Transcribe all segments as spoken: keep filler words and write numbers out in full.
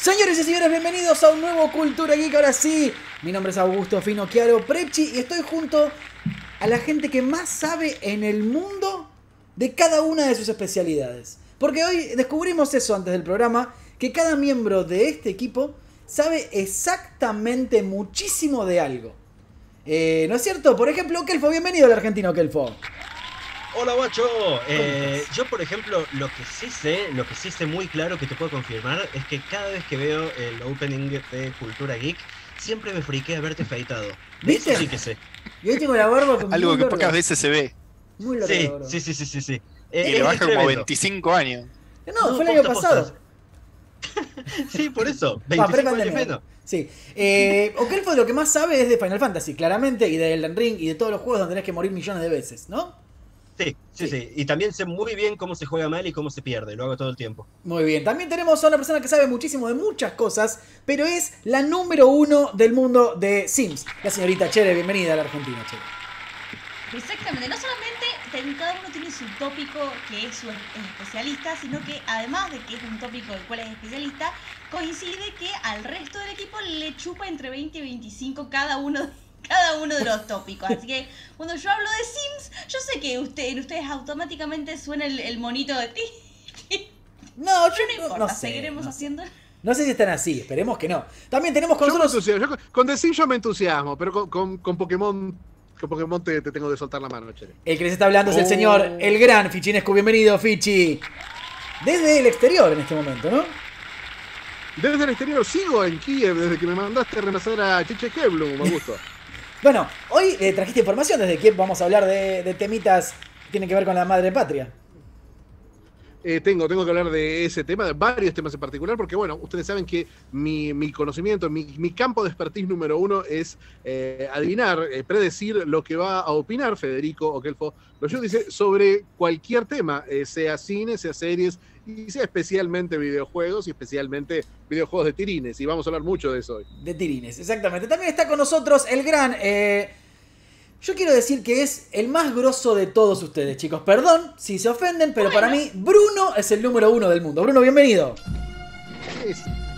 Señores y señores, bienvenidos a un nuevo Cultura Geek. Ahora sí, mi nombre es Augusto Finocchiaro Prepchi y estoy junto a la gente que más sabe en el mundo de cada una de sus especialidades. Porque hoy descubrimos eso antes del programa, que cada miembro de este equipo sabe exactamente muchísimo de algo. Eh, ¿No es cierto? Por ejemplo, Kelfo, bienvenido al argentino, Kelfo. Hola, guacho. Eh, yo, por ejemplo, lo que sí sé, lo que sí sé muy claro que te puedo confirmar es que cada vez que veo el opening de Cultura Geek, siempre me friqué a verte afeitado. ¿Viste? Eso sí que sé. Y hoy tengo la barba con algo que larga. pocas veces se ve. Muy larga Sí, la barba. sí, sí, sí, sí, sí. Y Eh, le es baja como tremendo. veinticinco años. No, No, fue el año posta, pasado. posta. Sí, por eso. Va, veinticinco años pre-pandemia. menos. Sí. Eh, Okelfo de lo que más sabe es de Final Fantasy, claramente, y de Elden Ring y de todos los juegos donde tenés que morir millones de veces, ¿no? Sí, sí, sí. Y también sé muy bien cómo se juega mal y cómo se pierde. Lo hago todo el tiempo. Muy bien. También tenemos a una persona que sabe muchísimo de muchas cosas, pero es la número uno del mundo de Sims. La señorita Chere, bienvenida a la Argentina, Chere. Exactamente, no solamente ten- cada uno tiene su tópico que es su es- especialista, sino que además de que es un tópico del cual es especialista, coincide que al resto del equipo le chupa entre veinte y veinticinco cada uno, cada uno de los tópicos. Así que cuando yo hablo de Sims, yo sé que usted, en ustedes automáticamente suena el, el monito de ti. No, yo Pero no no, importa, no sé. seguiremos No sé. haciendo. No sé si están así, esperemos que no. También tenemos con Yo me nosotros... entusiasmo. Yo con, con The Sims yo me entusiasmo, pero con, con, con Pokémon, con Pokémon te, te tengo que soltar la mano, Chere. El que les está hablando es el Oh. señor, el gran Fichinescu. Bienvenido, Fichi. Desde el exterior en este momento, ¿no? Desde el exterior sigo en Kiev desde que me mandaste a reemplazar a Chiche Keblum, me gusta. Bueno, hoy eh, trajiste información desde Kiev. Vamos a hablar de, de temitas que tienen que ver con la madre patria. Eh, tengo, tengo que hablar de ese tema, de varios temas en particular, porque bueno, ustedes saben que mi, mi conocimiento, mi, mi campo de expertise número uno es eh, adivinar, eh, predecir lo que va a opinar Federico Okelfo Loyudice sobre cualquier tema, eh, sea cine, sea series, y sea especialmente videojuegos, y especialmente videojuegos de tirines, y vamos a hablar mucho de eso hoy. De tirines, exactamente. También está con nosotros el gran... eh, yo quiero decir que es el más grosso de todos ustedes, chicos. Perdón si se ofenden, pero para mí Bruno es el número uno del mundo. Bruno, bienvenido. Es-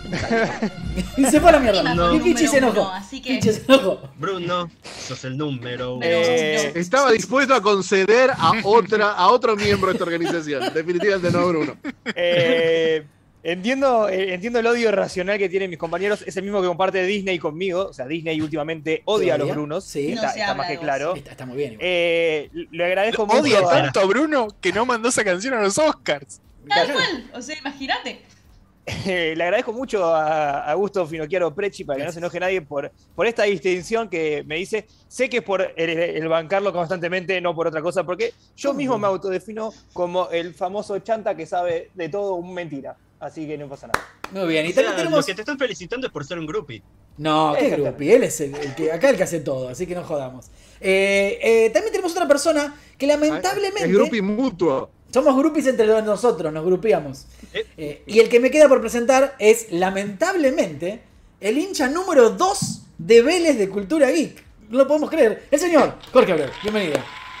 Y se fue a la mierda. No. Y Pichi se Número enojó. uno, así que- Pichi se enojó. Bruno, sos el número uno. Eh, Estaba dispuesto a conceder a otra, a otro miembro de esta organización. Definitivamente no, Bruno. Eh, entiendo, eh, entiendo el odio irracional que tienen mis compañeros. Es el mismo que comparte Disney conmigo. O sea, Disney últimamente odia a los ¿Odia? Brunos. Sí. Está, No se está habla más que de vos. claro. Está, está muy bien igual. Eh, le agradezco Odia mucho. a- tanto a Bruno que no mandó esa canción a los Oscars. Tal cual, o sea, imagínate. Eh, le agradezco mucho a a Augusto Finocchiaro Prepchi para que no se enoje nadie por, por esta distinción que me dice. Sé que es por el, el bancarlo constantemente, no por otra cosa, porque yo ¿Cómo? mismo me autodefino como el famoso chanta que sabe de todo un mentira. Así que no pasa nada. Muy bien. Y O sea, también lo tenemos... que te están felicitando es por ser un groupie. No, qué Exactamente. grupi. Él es el, el que... Acá el que hace todo, así que no jodamos. Eh, eh, también tenemos otra persona que lamentablemente... Es grupi mutuo. Somos grupis entre nosotros, nos grupiamos. Eh. Eh, y el que me queda por presentar es, lamentablemente, el hincha número dos de Vélez de Cultura Geek. No lo podemos creer. El señor Jorge Abreu. Bienvenido.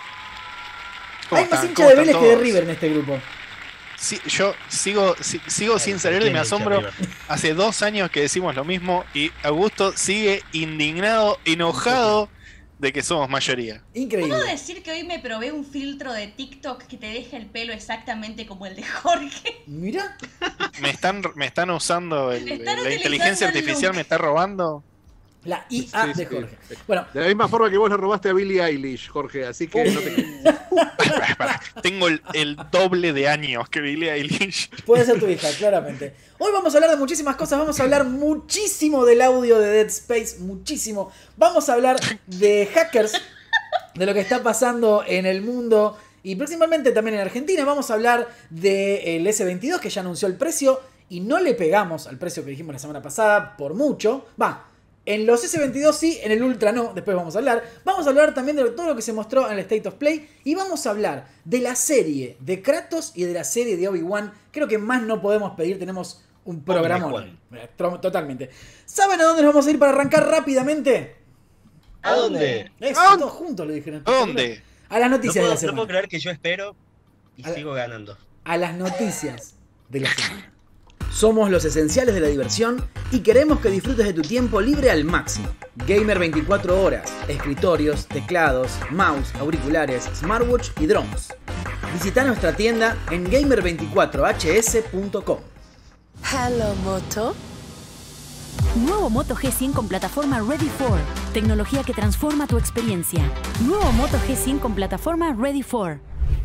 ¿Cómo Hay más están? hincha ¿Cómo de están Vélez que de todos? River en este grupo. Sí, yo sigo, si- sigo sin salir de mi ¿Quién es asombro. River? Hace dos años que decimos lo mismo y Augusto sigue indignado, enojado de que somos mayoría. Increíble. ¿Puedo decir que hoy me probé un filtro de TikTok que te deja el pelo exactamente como el de Jorge? Mirá. Me están, me están usando, el- Están la inteligencia utilizando el artificial look. me está robando. La I A Sí, sí, de Jorge. sí. Bueno, De la misma forma que vos le robaste a Billie Eilish, Jorge, así que no te... Pará, pará. Tengo el, el doble de años que Billie Eilish. puede ser tu hija, claramente. Hoy vamos a hablar de muchísimas cosas. Vamos a hablar muchísimo del audio de Dead Space. Muchísimo. Vamos a hablar de hackers. De lo que está pasando en el mundo. Y próximamente también en Argentina. Vamos a hablar del ese veintidós que ya anunció el precio. Y no le pegamos al precio que dijimos la semana pasada. Por mucho. Va. En los ese veintidós sí, en el Ultra no, después vamos a hablar. Vamos a hablar también de todo lo que se mostró en el State of Play. Y vamos a hablar de la serie de Kratos y de la serie de Obi-Wan. Creo que más no podemos pedir, tenemos un programón. Obi-Wan. Totalmente. ¿Saben a dónde nos vamos a ir para arrancar rápidamente? ¿A dónde? Eso, ¿A dónde? todos juntos lo dijeron. ¿A dónde? A las No noticias puedo, de la no semana. puedo creer que yo espero y A ver. sigo ganando. A las noticias de la semana. Somos los esenciales de la diversión y queremos que disfrutes de tu tiempo libre al máximo. Gamer veinticuatro horas, escritorios, teclados, mouse, auriculares, smartwatch y drones. Visita nuestra tienda en gamer veinticuatro h s punto com. Hello, Moto. Nuevo Moto G cien con plataforma Ready for. Tecnología que transforma tu experiencia. Nuevo Moto G cien con plataforma Ready for.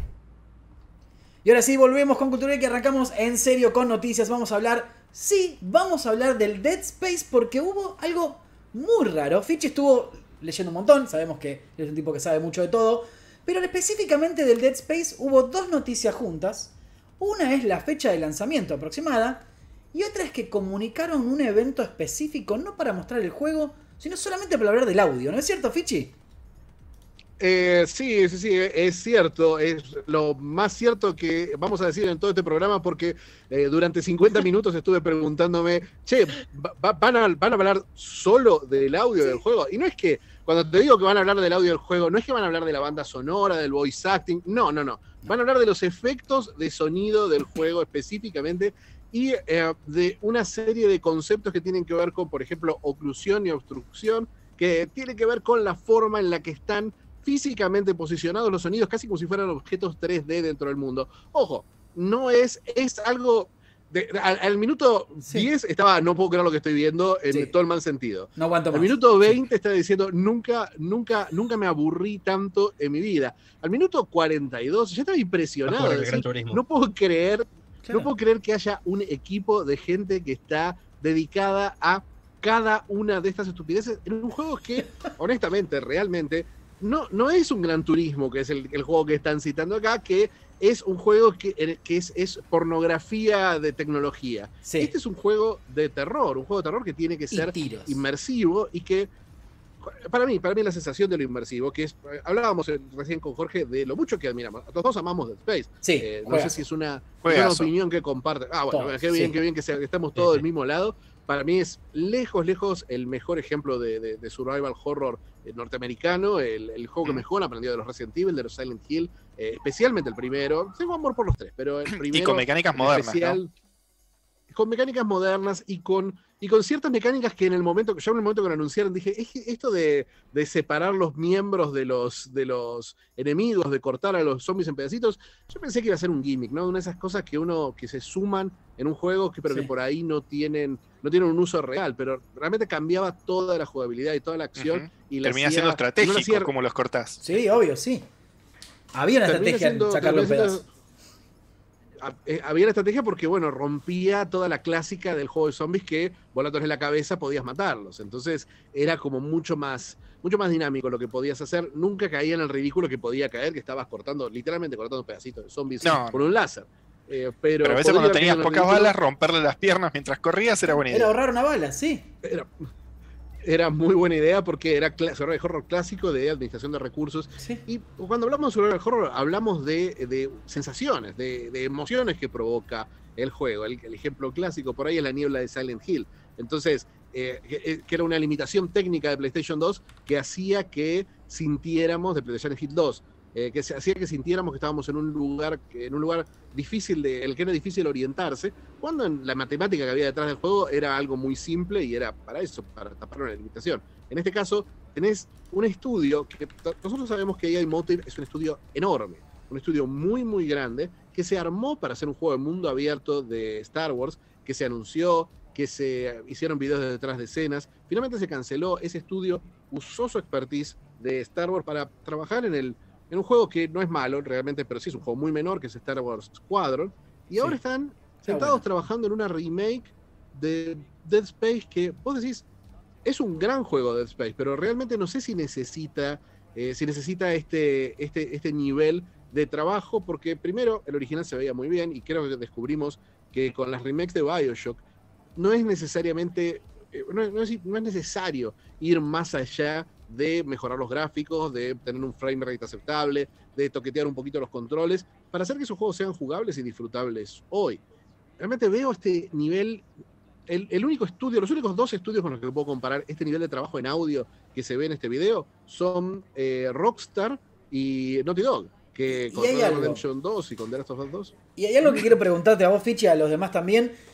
Y ahora sí, volvemos con Cultura Geek, que arrancamos en serio con noticias. Vamos a hablar, sí, vamos a hablar del Dead Space porque hubo algo muy raro. Fichi estuvo leyendo un montón, sabemos que es un tipo que sabe mucho de todo. Pero específicamente del Dead Space hubo dos noticias juntas. Una es la fecha de lanzamiento aproximada. Y otra es que comunicaron un evento específico, no para mostrar el juego, sino solamente para hablar del audio. ¿No es cierto, Fichi? Eh, sí, sí, sí, es cierto. Es lo más cierto que vamos a decir en todo este programa porque eh, durante cincuenta minutos estuve preguntándome, che, va, van, a, ¿van a hablar solo del audio sí. del juego? Y no es que, cuando te digo que van a hablar del audio del juego, no es que van a hablar de la banda sonora, del voice acting, no, no, no. Van a hablar de los efectos de sonido del juego específicamente y eh, de una serie de conceptos que tienen que ver con, por ejemplo, oclusión y obstrucción, que tiene que ver con la forma en la que están físicamente posicionados los sonidos, casi como si fueran objetos tres D dentro del mundo. Ojo, no es, es algo... De, al, al minuto sí. diez estaba, no puedo creer lo que estoy viendo en sí. todo el mal sentido. No aguanto más. Al minuto veinte sí. estaba diciendo, nunca, nunca, nunca me aburrí tanto en mi vida. Al minuto cuarenta y dos ya estaba impresionado. Decir, no puedo creer, claro. no puedo creer que haya un equipo de gente que está dedicada a cada una de estas estupideces en un juego que, honestamente, realmente, no, no es un Gran Turismo, que es el, el juego que están citando acá, que es un juego que, que es, es pornografía de tecnología. Sí. Este es un juego de terror, un juego de terror que tiene que ser inmersivo y que, para mí, para mí la sensación de lo inmersivo, que es, hablábamos recién con Jorge de lo mucho que admiramos. Los dos amamos Dead Space. Sí, eh, no sé si es una, una opinión que comparte. Ah, bueno, todo, qué bien, sí. qué bien que, sea, que estemos todos sí, del mismo lado. Para mí es lejos, lejos el mejor ejemplo de, de, de survival horror norteamericano, el, el juego que mejor aprendió de los Resident Evil, de los Silent Hill, eh, especialmente el primero. Tengo amor por los tres, pero el primero... Y con mecánicas modernas, especial, ¿no? Con mecánicas modernas y con, y con ciertas mecánicas que en el momento, yo en el momento que lo anunciaron dije, es que esto de, de separar los miembros de los, de los enemigos, de cortar a los zombies en pedacitos, yo pensé que iba a ser un gimmick, ¿no? Una de esas cosas que uno, que se suman en un juego, que, pero sí. que por ahí no tienen, no tienen un uso real, pero realmente cambiaba toda la jugabilidad y toda la acción. Uh-huh. y Termina hacía, siendo estratégico, hacía, como los cortás. Sí, obvio, sí. Había una estrategia siendo, en sacar los pedazos. Había una estrategia porque, bueno, rompía toda la clásica del juego de zombies que volándoles la cabeza podías matarlos. Entonces era como mucho más, mucho más dinámico lo que podías hacer. Nunca caía en el ridículo que podía caer, que estabas cortando, literalmente cortando pedacitos de zombies no. con un láser. Eh, pero, pero a veces cuando tenías pocas balas, romperle las piernas mientras corrías era buena idea. Era ahorrar una bala, sí. Era, era muy buena idea porque era survival horror clásico de administración de recursos. Sí. Y cuando hablamos de survival horror, hablamos de, de sensaciones, de, de emociones que provoca el juego. El, el ejemplo clásico por ahí es la niebla de Silent Hill. Entonces, eh, que, que era una limitación técnica de PlayStation dos que hacía que sintiéramos, de PlayStation Hit dos, Eh, que se hacía que sintiéramos que estábamos en un lugar en un lugar difícil de, el que era difícil orientarse, cuando en la matemática que había detrás del juego era algo muy simple y era para eso, para tapar una limitación. En este caso, tenés un estudio que nosotros sabemos que A I Motive es un estudio enorme, un estudio muy muy grande, que se armó para hacer un juego de mundo abierto de Star Wars, que se anunció, que se hicieron videos de detrás de escenas. Finalmente se canceló. Ese estudio usó su expertise de Star Wars para trabajar en el en un juego que no es malo realmente, pero sí es un juego muy menor, que es Star Wars Squadron, y sí. ahora están sentados bueno. trabajando en una remake de Dead Space que, vos decís, es un gran juego Dead Space, pero realmente no sé si necesita, eh, si necesita este, este, este nivel de trabajo, porque primero, el original se veía muy bien, y creo que descubrimos que con las remakes de BioShock, no es necesariamente, eh, no, no, es, no es necesario ir más allá de mejorar los gráficos, de tener un frame rate aceptable, de toquetear un poquito los controles, para hacer que esos juegos sean jugables y disfrutables hoy. Realmente veo este nivel, el, el único estudio, los únicos dos estudios con los que puedo comparar este nivel de trabajo en audio que se ve en este video son eh, Rockstar y Naughty Dog, que con Red Dead Redemption dos y con The Last of Us dos. Y hay algo que quiero preguntarte a vos, Fichi, y a los demás también.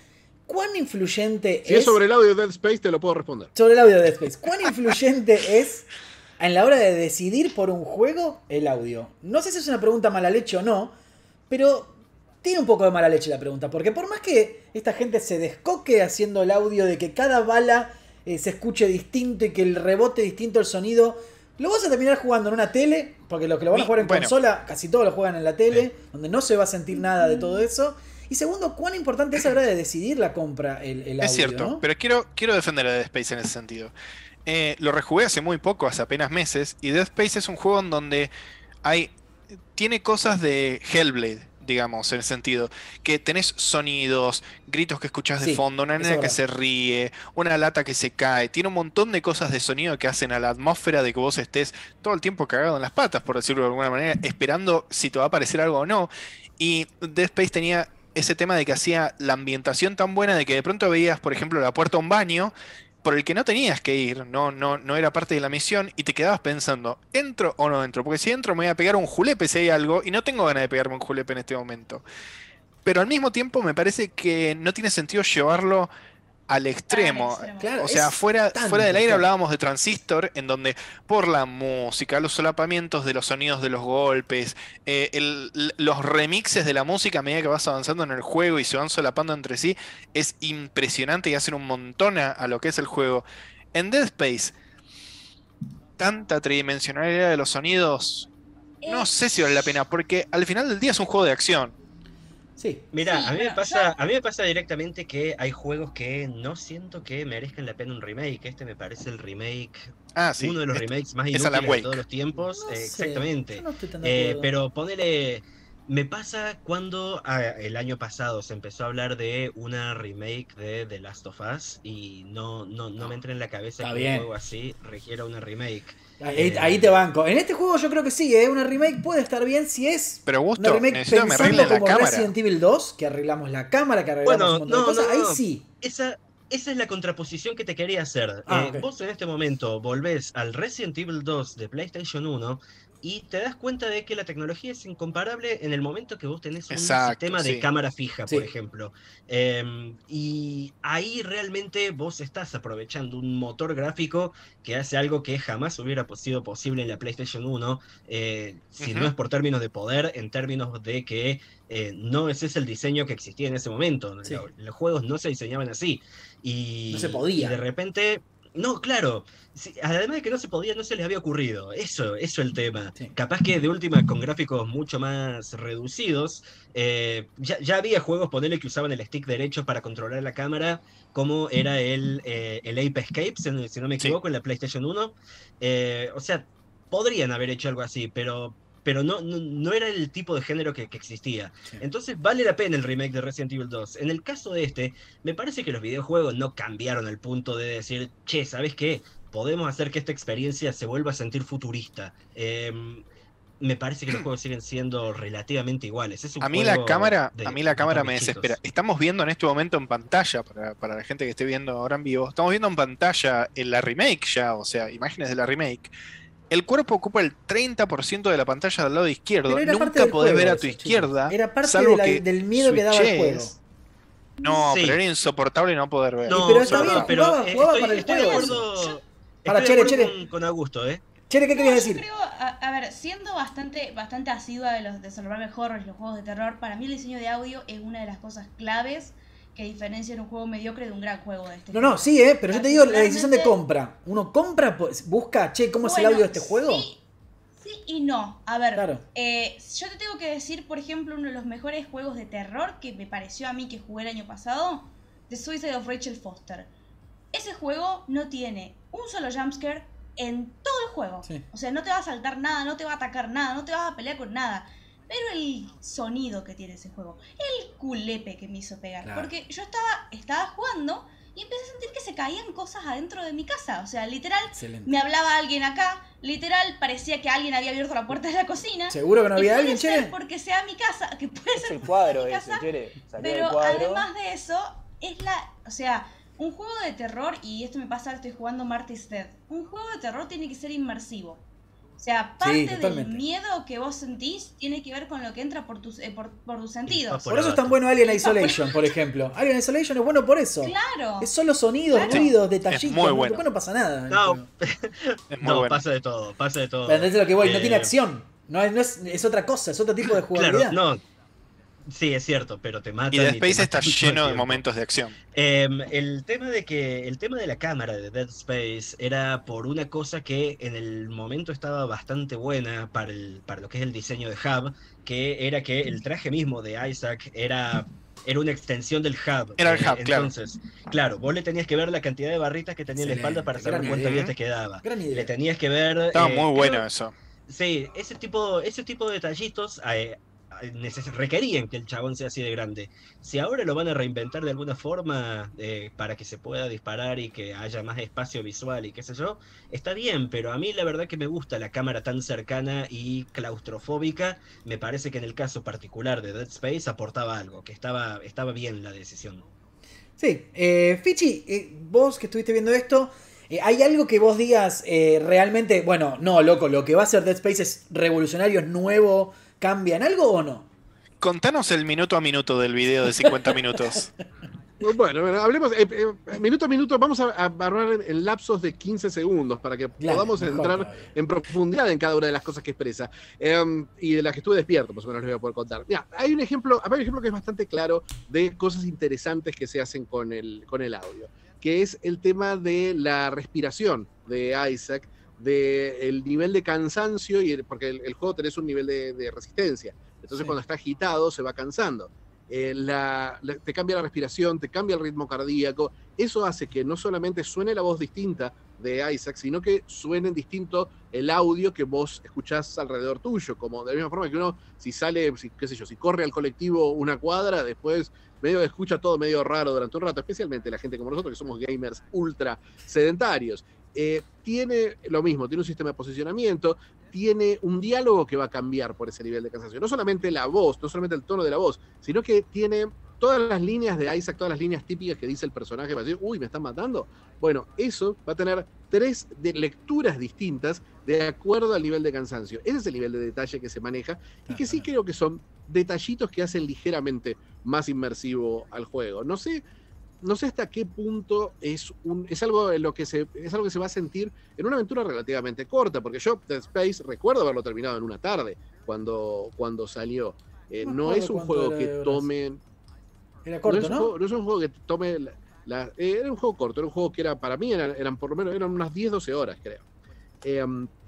¿cuán influyente Si es... es sobre el audio de Dead Space, te lo puedo responder. Sobre el audio de Dead Space. ¿Cuán influyente es en la hora de decidir por un juego el audio? No sé si es una pregunta mala leche o no, pero tiene un poco de mala leche la pregunta. Porque por más que esta gente se descoque haciendo el audio de que cada bala eh, se escuche distinto y que el rebote distinto el sonido, lo vas a terminar jugando en una tele, porque los que lo van a jugar en Bueno. consola, casi todos lo juegan en la tele, donde no se va a sentir nada de todo eso. Y segundo, ¿cuán importante es a la hora de decidir la compra el, el audio? Es cierto, ¿no? pero quiero, quiero defender a Dead Space en ese sentido. Eh, lo rejugué hace muy poco, hace apenas meses, y Dead Space es un juego en donde hay tiene cosas de Hellblade, digamos, en el sentido que tenés sonidos, gritos que escuchás de Sí, fondo, una eso nena es que verdad. se ríe, una lata que se cae, tiene un montón de cosas de sonido que hacen a la atmósfera de que vos estés todo el tiempo cagado en las patas, por decirlo de alguna manera, esperando si te va a aparecer algo o no. Y Dead Space tenía ese tema de que hacía la ambientación tan buena de que de pronto veías, por ejemplo, la puerta a un baño por el que no tenías que ir, no, no, no era parte de la misión, y te quedabas pensando, ¿entro o no entro? Porque si entro me voy a pegar un julepe si hay algo, y no tengo ganas de pegarme un julepe en este momento. Pero al mismo tiempo me parece que no tiene sentido llevarlo al extremo. extremo. Claro, O sea, es fuera, tanto, fuera del aire claro. hablábamos de Transistor, en donde por la música, los solapamientos de los sonidos de los golpes, eh, el- l- los remixes de la música a medida que vas avanzando en el juego y se van solapando entre sí, es impresionante y hacen un montón a, a lo que es el juego. En Dead Space, tanta tridimensionalidad de los sonidos, no sé si vale la pena, porque al final del día es un juego de acción. Sí. Mira, Sí, a mí me bueno, pasa, yo- a mí me pasa directamente que hay juegos que no siento que merezcan la pena un remake. Este me parece el remake, Ah, sí. uno de los este- remakes más es inútiles Alan de Wake. todos los tiempos. No eh, sé, exactamente. yo no estoy tan de Eh, acuerdo. pero ponele, me pasa cuando ah, el año pasado se empezó a hablar de una remake de The Last of Us y no, no, no me entra en la cabeza Está que bien. un juego así requiera una remake. Ahí, Eh, ahí te banco. En este juego yo creo que sí, ¿eh? Una remake puede estar bien si es Pero una Gusto, remake necesito que me pensando arreglen la como cámara. Resident Evil dos, que arreglamos la cámara, que arreglamos Bueno, un montón no, de cosas. no, Ahí no. sí. Esa, esa es la contraposición que te quería hacer. Ah, Eh, ok. Vos en este momento volvés al Resident Evil dos de PlayStation uno y te das cuenta de que la tecnología es incomparable en el momento que vos tenés un Exacto, sistema de sí. cámara fija, Sí. por ejemplo. Eh, y ahí realmente vos estás aprovechando un motor gráfico que hace algo que jamás hubiera sido posible en la PlayStation uno, eh, si Ujú. no es por términos de poder, en términos de que eh, no ese es el diseño que existía en ese momento. Sí. Lo- Los juegos no se diseñaban así. Y, No se podía. y de repente, no, claro. Sí, además de que no se podía, no se les había ocurrido. Eso, eso es el tema. Sí. Capaz que de última, con gráficos mucho más reducidos, eh, ya, ya había juegos, ponele, que usaban el stick derecho para controlar la cámara, como era el, eh, el Ape Escape, si no, si no me Sí. equivoco, en la PlayStation uno. Eh, o sea, podrían haber hecho algo así, pero, pero no, no, no era el tipo de género que, que existía. Sí. Entonces vale la pena el remake de Resident Evil dos. En el caso de este, me parece que los videojuegos no cambiaron al punto de decir, che, ¿sabes qué? Podemos hacer que esta experiencia se vuelva a sentir futurista. Eh, me parece que los juegos siguen siendo relativamente iguales. Es un A mí la juego cámara, de- a mí la de cámara me toques chicos. desespera. Estamos viendo en este momento en pantalla, para, para la gente que esté viendo ahora en vivo, estamos viendo en pantalla en la remake ya, o sea, imágenes de la remake. El cuerpo ocupa el treinta por ciento de la pantalla del lado izquierdo. Pero era parte Nunca del podés juego ver a eso, tu chicos. izquierda. Era parte salvo de la- que del miedo que daba el juego. switches. No, Sí. pero era insoportable no poder ver. No, pero está bien, pero, jugaba- eh, jugaba estoy, para el estoy de juego acuerdo, Para, estoy de Chere, acuerdo Chere. con, con Augusto, ¿eh? Chere, ¿qué No, querías yo decir? creo, a, a ver, siendo bastante, bastante asidua de los de survival horror y los juegos de terror, para mí el diseño de audio es una de las cosas claves que diferencian un juego mediocre de un gran juego de este No, tipo. no, sí, ¿eh? Pero yo te digo la decisión de Particularmente- compra. Uno compra, pues, busca, che, ¿cómo es el Bueno, audio de este juego? Sí, sí y no. A ver, Claro. eh, yo te tengo que decir, por ejemplo, uno de los mejores juegos de terror que me pareció a mí que jugué el año pasado, The Suicide of Rachel Foster. Ese juego no tiene un solo jumpscare en todo el juego. Sí. O sea, no te va a saltar nada, no te va a atacar nada, no te vas a pelear con nada. Pero el sonido que tiene ese juego, el culepe que me hizo pegar. Claro. Porque yo estaba, estaba jugando y empecé a sentir que se caían cosas adentro de mi casa. O sea, literal, Excelente. me hablaba alguien acá, literal, parecía que alguien había abierto la puerta de la cocina. ¿Seguro que no Y había puede alguien, ser Chere? porque sea mi casa, que puede Es ser el porque cuadro sea mi ese, casa, Chere. Salió pero del cuadro. además de eso, es la, o sea, un juego de terror, y esto me pasa, estoy jugando Marty's Dead. Un juego de terror tiene que ser inmersivo. O sea, parte Sí, del totalmente. miedo que vos sentís tiene que ver con lo que entra por tus, eh, por, por tus sentidos. Por Por eso es tan abajo. bueno Alien Isolation, por ejemplo. Alien Isolation es bueno por eso. Claro. Es solo sonidos, Claro. ruidos, detallitos. muy no- bueno. Después no pasa nada. en el No, juego. Es muy no, bueno. pasa de todo, pasa de todo. Pero entendés lo que voy, no Eh, tiene acción. No es, no es, es otra cosa, es otro tipo de jugabilidad. Claro, no. Sí, es cierto, pero te matan. Y Dead te Space está matan todo el lleno de tiempo. momentos de acción. Em, el tema de que el tema de la cámara de Dead Space era por una cosa que en el momento estaba bastante buena para el, para lo que es el diseño de Hub, que era que el traje mismo de Isaac era era una extensión del hub. Era el Eh, hub, claro. Entonces, claro, vos le tenías que ver la cantidad de barritas que tenía en la espalda para Excelente, saber gran cuánta idea. vida te quedaba. Gran idea. Le tenías que ver. Estaba eh, muy creo- bueno eso. Sí, ese tipo, ese tipo de detallitos eh, eh, neces- requerían que el chabón sea así de grande. Si ahora lo van a reinventar de alguna forma eh, para que se pueda disparar y que haya más espacio visual y qué sé yo, está bien, pero a mí la verdad que me gusta la cámara tan cercana y claustrofóbica. Me parece que en el caso particular de Dead Space aportaba algo, que estaba, estaba bien la decisión. Sí, eh, Fichi, eh, vos que estuviste viendo esto, eh, ¿hay algo que vos digas eh, realmente, bueno, no, loco, lo que va a hacer Dead Space es revolucionario, es nuevo, cambia en algo o no? Contanos el minuto a minuto del video de cincuenta minutos. Bueno, bueno, hablemos eh, eh, minuto a minuto, vamos a, a hablar en, en lapsos de quince segundos para que Claro, podamos mejor entrar todavía. en profundidad en cada una de las cosas que expresa. Eh, y de las que estuve despierto, más o menos les voy a poder contar. Mira, hay un ejemplo, hay un ejemplo que es bastante claro de cosas interesantes que se hacen con el, con el audio, que es el tema de la respiración de Isaac, del nivel de cansancio, y el- porque el, el juego tenés un nivel de, de resistencia. Entonces Sí. cuando está agitado se va cansando. Eh, la- la- te cambia la respiración, te cambia el ritmo cardíaco. Eso hace que no solamente suene la voz distinta de Isaac, sino que suene distinto el audio que vos escuchás alrededor tuyo. Como de la misma forma que uno, si sale, si, qué sé yo, si corre al colectivo una cuadra, después medio escucha todo medio raro durante un rato, especialmente la gente como nosotros que somos gamers ultra sedentarios. Eh, tiene lo mismo, tiene un sistema de posicionamiento, tiene un diálogo que va a cambiar por ese nivel de cansancio. No solamente la voz, no solamente el tono de la voz, sino que tiene todas las líneas de Isaac, todas las líneas típicas que dice el personaje para decir, uy, me están matando. Bueno, eso va a tener tres de lecturas distintas de acuerdo al nivel de cansancio. Ese es el nivel de detalle que se maneja y que sí creo que son detallitos que hacen ligeramente más inmersivo al juego. No sé, no sé hasta qué punto es un es algo en lo que se es algo que se va a sentir en una aventura relativamente corta, porque yo Dead Space recuerdo haberlo terminado en una tarde cuando cuando salió. Eh, No me no acuerdo es un cuánto juego era que de horas. tome Era no corto, es, un ¿no? juego, no es un juego que tome la, la- eh, era un juego corto, era un juego que era para mí eran, eran por lo menos eran unas diez doce horas, creo. Eh,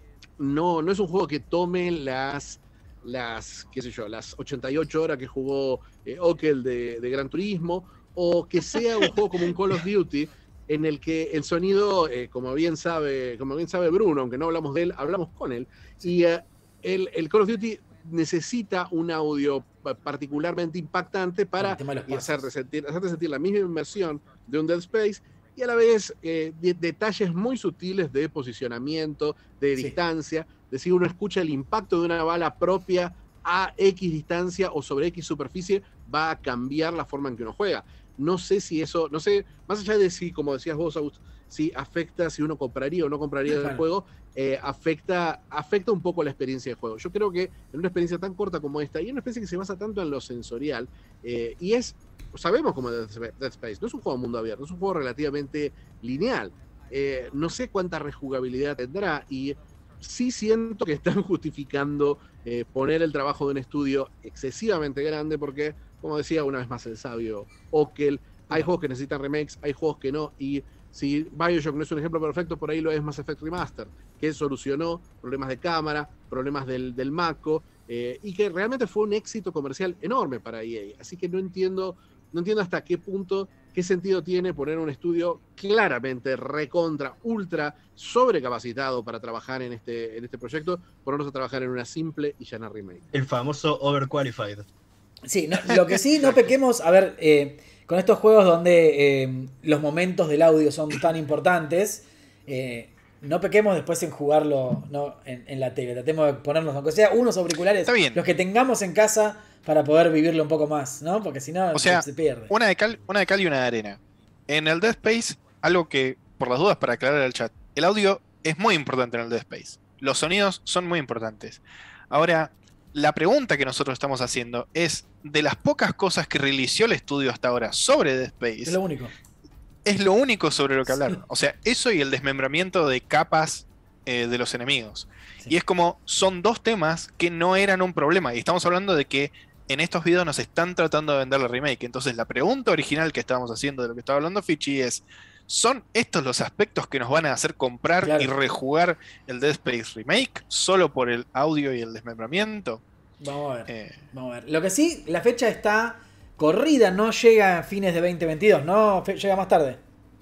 no, no es un juego que tome las las, qué sé yo, las ochenta y ocho horas que jugó eh, Okel de, de Gran Turismo, o que sea un juego como un Call of Duty en el que el sonido, eh, como bien sabe, como bien sabe Bruno, aunque no hablamos de él, hablamos con él, y eh, el, el Call of Duty necesita un audio pa- particularmente impactante para El tema de los y pasos. hacerte sentir, hacerte sentir la misma inmersión de un Dead Space y a la vez eh, de- detalles muy sutiles de posicionamiento, de Sí. distancia, de si uno escucha el impacto de una bala propia a X distancia o sobre X superficie, va a cambiar la forma en que uno juega. No sé si eso, no sé, más allá de si, como decías vos, August, si afecta, si uno compraría o no compraría el Claro. juego, eh, afecta, afecta un poco la experiencia de juego. Yo creo que en una experiencia tan corta como esta, y en una experiencia que se basa tanto en lo sensorial, eh, y es, sabemos como Dead Space, no es un juego mundo abierto, es un juego relativamente lineal. Eh, no sé cuánta rejugabilidad tendrá, y sí siento que están justificando eh, poner el trabajo de un estudio excesivamente grande, porque, como decía una vez más el sabio Okel, hay juegos que necesitan remakes, hay juegos que no, y si BioShock no es un ejemplo perfecto, por ahí lo es Mass Effect Remaster, que solucionó problemas de cámara, problemas del, del Mako, eh, y que realmente fue un éxito comercial enorme para E A. Así que no entiendo, no entiendo hasta qué punto, qué sentido tiene poner un estudio claramente recontra, ultra sobrecapacitado para trabajar en este, en este proyecto, ponernos a trabajar en una simple y llana remake. El famoso overqualified. Sí, no, lo que sí, no pequemos, a ver, eh, con estos juegos donde eh, los momentos del audio son tan importantes, eh, no pequemos después en jugarlo no, en, en la tele. Tratemos de ponernos, aunque sea unos auriculares, Está bien. los que tengamos en casa para poder vivirlo un poco más, ¿no? Porque si no, O sea, se, se pierde. Una de cal, una de cal y una de arena. En el Dead Space, algo que, por las dudas para aclarar al chat, el audio es muy importante en el Dead Space. los sonidos son muy importantes. Ahora, la pregunta que nosotros estamos haciendo es, de las pocas cosas que realizó el estudio hasta ahora sobre Dead Space, Es lo único. es lo único sobre lo que hablaron. O sea, eso y el desmembramiento de capas eh, de los enemigos. Sí. Y es como, son dos temas que no eran un problema. Y estamos hablando de que en estos videos nos están tratando de vender la remake. Entonces la pregunta original que estábamos haciendo, de lo que estaba hablando Fichi, es, ¿son estos los aspectos que nos van a hacer comprar Claro. y rejugar el Dead Space Remake solo por el audio y el desmembramiento? Vamos a ver. Eh, Vamos a ver. Lo que sí, la fecha está corrida, no llega a fines de veinte veintidós, no fe- llega más tarde.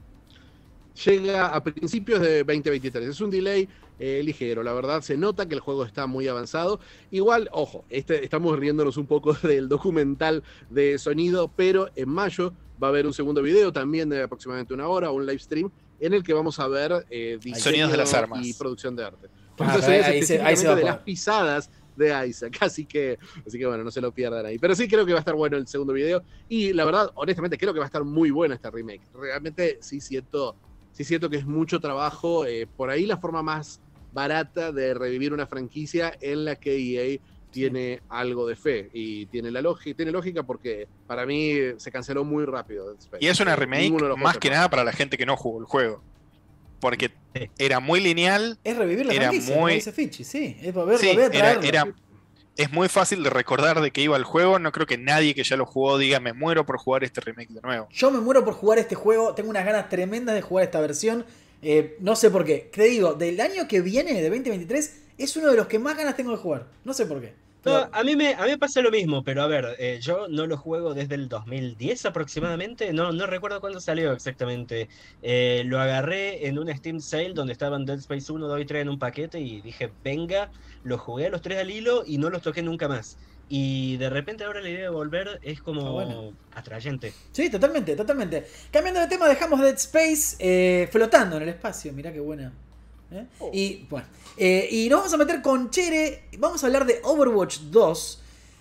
Llega a principios de veinte veintitrés. Es un delay eh, ligero, la verdad. Se nota que el juego está muy avanzado. Igual, ojo, este, estamos riéndonos un poco del documental de sonido, pero en mayo va a haber un segundo video, también de aproximadamente una hora, un live stream, en el que vamos a ver eh, diseño Sonidos de las armas. y producción de arte. Ah, Entonces, ahí- es ahí se- ahí se va a específicamente de poder. las pisadas de Isaac, así que, así que bueno, no se lo pierdan ahí. Pero sí creo que va a estar bueno el segundo video, y la verdad, honestamente, creo que va a estar muy bueno este remake. Realmente sí siento, sí siento que es mucho trabajo, eh, por ahí la forma más barata de revivir una franquicia en la que E A tiene algo de fe, y tiene, la lógica, tiene lógica porque para mí se canceló muy rápido Dead Space. y es una Eh, remake ninguno de los más juegos que se nada para la gente que no jugó el juego. Porque Sí. era muy lineal. Es revivir la Era franquicia, muy- como dice Fichi, sí. Es volver, Sí, volver a era, traerlo. era- es muy fácil de recordar de qué iba el juego. No creo que nadie que ya lo jugó diga me muero por jugar este remake de nuevo. Yo me muero por jugar este juego, tengo unas ganas tremendas de jugar esta versión. Eh, no sé por qué. Te digo, del año que viene, de veinte veintitrés, es uno de los que más ganas tengo de jugar. No sé por qué. No, Pero- a mí me, a mí me pasa lo mismo, pero a ver, eh, yo no lo juego desde el dos mil diez aproximadamente, no, no recuerdo cuándo salió exactamente. Eh, lo agarré en un Steam Sale donde estaban Dead Space uno, dos y tres en un paquete y dije, venga, los jugué a los tres al hilo y no los toqué nunca más. Y de repente ahora la idea de volver es como Está bueno. atrayente. Sí, totalmente, totalmente. Cambiando de tema, dejamos Dead Space eh, flotando en el espacio. Mirá qué buena. ¿Eh? Oh. Y bueno, eh, y nos vamos a meter con Chere. Vamos a hablar de Overwatch dos.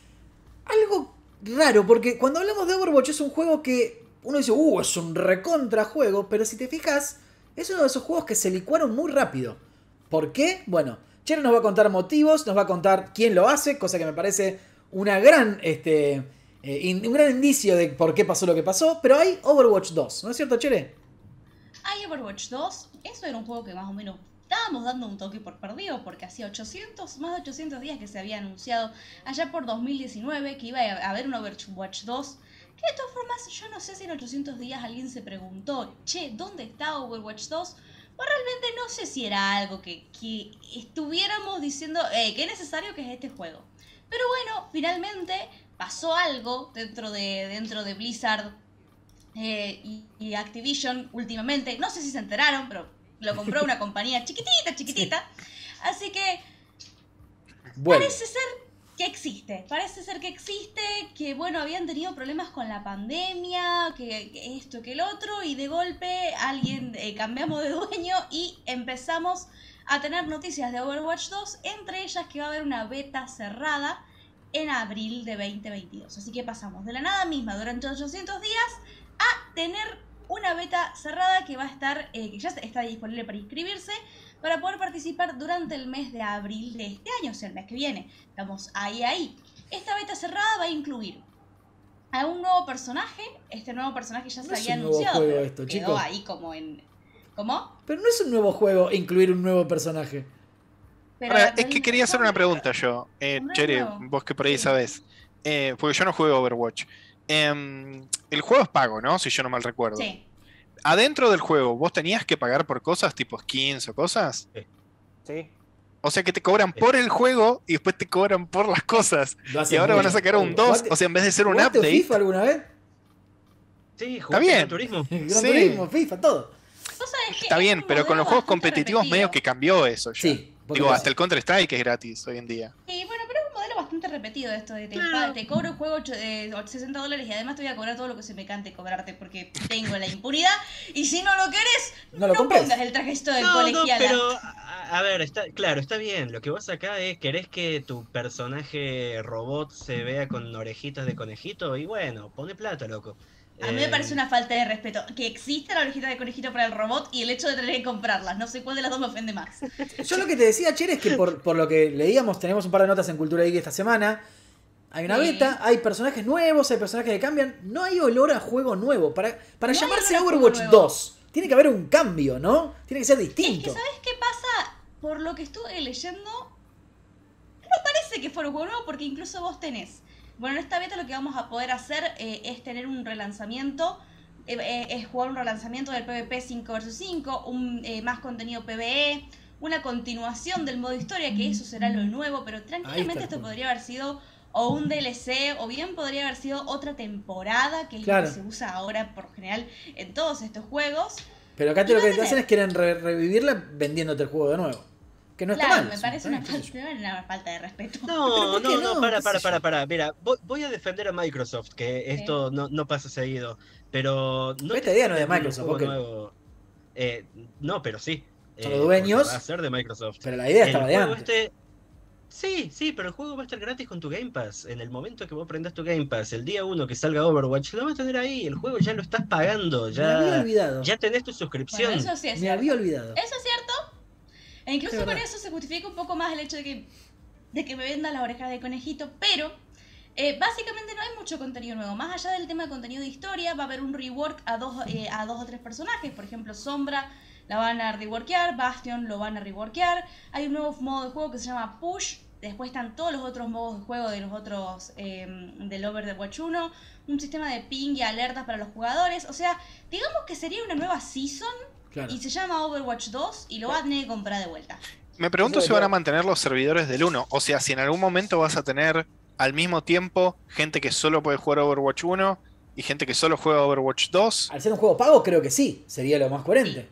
Algo raro, porque cuando hablamos de Overwatch es un juego que uno dice, uh, es un recontra juego, pero si te fijas, es uno de esos juegos que se licuaron muy rápido. ¿Por qué? Bueno, Chere nos va a contar motivos, nos va a contar quién lo hace, cosa que me parece una gran, este, eh, in- un gran indicio de por qué pasó lo que pasó, pero hay Overwatch dos, ¿no es cierto, Chere? Hay Overwatch dos, eso era un juego que más o menos estábamos dando un toque por perdido, porque hacía ochocientos, más de ochocientos días que se había anunciado allá por dos mil diecinueve que iba a haber un Overwatch dos, que de todas formas yo no sé si en ochocientos días alguien se preguntó, che, ¿dónde está Overwatch dos? Pues realmente no sé si era algo que, que estuviéramos diciendo, eh, qué necesario que es este juego. Pero bueno, finalmente pasó algo dentro de, dentro de Blizzard eh, y, y Activision últimamente. No sé si se enteraron, pero lo compró una compañía chiquitita, chiquitita. Así que Vuelve. parece ser que existe. Parece ser que existe, que bueno, habían tenido problemas con la pandemia, que, que esto, que el otro, y de golpe alguien eh, cambiamos de dueño y empezamos a tener noticias de Overwatch dos, entre ellas que va a haber una beta cerrada en abril de veinte veintidós. Así que pasamos de la nada misma durante ochocientos días a tener una beta cerrada que va a estar, eh, que ya está disponible para inscribirse, para poder participar durante el mes de abril de este año, o sea, el mes que viene. Estamos ahí, ahí. Esta beta cerrada va a incluir a un nuevo personaje. Este nuevo personaje ya No se es había un nuevo anunciado, juego pero esto, quedó chicos. ahí como en... ¿Cómo? Pero no es un nuevo juego incluir un nuevo personaje. Pero Ahora, la- es que quería hacer una pregunta yo. Eh, No es Chere, nuevo. vos que por ahí Sí. sabés. Eh, porque yo no juego Overwatch. Em, el juego es pago, ¿no? Si yo no mal recuerdo. Sí. Adentro del juego, ¿vos tenías que pagar por cosas tipo skins o cosas? Sí. O sea que te cobran por el juego y después te cobran por las cosas. Lo hacen Y ahora van a mucho. sacar un dos. ¿Jugaste- O sea, en vez de ser un ¿Jugaste update. FIFA alguna vez? Sí, Está jugaste bien. Gran Turismo. Gran Sí. Turismo, FIFA, todo. ¿Vos sabés qué? Está Es bien, un pero con modelo los juegos bastante competitivos repetido. medio que cambió eso ya. Sí. porque Digo, lo hasta el Counter Strike es gratis hoy en día. Sí, bueno, pero es un modelo bastante repetido esto de te, Claro. te cobro un juego ocho- eh, sesenta dólares y además te voy a cobrar todo lo que se me cante cobrarte porque tengo la impunidad y si no lo querés, No lo compres. pongas el trajecito del No, no, colegiala. pero a, a ver, está, claro, está bien. Lo que vos acá es, ¿querés que tu personaje robot se vea con orejitas de conejito? Y bueno, pone plata, loco. A mí me Eh, parece una falta de respeto. Que exista la orejita de conejito para el robot y el hecho de tener que comprarlas. No sé cuál de las dos me ofende más. Yo lo que te decía, Cher, es que por, por lo que leíamos, tenemos un par de notas en Cultura Geek esta semana. Hay una Sí. beta, hay personajes nuevos, hay personajes que cambian. No hay olor a juego nuevo. Para, para No hay llamarse olor a juego Overwatch nuevo. dos, tiene que haber un cambio, ¿no? Tiene que ser Es distinto. que, ¿sabes qué pasa? Por lo que estuve leyendo, no parece que fuera un juego nuevo porque incluso vos tenés. Bueno, en esta beta lo que vamos a poder hacer eh, es tener un relanzamiento, eh, eh, es jugar un relanzamiento del PvP cinco versus cinco, un, eh, más contenido PvE, una continuación del modo historia, que eso será lo nuevo, pero Ahí tranquilamente está el esto punto. podría haber sido o un D L C, o bien podría haber sido otra temporada, que es Claro. lo que se usa ahora por general en todos estos juegos. Pero acá te Y lo va a que te tener. hacen es quieren re- revivirla vendiéndote el juego de nuevo. Que no está Claro, mal. me sí, parece una qué sé yo. falta, una falta de respeto. No, ¿Pero por qué no, no, no? para, ¿Qué para, sé para, yo? para. Mira, voy, voy a defender a Microsoft, que esto no, no pasa seguido. Pero no. Esta te idea no es de venden un Microsoft, juego ok. nuevo. Eh, no, pero sí. Son Eh, los dueños. porque Va a ser de Microsoft. Pero la idea El estaba de juego antes. este. Sí, sí, pero el juego va a estar gratis con tu Game Pass. En el momento que vos prendas tu Game Pass, el día uno que salga Overwatch, lo vas a tener ahí. El juego ya lo estás pagando. Me había Ya, olvidado. ya tenés tu Bueno, suscripción. eso sí es Me cierto. había olvidado. Eso es cierto. E incluso Es con verdad. eso se justifica un poco más el hecho de que, de que me vendan las orejas de conejito, pero eh, básicamente no hay mucho contenido nuevo. Más allá del tema de contenido de historia, va a haber un rework a dos, eh, a dos o tres personajes. Por ejemplo, Sombra la van a reworkear, Bastion lo van a reworkear. Hay un nuevo modo de juego que se llama Push. Después están todos los otros modos de juego de los otros eh, del Overwatch uno. Un sistema de ping y alertas para los jugadores. O sea, digamos que sería una nueva season. Claro. Y se llama Overwatch dos y lo va a tener que comprar de vuelta. Me pregunto Eso si van a yo- mantener los servidores del uno. O sea, si en algún momento vas a tener al mismo tiempo gente que solo puede jugar Overwatch uno y gente que solo juega Overwatch dos. Al ser un juego pago, creo que sí. Sería lo más coherente.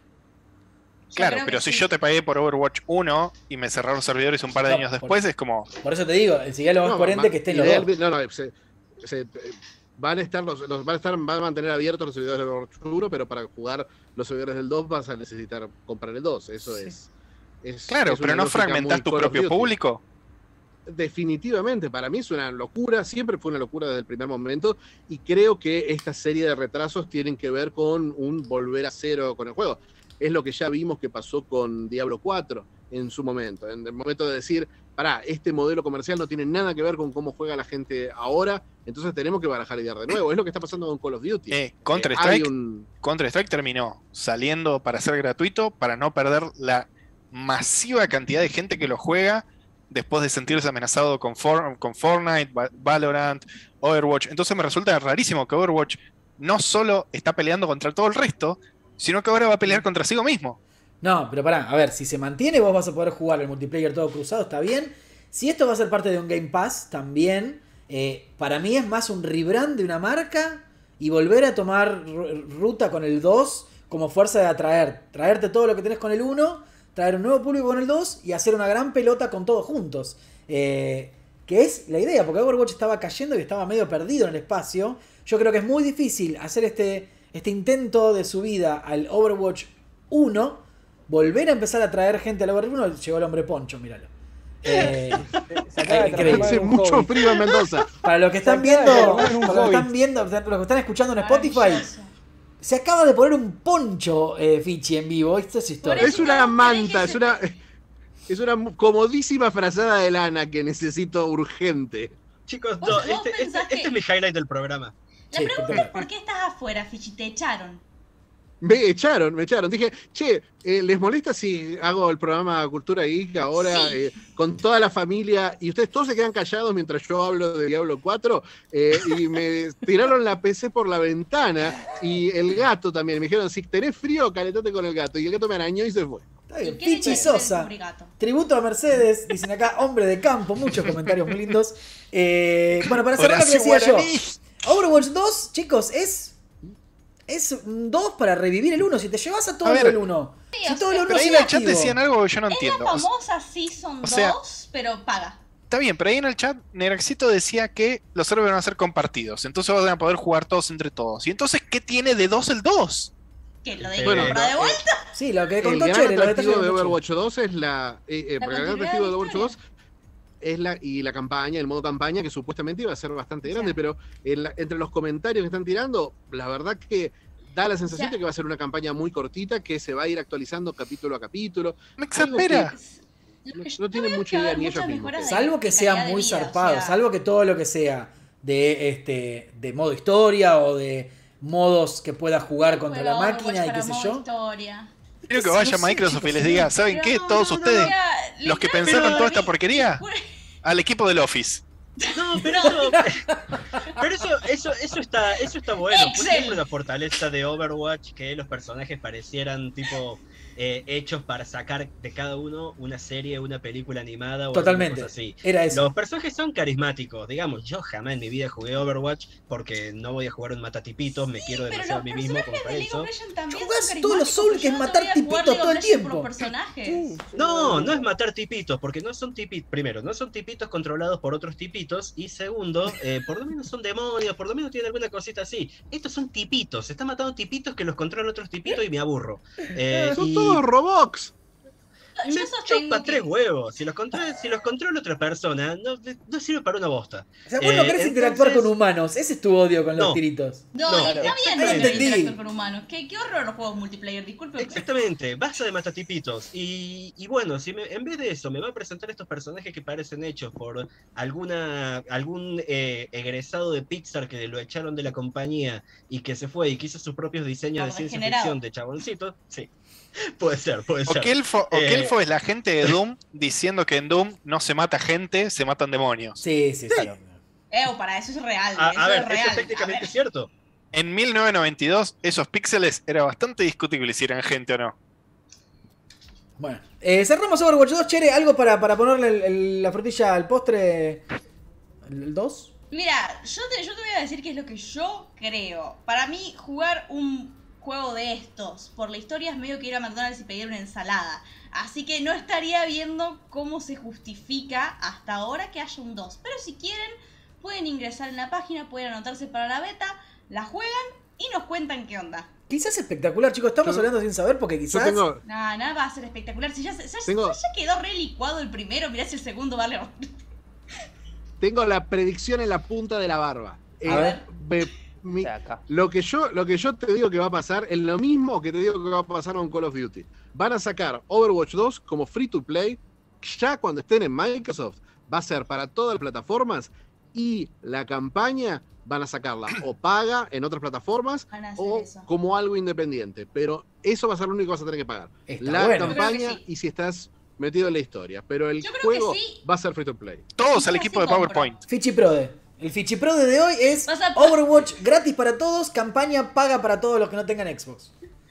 Yo Claro, creo pero que si sí. yo te pagué por Overwatch uno y me cerraron los servidores un par de No, años por- después, es como. Por eso te digo, sería lo más No, coherente ma- que estén los dos. idealmente- No, no, se- se- eh, van a estar los, los- van a estar, van a mantener abiertos los servidores del Overwatch uno, pero para jugar los servidores del dos vas a necesitar comprar el dos. Eso Sí. es, es. Claro, es pero una no lógica fragmentás muy tu Call of propio Duty. público. Definitivamente, para mí es una locura, siempre fue una locura desde el primer momento, y creo que esta serie de retrasos tienen que ver con un volver a cero con el juego. Es lo que ya vimos que pasó con Diablo cuatro en su momento, en el momento de decir, pará, este modelo comercial no tiene nada que ver con cómo juega la gente ahora, entonces tenemos que barajar idear de nuevo. Es lo que está pasando con Call of Duty. Eh, Eh, Counter-Strike hay un- Counter-Strike terminó saliendo para ser gratuito, para no perder la masiva cantidad de gente que lo juega después de sentirse amenazado con, For- con Fortnite, Va- Valorant, Overwatch. Entonces me resulta rarísimo que Overwatch no solo está peleando contra todo el resto, sino que ahora va a pelear contra sí mismo. No, pero pará, a ver, si se mantiene vos vas a poder jugar el multiplayer todo cruzado, está bien. Si esto va a ser parte de un Game Pass, también, eh, para mí es más un rebrand de una marca y volver a tomar ru- ruta con el dos como fuerza de atraer. Traerte todo lo que tenés con el uno, traer un nuevo público con el dos y hacer una gran pelota con todos juntos. Eh, que es la idea, porque Overwatch estaba cayendo y estaba medio perdido en el espacio. Yo creo que es muy difícil hacer este, este intento de subida al Overwatch uno, volver a empezar a traer gente al Overwatch uno. Llegó el hombre poncho, míralo. Eh, Se acaba de Increíble. transformar Hace en un mucho hobby. frío en Mendoza. para los que están Se acaba de viendo, transformar en un para los que están hobbit. viendo, o sea, los que están escuchando en Spotify, Maravilloso. se acaba de poner un poncho eh, Fichi en vivo. Esto es historia. Por Es eso una no, manta, tenés es que una, es una comodísima frazada de lana que necesito urgente. Chicos, ¿Vos- no, vos este, este- pensás este que- es mi highlight del programa. La Sí, pregunta es espectacular. ¿por qué estás afuera, Fichi? Te echaron. Me echaron, me echaron. Dije, che, eh, ¿les molesta si hago el programa Cultura Geek ahora Sí. eh, con toda la familia y ustedes todos se quedan callados mientras yo hablo de Diablo cuatro? Eh, y me tiraron la P C por la ventana y el gato también. Me dijeron, si tenés frío, calentate con el gato. Y el gato me arañó y se fue. Está bien. ¿Y qué le Fichi hiciste al Sosa. pobre gato? Tributo a Mercedes, dicen acá, hombre de campo, muchos comentarios muy lindos. Eh, bueno, para cerrar lo que Horacio decía yo, Guaraní. Overwatch dos, chicos, es es un dos para revivir el uno. Si te llevas a todo A ver, el uno, Sí, si o todo sea, el uno Pero ahí en sigue el chat activo, decían algo que yo no Es entiendo. la O sea, famosa Season o sea- dos, pero paga. está bien, pero ahí en el chat Neraxito decía que los servers van a ser compartidos. Entonces van a poder jugar todos entre todos. ¿Y entonces qué tiene de dos el dos? Que lo de Bueno, compra de vuelta. sí, lo que El contó gran Chere, los detalles atractivo de de Overwatch dos es la. eh, eh, La porque el gran continuidad atractivo de de la Overwatch dos es la, y la campaña, el modo campaña, que supuestamente iba a ser bastante grande, sea, pero en la- entre los comentarios que están tirando, la verdad que da la sensación o sea, de que va a ser una campaña muy cortita, que se va a ir actualizando capítulo a capítulo. Me Algo exaspera. Lo No- que yo no tienen veo mucha que va a idea haber ni muchas ellos mismos. mejoras de- Salvo que de sea calidad de muy vida, o zarpado, sea, salvo que todo lo que sea de este de modo historia o de modos que pueda jugar contra la juega máquina Overwatch y qué para sé modo yo. historia. Quiero que No vaya sé, Microsoft chicos, y les sí. diga, ¿saben Pero qué? no, Todos no, no, ustedes, mira, los que literal- pensaron pero- toda esta porquería, Juro- al equipo del Office. No, pero eso, pero eso, eso, eso está, eso está bueno. Fue Excel. siempre una fortaleza de Overwatch que los personajes parecieran tipo eh, hechos para sacar de cada uno una serie, una película animada o Totalmente. alguna cosa así. Era eso. Los personajes son carismáticos, digamos. Yo jamás en mi vida jugué Overwatch porque no voy a jugar un matatipitos, me quiero Pero demasiado los a mí mismo como personajes para de League eso. of Legends también Jugás son todos los carismáticos, Souls, pero que es yo no matar te voy a jugar tipitos League of todo el Legends tiempo. por los personajes. No, no es matar tipitos, porque no son tipitos, primero, no son tipitos controlados por otros tipitos, y segundo, eh, por lo menos son demonios, por lo menos tienen alguna cosita así. Estos son tipitos, se están matando tipitos que los controlan otros tipitos y me aburro. Eh, Son y todos Robox. se Yo sostengo chupa tres que- huevos, si los controla, si los controla otra persona, no, no sirve para una bosta. O sea, vos no Eh, querés interactuar entonces- con humanos. Ese es tu odio con los No. tiritos. No, No, está bien Ahí no entendí. interactuar con humanos. Qué, qué horror los juegos multiplayer, disculpe. Exactamente, basta de matatipitos. Y, y bueno, si me- en vez de eso me va a presentar estos personajes que parecen hechos por alguna algún eh, egresado de Pixar que lo echaron de la compañía y que se fue y que hizo sus propios diseños Por de ciencia degenerado. ficción de chaboncitos, sí. Puede ser, puede O ser. Kelfo, o Eh, Kelfo es la gente de Doom diciendo que en Doom no se mata gente, se matan demonios. Sí, sí, sí. Eh, para eso es real. A, eso a ver, es real. eso es A técnicamente ver. cierto. En mil novecientos noventa y dos, esos píxeles era bastante discutible si eran gente o no. Bueno, eh, cerramos Overwatch dos, Chere. ¿Algo para, para ponerle el- el- la frutilla al postre? ¿El dos? Mira, yo te, yo te voy a decir qué es lo que yo creo. Para mí, jugar un juego de estos por la historia es medio que ir a McDonald's y pedir una ensalada. Así que no estaría viendo cómo se justifica hasta ahora que haya un dos. Pero si quieren, pueden ingresar en la página, pueden anotarse para la beta, la juegan y nos cuentan qué onda. Quizás espectacular, chicos. Estamos Yo- hablando sin saber porque Yo quizás. tengo, Nada, nada va a ser espectacular. Si ya, se- ya, Tengo- ya quedó re licuado el primero, mirá si el segundo vale. tengo la predicción en la punta de la barba. Eh, A ver. me- mi- O sea, acá. Lo que, yo, lo que yo te digo que va a pasar es lo mismo que te digo que va a pasar con Call of Duty. Van a sacar Overwatch dos como free to play. Ya cuando estén en Microsoft, va a ser para todas las plataformas. Y la campaña van a sacarla o paga en otras plataformas Van a hacer o eso. como algo independiente. Pero eso va a ser lo único que vas a tener que pagar. Está la bueno. campaña Yo creo que sí. y si estás metido en la historia. Pero el Yo creo que juego sí. va a ser free to play. Todos Yo al sí equipo de compro. PowerPoint. Fichiprode. El Fichiprode de hoy es Vas a- Overwatch gratis para todos, campaña paga para todos los que no tengan Xbox.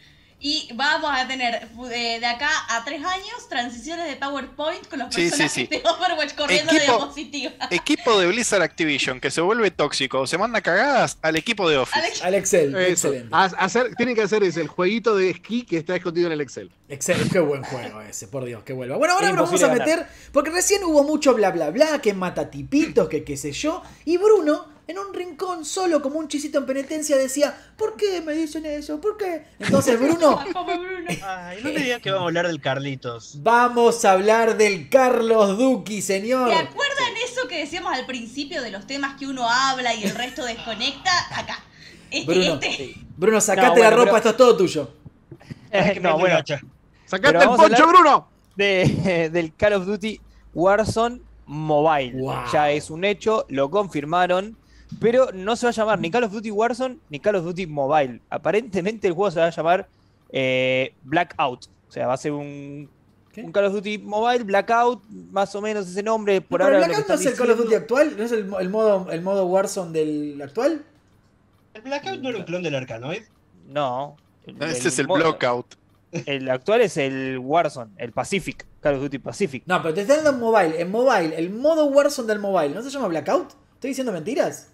Y vamos a tener eh, de acá a tres años transiciones de PowerPoint con los Sí, sí, personajes sí. de Overwatch corriendo de Equipo- diapositiva. Equipo de Blizzard Activision que se vuelve tóxico o se manda cagadas al equipo de Office. Alex- Al Excel, Eso. excelente. Ha- Hacer, tienen que hacer ese, el jueguito de esquí que está escondido en el Excel. Excelente, qué buen juego ese, por Dios, que vuelva. Bueno, ahora Es nos vamos a imposible meter, porque recién hubo mucho bla bla bla, que mata tipitos, que qué sé yo, y Bruno, en un rincón solo como un chisito en penitencia, decía, ¿por qué me dicen eso? ¿Por qué? Entonces, Bruno, Como Bruno. Ay, no me digan que vamos a hablar del Carlitos. vamos a hablar del Carlos Duki, señor. ¿Te acuerdan eso que decíamos al principio de los temas que uno habla y el resto desconecta? Acá. Este, Bruno, este. Bruno, sacate No, bueno, la ropa, pero- esto es todo tuyo. Ay, que no, prende bueno, el hacha. ¡Sacate Pero el vamos a poncho, hablar- Bruno! de, del Call of Duty Warzone Mobile. Wow. Ya es un hecho, lo confirmaron, pero no se va a llamar ni Call of Duty Warzone ni Call of Duty Mobile. Aparentemente el juego se va a llamar eh, Blackout. O sea, va a ser un, ¿Qué? un Call of Duty Mobile, Blackout, más o menos ese nombre. Por No, ahora pero lo que Blackout no están es el Call of Duty diciendo- actual, no es el, el modo, el modo Warzone del actual. ¿El Blackout no era un clon del Arkanoid? No. El- Ese es el modo- Blockout. El actual es el Warzone, el Pacific, Call of Duty Pacific. No, pero te está dando en mobile, en mobile, el modo Warzone del mobile, ¿no se llama Blackout? ¿Estoy diciendo mentiras?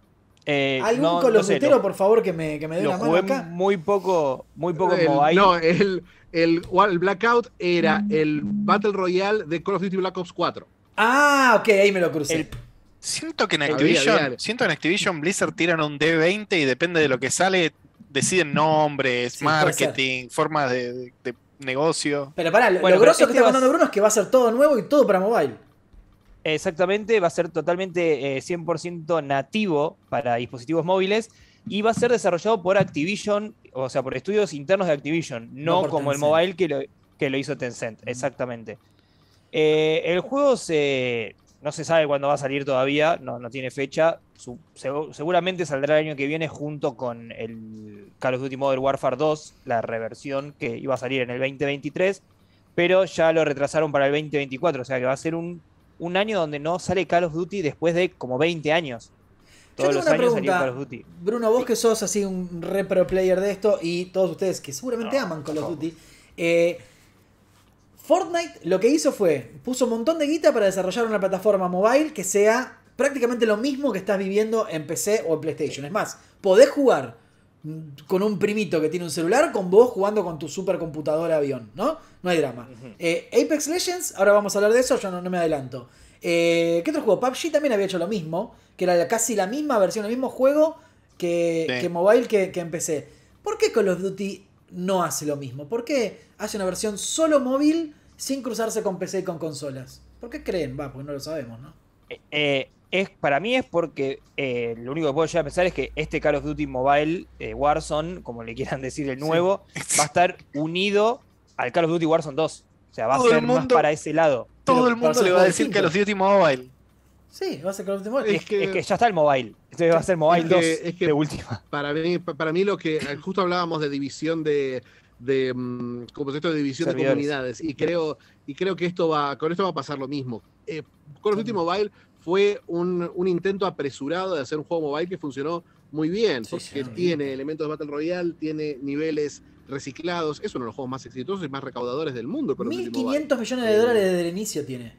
Eh, ¿Algún no- Call no of sé, Dutero, lo- por favor, que me, que me dé Lo una mano jugué acá? muy poco, muy poco en El- mobile. no, el, el, el Blackout era el Battle Royale de Call of Duty Black Ops cuatro. Ah, ok, ahí me lo crucé. El- Siento que en Había, Activision, había. siento que en Activision Blizzard tiran un D veinte y depende de lo que sale, deciden nombres, Sí, puede marketing, formas de, de- de negocio. Pero pará, lo, Bueno, lo pero grosso que este está va a contando Bruno es que va a ser todo nuevo y todo para mobile. Exactamente, va a ser totalmente eh, cien por ciento nativo para dispositivos móviles y va a ser desarrollado por Activision, o sea, por estudios internos de Activision, no, No como el Tencent. mobile que lo, que lo hizo Tencent, exactamente. Eh, el juego se, no se sabe cuándo va a salir todavía, no, no tiene fecha, Su, seg- seguramente saldrá el año que viene junto con el Call of Duty Modern Warfare dos, la reversión que iba a salir en el veinte veintitrés, pero ya lo retrasaron para el veinte veinticuatro, o sea que va a ser un, un año donde no sale Call of Duty después de como veinte años. Yo Todos tengo los una años salía pregunta, Call of Duty. Bruno, vos que sos así un re pro player de esto y todos ustedes que seguramente No, aman Call of no. Duty, eh, Fortnite lo que hizo fue, puso un montón de guita para desarrollar una plataforma mobile que sea prácticamente lo mismo que estás viviendo en P C o en PlayStation. Es más, podés jugar con un primito que tiene un celular con vos jugando con tu supercomputadora avión, ¿no? No hay drama. Ujú. Eh, Apex Legends, ahora vamos a hablar de eso, yo no, no me adelanto. Eh, ¿Qué otro juego? P U B G también había hecho lo mismo, que era casi la misma versión, el mismo juego que, Sí. que mobile que, que en P C. ¿Por qué Call of Duty no hace lo mismo? ¿Por qué hace una versión solo móvil sin cruzarse con P C y con consolas? ¿Por qué creen? Va, porque no lo sabemos, ¿no? Eh, eh, es, para mí es porque eh, lo único que puedo llegar a pensar es que este Call of Duty Mobile, eh, Warzone, como le quieran decir el nuevo, va a estar unido al Call of Duty Warzone dos. O sea, va Todo a ser el más mundo- para ese lado. Todo Pero el para mundo ser le va a juegos decir Call of distintos. Duty Mobile. Sí, va a ser Call of Duty Mobile. Es, que, es que ya está el mobile. Entonces va a ser Mobile Es que- dos es que- de última. Para mí, para mí lo que justo hablábamos de división de, de mm, como esto de división de Servidores. comunidades y creo y creo que esto va con esto va a pasar lo mismo. Eh, Call of Duty Mobile fue un, un intento apresurado de hacer un juego mobile que funcionó muy bien, Sí, porque sí. tiene elementos de Battle Royale, tiene niveles reciclados, es uno de los juegos más exitosos y más recaudadores del mundo. Call of Duty mil Mobile. quinientos millones de dólares desde el inicio tiene.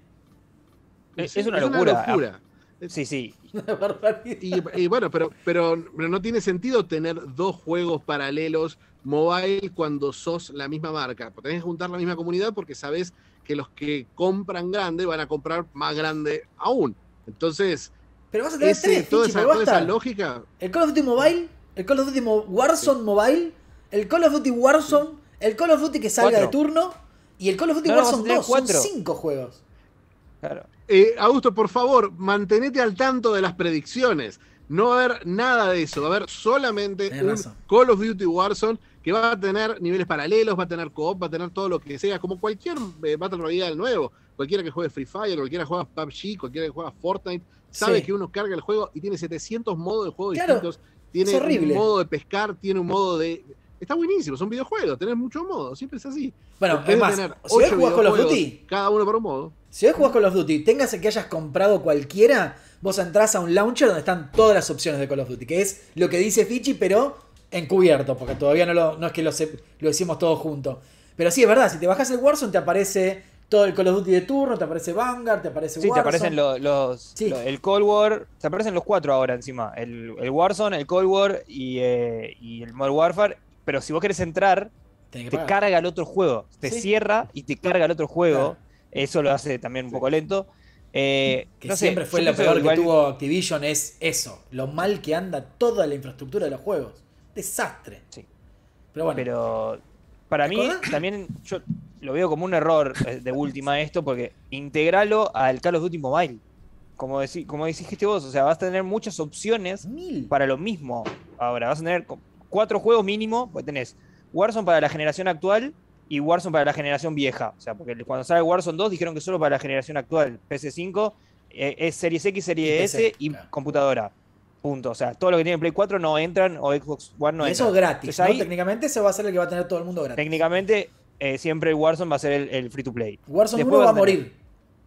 Es, Sí, es una locura. locura. Sí, sí. Una barbaridad. Y, y bueno, pero, pero, pero no tiene sentido tener dos juegos paralelos mobile cuando sos la misma marca. Tenés que juntar la misma comunidad porque sabés que los que compran grande van a comprar más grande aún. Entonces, Pero vas a tener ese, tres, toda, Fichi, esa, pero va a toda esa estar lógica. el Call of Duty Mobile, el Call of Duty Mo- Warzone Mobile, el Call of Duty Warzone, el Call of Duty que salga Cuatro. de turno y el Call of Duty No, no, vas a Warzone tener dos. Son cuatro. cinco juegos. Claro. Eh, Augusto, por favor, mantenete al tanto de las predicciones. No va a haber nada de eso. Va a haber solamente Tenés un razón. Call of Duty Warzone que va a tener niveles paralelos, va a tener co-op, va a tener todo lo que sea, como cualquier eh, Battle Royale nuevo. Cualquiera que juegue Free Fire, cualquiera que juega P U B G, cualquiera que juega Fortnite, sabe Sí. que uno carga el juego y tiene setecientos modos de juego Claro, distintos. Tiene es horrible. un modo de pescar, tiene un modo de... Está buenísimo, son videojuegos, tenés muchos modos, siempre es así. Bueno, En vez es de más, tener si hoy ocho jugás Call of videojuegos, Duty, cada uno por un modo. si hoy jugás Call of Duty, tengas que hayas comprado cualquiera, vos entrás a un launcher donde están todas las opciones de Call of Duty, que es lo que dice Fichi, pero encubierto, porque todavía no, lo, no es que lo, se- lo decimos todos juntos. Pero sí, es verdad, si te bajas el Warzone te aparece todo el Call of Duty de turno, te aparece Vanguard, te aparece Sí, Warzone. te aparecen lo- los, Sí. lo- el Cold War, te aparecen los cuatro ahora encima, el, el Warzone, el Cold War y, eh, y el Modern Warfare, pero si vos querés entrar, Tenés que te pagar. carga el otro juego, te Sí. cierra y te carga el otro juego, Claro. eso lo hace también un poco lento. Eh, Que no sé, siempre fue yo lo pienso peor igual- que tuvo Activision, es eso, lo mal que anda toda la infraestructura de los juegos. Desastre. Sí. Pero bueno, Pero para ¿Te mí acordás? también yo lo veo como un error eh, de última esto, porque integralo al Call of Duty Mobile. Como, decí, como dijiste vos, o sea, vas a tener muchas opciones mil. para lo mismo. Ahora, vas a tener co- cuatro juegos mínimo, pues tenés Warzone para la generación actual y Warzone para la generación vieja. O sea, porque cuando sale Warzone dos dijeron que solo para la generación actual. P S cinco eh, es Series X, Series Y P C, S y claro. computadora. Punto. O sea, todo lo que tiene Play cuatro no entran o Xbox One no y eso entran. es gratis, Entonces, ¿no? ahí, Técnicamente ese va a ser el que va a tener todo el mundo gratis. técnicamente, eh, siempre el Warzone va a ser el, el free to play. Warzone Después uno va a vas a tener- morir.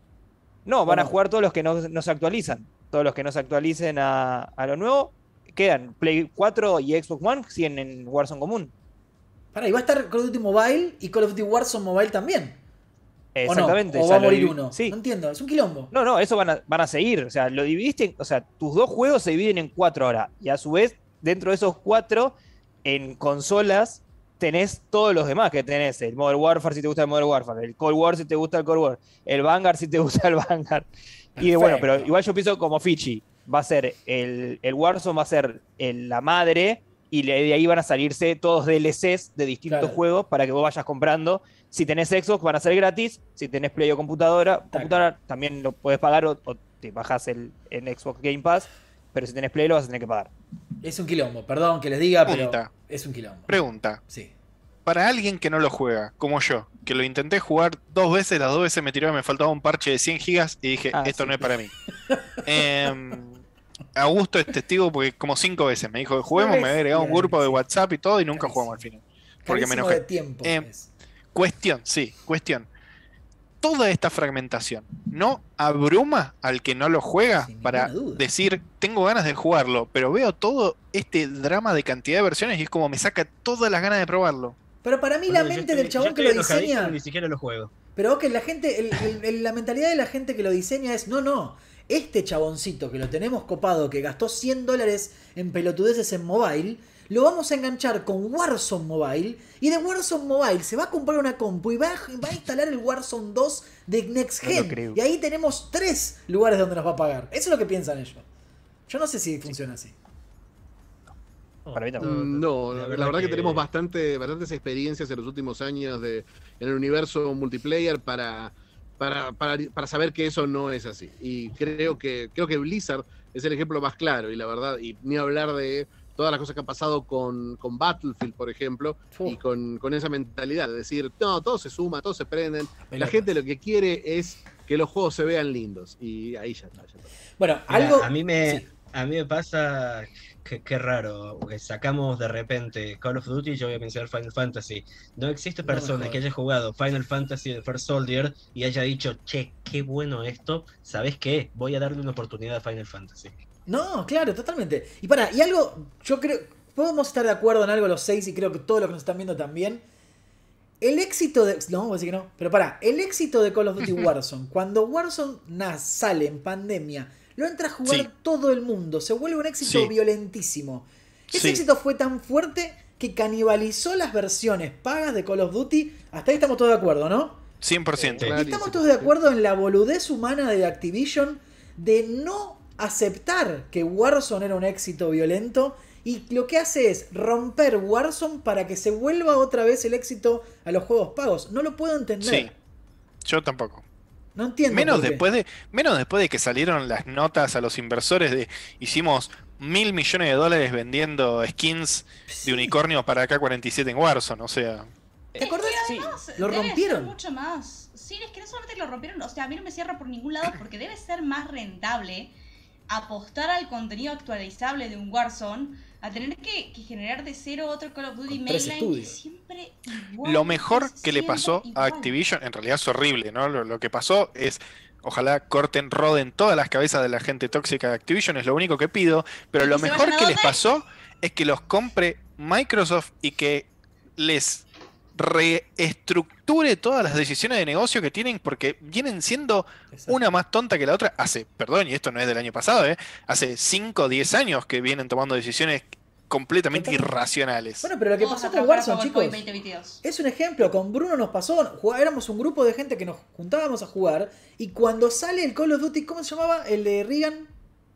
No, van a Bueno. jugar todos los que no, no se actualizan. Todos los que no se actualicen a, a lo nuevo quedan. Play cuatro y Xbox One siguen en Warzone común. Pará, y va a estar Call of Duty Mobile y Call of Duty Warzone Mobile también. Exactamente. ¿O no? ¿O o sea, va a lo morir divi- uno? Sí. No entiendo, es un quilombo. No, no, eso van a, van a seguir. O sea, lo dividiste, en- o sea, tus dos juegos se dividen en cuatro ahora. Y a su vez, dentro de esos cuatro, en consolas, tenés todos los demás que tenés. El Modern Warfare si te gusta el Modern Warfare, el Cold War si te gusta el Cold War, el Vanguard si te gusta el Vanguard. Y de, bueno, pero Perfecto. igual yo pienso como Fichi. Va a ser el, el Warzone va a ser el- la madre y de ahí van a salirse todos D L Cs de distintos Claro. juegos para que vos vayas comprando. Si tenés Xbox van a ser gratis, si tenés Play o computadora, computadora también lo podés pagar o, o te bajás el, en Xbox Game Pass, pero si tenés Play lo vas a tener que pagar. Es un quilombo, perdón que les diga, pero Pregunta. es un quilombo. Pregunta. Sí. Para alguien que no lo juega, como yo, que lo intenté jugar dos veces, las dos veces me tiró que me faltaba un parche de cien gigas y dije, Ah, esto sí. no es para mí. eh, Augusto es testigo porque como cinco veces me dijo que juguemos, me había agregado un grupo de WhatsApp y todo y nunca Carísimo. jugamos al final. Porque me Carísimo enojé. de tiempo. Eh, es. Cuestión, sí, cuestión. Toda esta fragmentación no abruma al que no lo juega Sin para ninguna duda. decir, tengo ganas de jugarlo, pero veo todo este drama de cantidad de versiones y es como me saca todas las ganas de probarlo. Pero para mí Boludo, la yo mente estoy- del yo chabón que estoy lo enojadísimo diseña... y ni siquiera lo juego. Pero que la gente, el- el- el- la mentalidad de la gente que lo diseña es, no, no, este chaboncito que lo tenemos copado, que gastó cien dólares en pelotudeces en mobile, lo vamos a enganchar con Warzone Mobile, y de Warzone Mobile se va a comprar una compu y va a, va a instalar el Warzone dos de Next No lo Gen. creo. Y ahí tenemos tres lugares donde nos va a pagar. Eso es lo que piensan ellos. Yo no sé si funciona así. Para mí tampoco. Mm, No, la verdad, que... tenemos bastante, bastantes experiencias en los últimos años de, en el universo multiplayer para, para, para, para saber que eso no es así. Y creo que, creo que Blizzard es el ejemplo más claro, y la verdad, y ni hablar de todas las cosas que han pasado con, con Battlefield, por ejemplo, Uf. y con, con esa mentalidad de decir, no, todo se suma, todos se prenden. La Pelotas. gente lo que quiere es que los juegos se vean lindos. Y ahí ya está. Ya está. Bueno, Mira, algo... a mí me sí. a mí me pasa que qué raro, que sacamos de repente Call of Duty y yo voy a mencionar Final Fantasy. No existe No me persona jodas. que haya jugado Final Fantasy The First Soldier y haya dicho, che, qué bueno esto, ¿sabes qué? Voy a darle una oportunidad a Final Fantasy. No, claro, totalmente. Y para, y algo, yo creo, podemos estar de acuerdo en algo los seis y creo que todos los que nos están viendo también. El éxito de... No, voy a decir que no. Pero para, el éxito de Call of Duty Warzone, cuando Warzone nas, sale en pandemia, lo entra a jugar Sí. todo el mundo, se vuelve un éxito Sí. violentísimo. Ese Sí. éxito fue tan fuerte que canibalizó las versiones pagas de Call of Duty. Hasta ahí estamos todos de acuerdo, ¿no? cien por ciento. Sí. Y Clarísimo, estamos todos de sí. acuerdo en la boludez humana de Activision de no aceptar que Warzone era un éxito violento, y lo que hace es romper Warzone para que se vuelva otra vez el éxito a los juegos pagos. No lo puedo entender. Sí. Yo tampoco. No entiendo. Menos por qué. después de, menos después de que salieron las notas a los inversores de hicimos mil millones de dólares vendiendo skins Sí. de unicornio para K cuarenta y siete en Warzone, o sea. ¿Te acordás? Sí. Además, Lo debe rompieron. ser mucho más. Sí, es que no solamente lo rompieron, o sea, a mí no me cierra por ningún lado porque debe ser más rentable apostar al contenido actualizable de un Warzone a tener que, que generar de cero otro Call of Duty Con tres mainline que estudios. siempre igual, Lo mejor es que le siempre pasó a igual. Activision, en realidad es horrible, ¿no? Lo, lo que pasó es, ojalá corten, roden todas las cabezas de la gente tóxica de Activision, es lo único que pido, pero ¿Y lo se mejor vayan a que les dónde? pasó es que los compre Microsoft y que les reestructure todas las decisiones de negocio que tienen, porque vienen siendo Exacto. una más tonta que la otra hace, perdón, y esto no es del año pasado, ¿eh? Hace cinco o diez años que vienen tomando decisiones completamente Totalmente. irracionales. Bueno, pero lo que Vamos pasó a con trabajar a Warzone, PowerPoint chicos, veinte veintidós. es un ejemplo. Con Bruno nos pasó, jugá- éramos un grupo de gente que nos juntábamos a jugar, y cuando sale el Call of Duty, ¿cómo se llamaba? El de Reagan.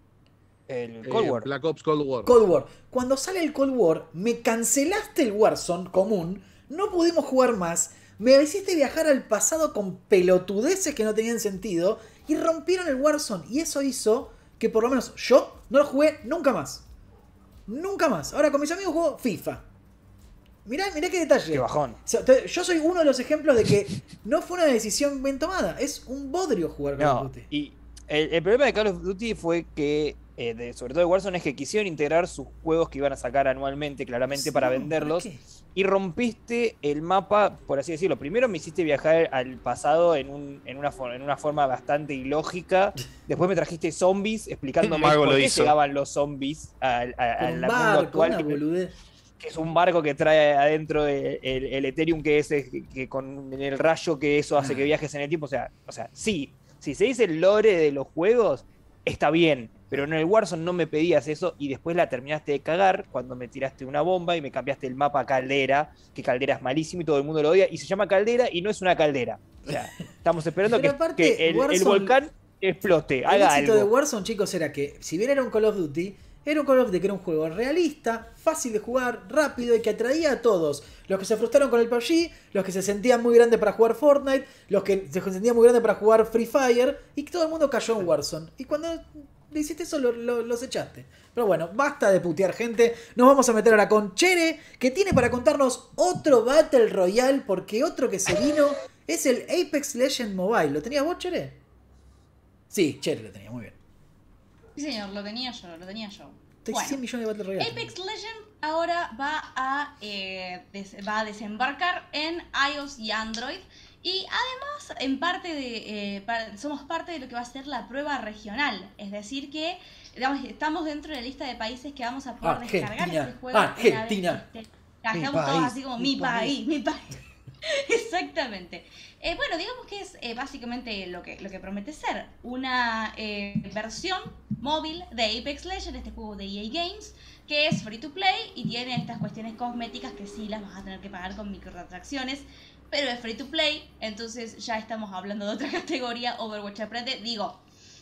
El Eh, Cold War. Black Ops Cold War. Cold War. Cuando sale el Cold War, me cancelaste el Warzone común, no pudimos jugar más, me hiciste viajar al pasado con pelotudeces que no tenían sentido, y rompieron el Warzone, y eso hizo que por lo menos yo no lo jugué nunca más. Nunca más. Ahora con mis amigos juego FIFA. Mirá, mirá qué detalle. Qué bajón. O sea, te- yo soy uno de los ejemplos de que no fue una decisión bien tomada. Es un bodrio jugar Call of No, Duty. y el, el problema de Call of Duty fue que, eh, de- sobre todo de Warzone, es que quisieron integrar sus juegos que iban a sacar anualmente, claramente, Sí, para ¿para venderlos, qué? y rompiste el mapa, por así decirlo. Primero me hiciste viajar al pasado en, un, en, una, for- en una forma bastante ilógica, después me trajiste zombies explicándome Un mago por lo qué hizo. llegaban los zombies al a, a- Con al un mundo barco, actual, una que, me- boludez. que es un barco que trae adentro de- el, el Ethereum, que es eh, que, que con el rayo que eso hace Ah. que viajes en el tiempo. O sea, o sea, sí, si se dice el lore de los juegos, está bien, pero en el Warzone no me pedías eso y después la terminaste de cagar cuando me tiraste una bomba y me cambiaste el mapa a Caldera, que Caldera es malísimo y todo el mundo lo odia, y se llama Caldera y no es una caldera. O sea, estamos esperando Pero que, aparte, que el, el Warzone- volcán explote, El haga éxito algo. de Warzone, chicos, era que si bien era un Call of Duty, Era un Call of Duty que era un juego realista, fácil de jugar, rápido y que atraía a todos. Los que se frustraron con el P U B G, los que se sentían muy grandes para jugar Fortnite, los que se sentían muy grandes para jugar Free Fire, y que todo el mundo cayó en Warzone. Y cuando le hiciste eso, lo, lo, los echaste. Pero bueno, basta de putear gente. Nos vamos a meter ahora con Chere, que tiene para contarnos otro Battle Royale, porque otro que se vino es el Apex Legends Mobile. ¿Lo tenías vos, Chere? Sí, Chere lo tenía, muy bien. Sí, señor, lo tenía yo, lo tenía yo. Hay Bueno, cien millones de Battle Royale. Apex Legends ahora va a, eh, des- va a desembarcar en iOS y Android. Y además, en parte de, eh, pa- somos parte de lo que va a ser la prueba regional. Es decir que digamos, estamos dentro de la lista de países que vamos a poder Argentina, descargar este juego. Argentina. Una vez que esté- Mi Estamos todos país, así como mi mi país, mi país. Exactamente. Eh, bueno, digamos que es eh, básicamente lo que, lo que promete ser una eh, versión móvil de Apex Legends, este juego de E A Games, que es free to play y tiene estas cuestiones cosméticas que sí las vas a tener que pagar con microtransacciones, pero es free to play, entonces ya estamos hablando de otra categoría. Overwatch aprende, digo,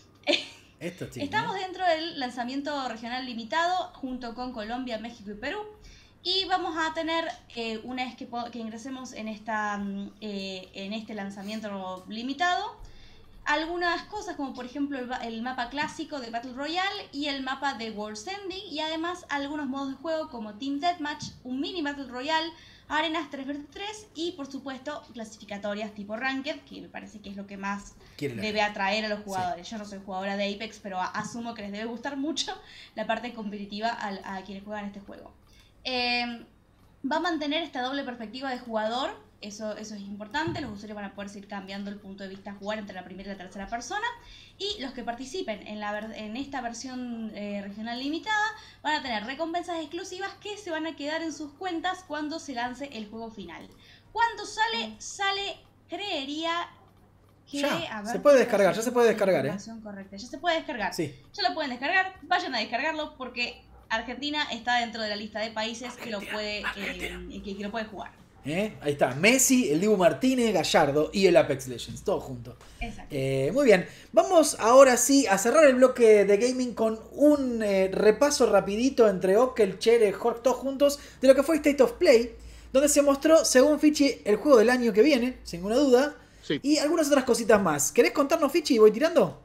Esto sí, estamos ¿no? dentro del lanzamiento regional limitado junto con Colombia, México y Perú. Y vamos a tener, eh, una vez que, po- que ingresemos en, esta, mm, eh, en este lanzamiento limitado, algunas cosas como por ejemplo el, ba- el mapa clásico de Battle Royale y el mapa de World's Ending, y además algunos modos de juego como Team Deathmatch, un mini Battle Royale, arenas tres versus tres y por supuesto clasificatorias tipo Ranked, que me parece que es lo que más Quiere la- debe atraer a los jugadores. Yo no soy jugadora de Apex, pero a- asumo que les debe gustar mucho la parte competitiva al- a, quienes juegan este juego. Eh, va a mantener esta doble perspectiva de jugador, eso, eso es importante. Los usuarios van a poder seguir cambiando el punto de vista a jugar entre la primera y la tercera persona, y los que participen en, la ver- en esta versión eh, regional limitada van a tener recompensas exclusivas que se van a quedar en sus cuentas cuando se lance el juego final. ¿Cuándo sale? Sale, creería que... Ya, a ver, se puede si descargar, tengo ya se puede la descargar, ¿eh? información correcta. Ya se puede descargar. Sí. Ya lo pueden descargar, vayan a descargarlo porque Argentina está dentro de la lista de países que lo puede, eh, que, que lo puede jugar. ¿Eh? Ahí está, Messi, el Dibu Martínez, Gallardo y el Apex Legends, todo junto. Exacto. Eh, muy bien, vamos ahora sí a cerrar el bloque de gaming con un eh, repaso rapidito entre Okel, Chere, Jorge, todos juntos, de lo que fue State of Play, donde se mostró, según Fichi, el juego del año que viene, sin ninguna duda, Sí. y algunas otras cositas más. ¿Querés contarnos, Fichi, y voy tirando?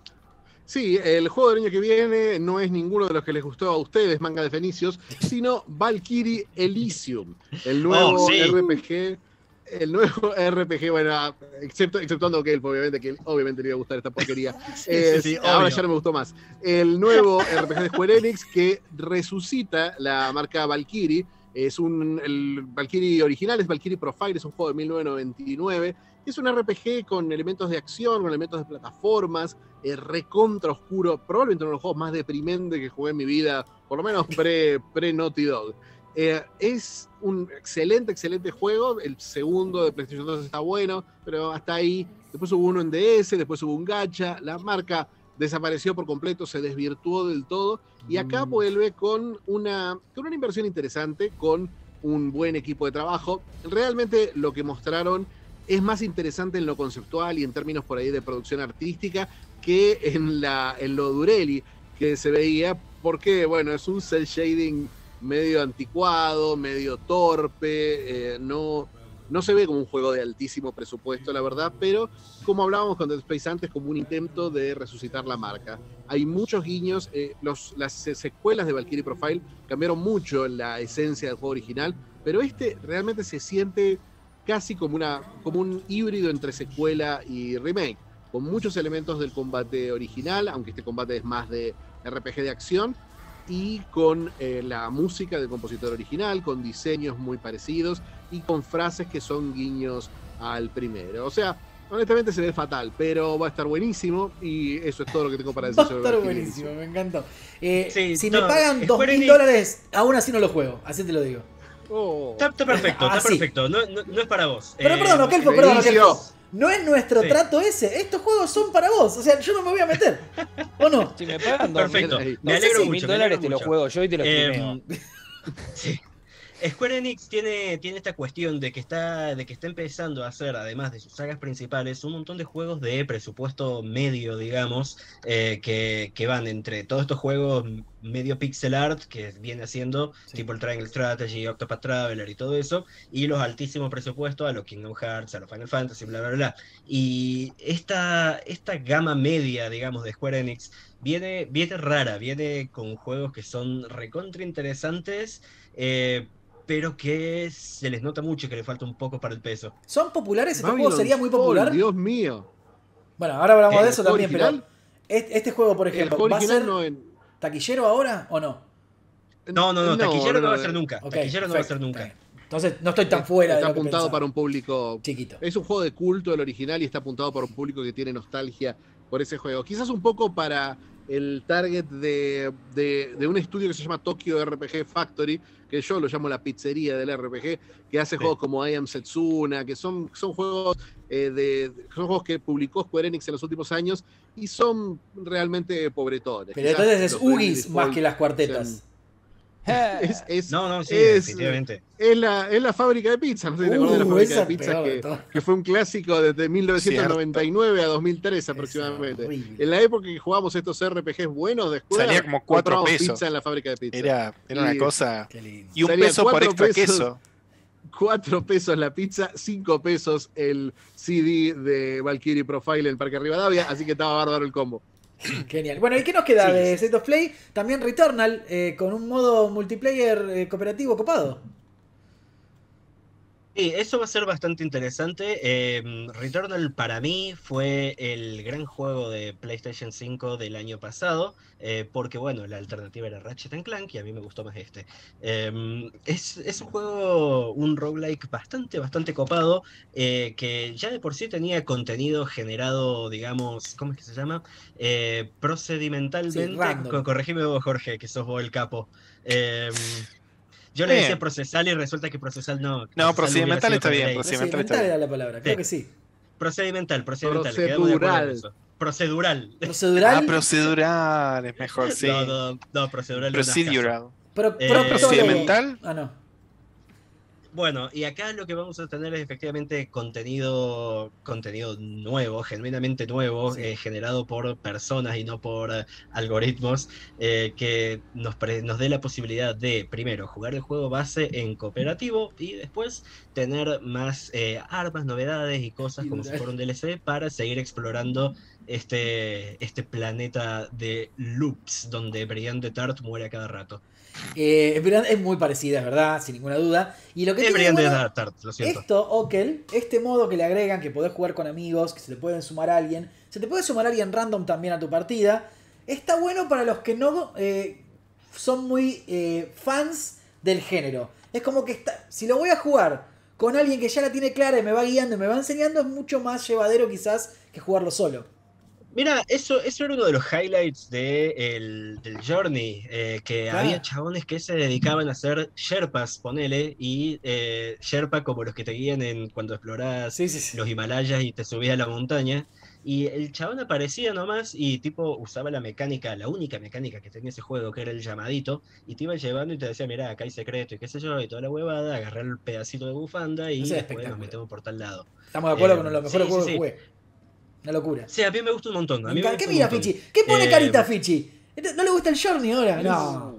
Sí, el juego del año que viene no es ninguno de los que les gustó a ustedes, manga de fenicios, sino Valkyrie Elysium, el nuevo Oh, sí. R P G, el nuevo R P G, bueno, excepto, exceptuando que él, obviamente, que él, obviamente le iba a gustar esta porquería. Eh, sí, ahora obvio. ya no me gustó más. El nuevo R P G de Square Enix que resucita la marca Valkyrie. Es un, el Valkyrie original es Valkyrie Profile, es un juego de mil novecientos noventa y nueve. Es un R P G con elementos de acción, con elementos de plataformas, eh, recontra oscuro, probablemente uno de los juegos más deprimentes que jugué en mi vida, por lo menos pre, pre Naughty Dog. Eh, es un excelente, excelente juego. El segundo de PlayStation dos está bueno, pero hasta ahí. Después hubo uno en D S, después hubo un gacha, la marca desapareció por completo, se desvirtuó del todo, y acá Mm. vuelve con una, con una inversión interesante, con un buen equipo de trabajo. Realmente lo que mostraron es más interesante en lo conceptual y en términos por ahí de producción artística que en, la, en lo Durelli que se veía, porque bueno, es un cel shading medio anticuado, medio torpe, eh, no, no se ve como un juego de altísimo presupuesto, la verdad, pero como hablábamos con Dead Space antes, como un intento de resucitar la marca. Hay muchos guiños, eh, los, las secuelas de Valkyrie Profile cambiaron mucho la esencia del juego original, pero este realmente se siente casi como, una, como un híbrido entre secuela y remake, con muchos elementos del combate original, aunque este combate es más de R P G de acción, y con eh, la música del compositor original, con diseños muy parecidos y con frases que son guiños al primero. O sea, honestamente se ve fatal, pero va a estar buenísimo, y eso es todo lo que tengo para decir Va a sobre estar Valkyrie buenísimo, Elysium. me encantó. Eh, Sí, si no, me pagan dos Square mil Enix- dólares, aún así no lo juego, así te lo digo. Oh. Está, está perfecto, está Ah, sí. perfecto. No, no, no es para vos. Pero Eh, perdón, Okelfo, Benicio. perdón, Okelfo. No es nuestro Sí. trato ese. Estos juegos son para vos. O sea, yo no me voy a meter. ¿O no? Si me pagan dos mil Perfecto. Me Me alegro mil mucho. me dólares, alegro te lo mucho. juego yo y te lo Eh, streameo. sí. Square Enix tiene, tiene esta cuestión de que, está, de que está empezando a hacer, además de sus sagas principales, un montón de juegos de presupuesto medio, digamos, eh, que, que van entre todos estos juegos medio pixel art que viene haciendo, sí. tipo el Triangle Strategy, Octopath Traveler y todo eso, y los altísimos presupuestos a los Kingdom Hearts, a los Final Fantasy, bla, bla, bla. Y esta, esta gama media, digamos, de Square Enix viene, viene rara, viene con juegos que son recontra interesantes, eh, pero que se les nota mucho que le falta un poco para el peso. ¿Son populares? ¿Este juego sería muy popular? Oh, Dios mío. Bueno, ahora hablamos de eso también, original? pero este, este juego, por ejemplo, ¿va a ser no en... taquillero ahora o no? No, no, no, no taquillero no, no, no va a ser nunca. Okay, taquillero perfecto. no va a ser nunca. Entonces, no estoy tan fuera está de lo que apuntado pensaba. Para un público chiquito. Es un juego de culto el original y está apuntado para un público que tiene nostalgia por ese juego. Quizás un poco para el target de, de, de un estudio que se llama Tokyo R P G Factory, que yo lo llamo la pizzería del R P G, que hace sí. juegos como I Am Setsuna, que son, son juegos eh, de, son juegos que publicó Square Enix en los últimos años y son realmente pobretones. Pero Quizás entonces es Ugis más que las cuartetas. Sean, Es, es, no, no, sí, es, definitivamente. Es la, es la fábrica de pizza. No sé si te uh, acordás de la fábrica de pizza, que, que fue un clásico desde mil novecientos noventa y nueve Cierto. a dos mil tres aproximadamente. En la época que jugábamos estos R P Gs buenos de escuela, salía como cuatro pesos. Pizza en la fábrica de pizza. Era, era una y, cosa. Y un peso por extra pesos, queso. Cuatro pesos la pizza, cinco pesos el C D de Valkyrie Profile en el Parque Rivadavia, así que estaba bárbaro el combo. Genial. Bueno, ¿y qué nos queda sí, de sí. State of Play? También Returnal, eh, con un modo multiplayer eh, cooperativo copado. Sí, eso va a ser bastante interesante. Eh, Returnal para mí fue el gran juego de PlayStation cinco del año pasado, eh, porque bueno, la alternativa era Ratchet and Clank y a mí me gustó más este. Eh, es, es un juego, un roguelike bastante, bastante copado, eh, que ya de por sí tenía contenido generado, digamos, ¿cómo es que se llama? Eh, procedimentalmente. Sí, Co corregime vos, Jorge, que sos vos el capo. Eh, Yo le bien. decía procesal y resulta que procesal no. No, procesal procedimental está bien. Procedimental, procedimental está bien. era la palabra, creo sí. que sí. Procedimental, procedimental. Procedural. Procedural. Procedural. Ah, procedural es mejor, sí. No, no, no, procedural. Procedural. Pro, Eh, pro, procedimental. Ah, no. Bueno, y acá lo que vamos a tener es efectivamente contenido, contenido nuevo, genuinamente nuevo, sí. eh, generado por personas y no por uh, algoritmos, eh, que nos, pre nos dé la posibilidad de, primero, jugar el juego base en cooperativo y después tener más eh, armas, novedades y cosas como si fuera un D L C para seguir explorando este, este planeta de loops donde Brian de Tart muere a cada rato. Eh, es muy parecida, es verdad, sin ninguna duda. Y lo que tiene bueno, de Tart, lo siento. esto, Okel, este modo que le agregan, que podés jugar con amigos, que se te pueden sumar a alguien, se te puede sumar a alguien random también a tu partida, está bueno para los que no eh, son muy eh, fans del género. Es como que está, si lo voy a jugar con alguien que ya la tiene clara y me va guiando y me va enseñando, es mucho más llevadero quizás que jugarlo solo. Mira, eso, eso era uno de los highlights de el, del Journey, eh, que ah. había chabones que se dedicaban a hacer Sherpas, ponele, y eh, Sherpa como los que te guían en, cuando explorás sí, sí, sí. los Himalayas y te subías a la montaña, y el chabón aparecía nomás y tipo usaba la mecánica, la única mecánica que tenía ese juego, que era el llamadito, y te iba llevando y te decía, mirá, acá hay secreto y qué sé yo, y toda la huevada, agarrar el pedacito de bufanda y después nos metemos por tal lado. Estamos de acuerdo eh, con los mejores sí, juegos sí, que sí. jugué. Una locura. Sí, a mí me gusta un montón. A mí me ¿Qué mira Fichi? ¿Qué pone eh, carita Fichi? ¿No le gusta el Journey ahora? No.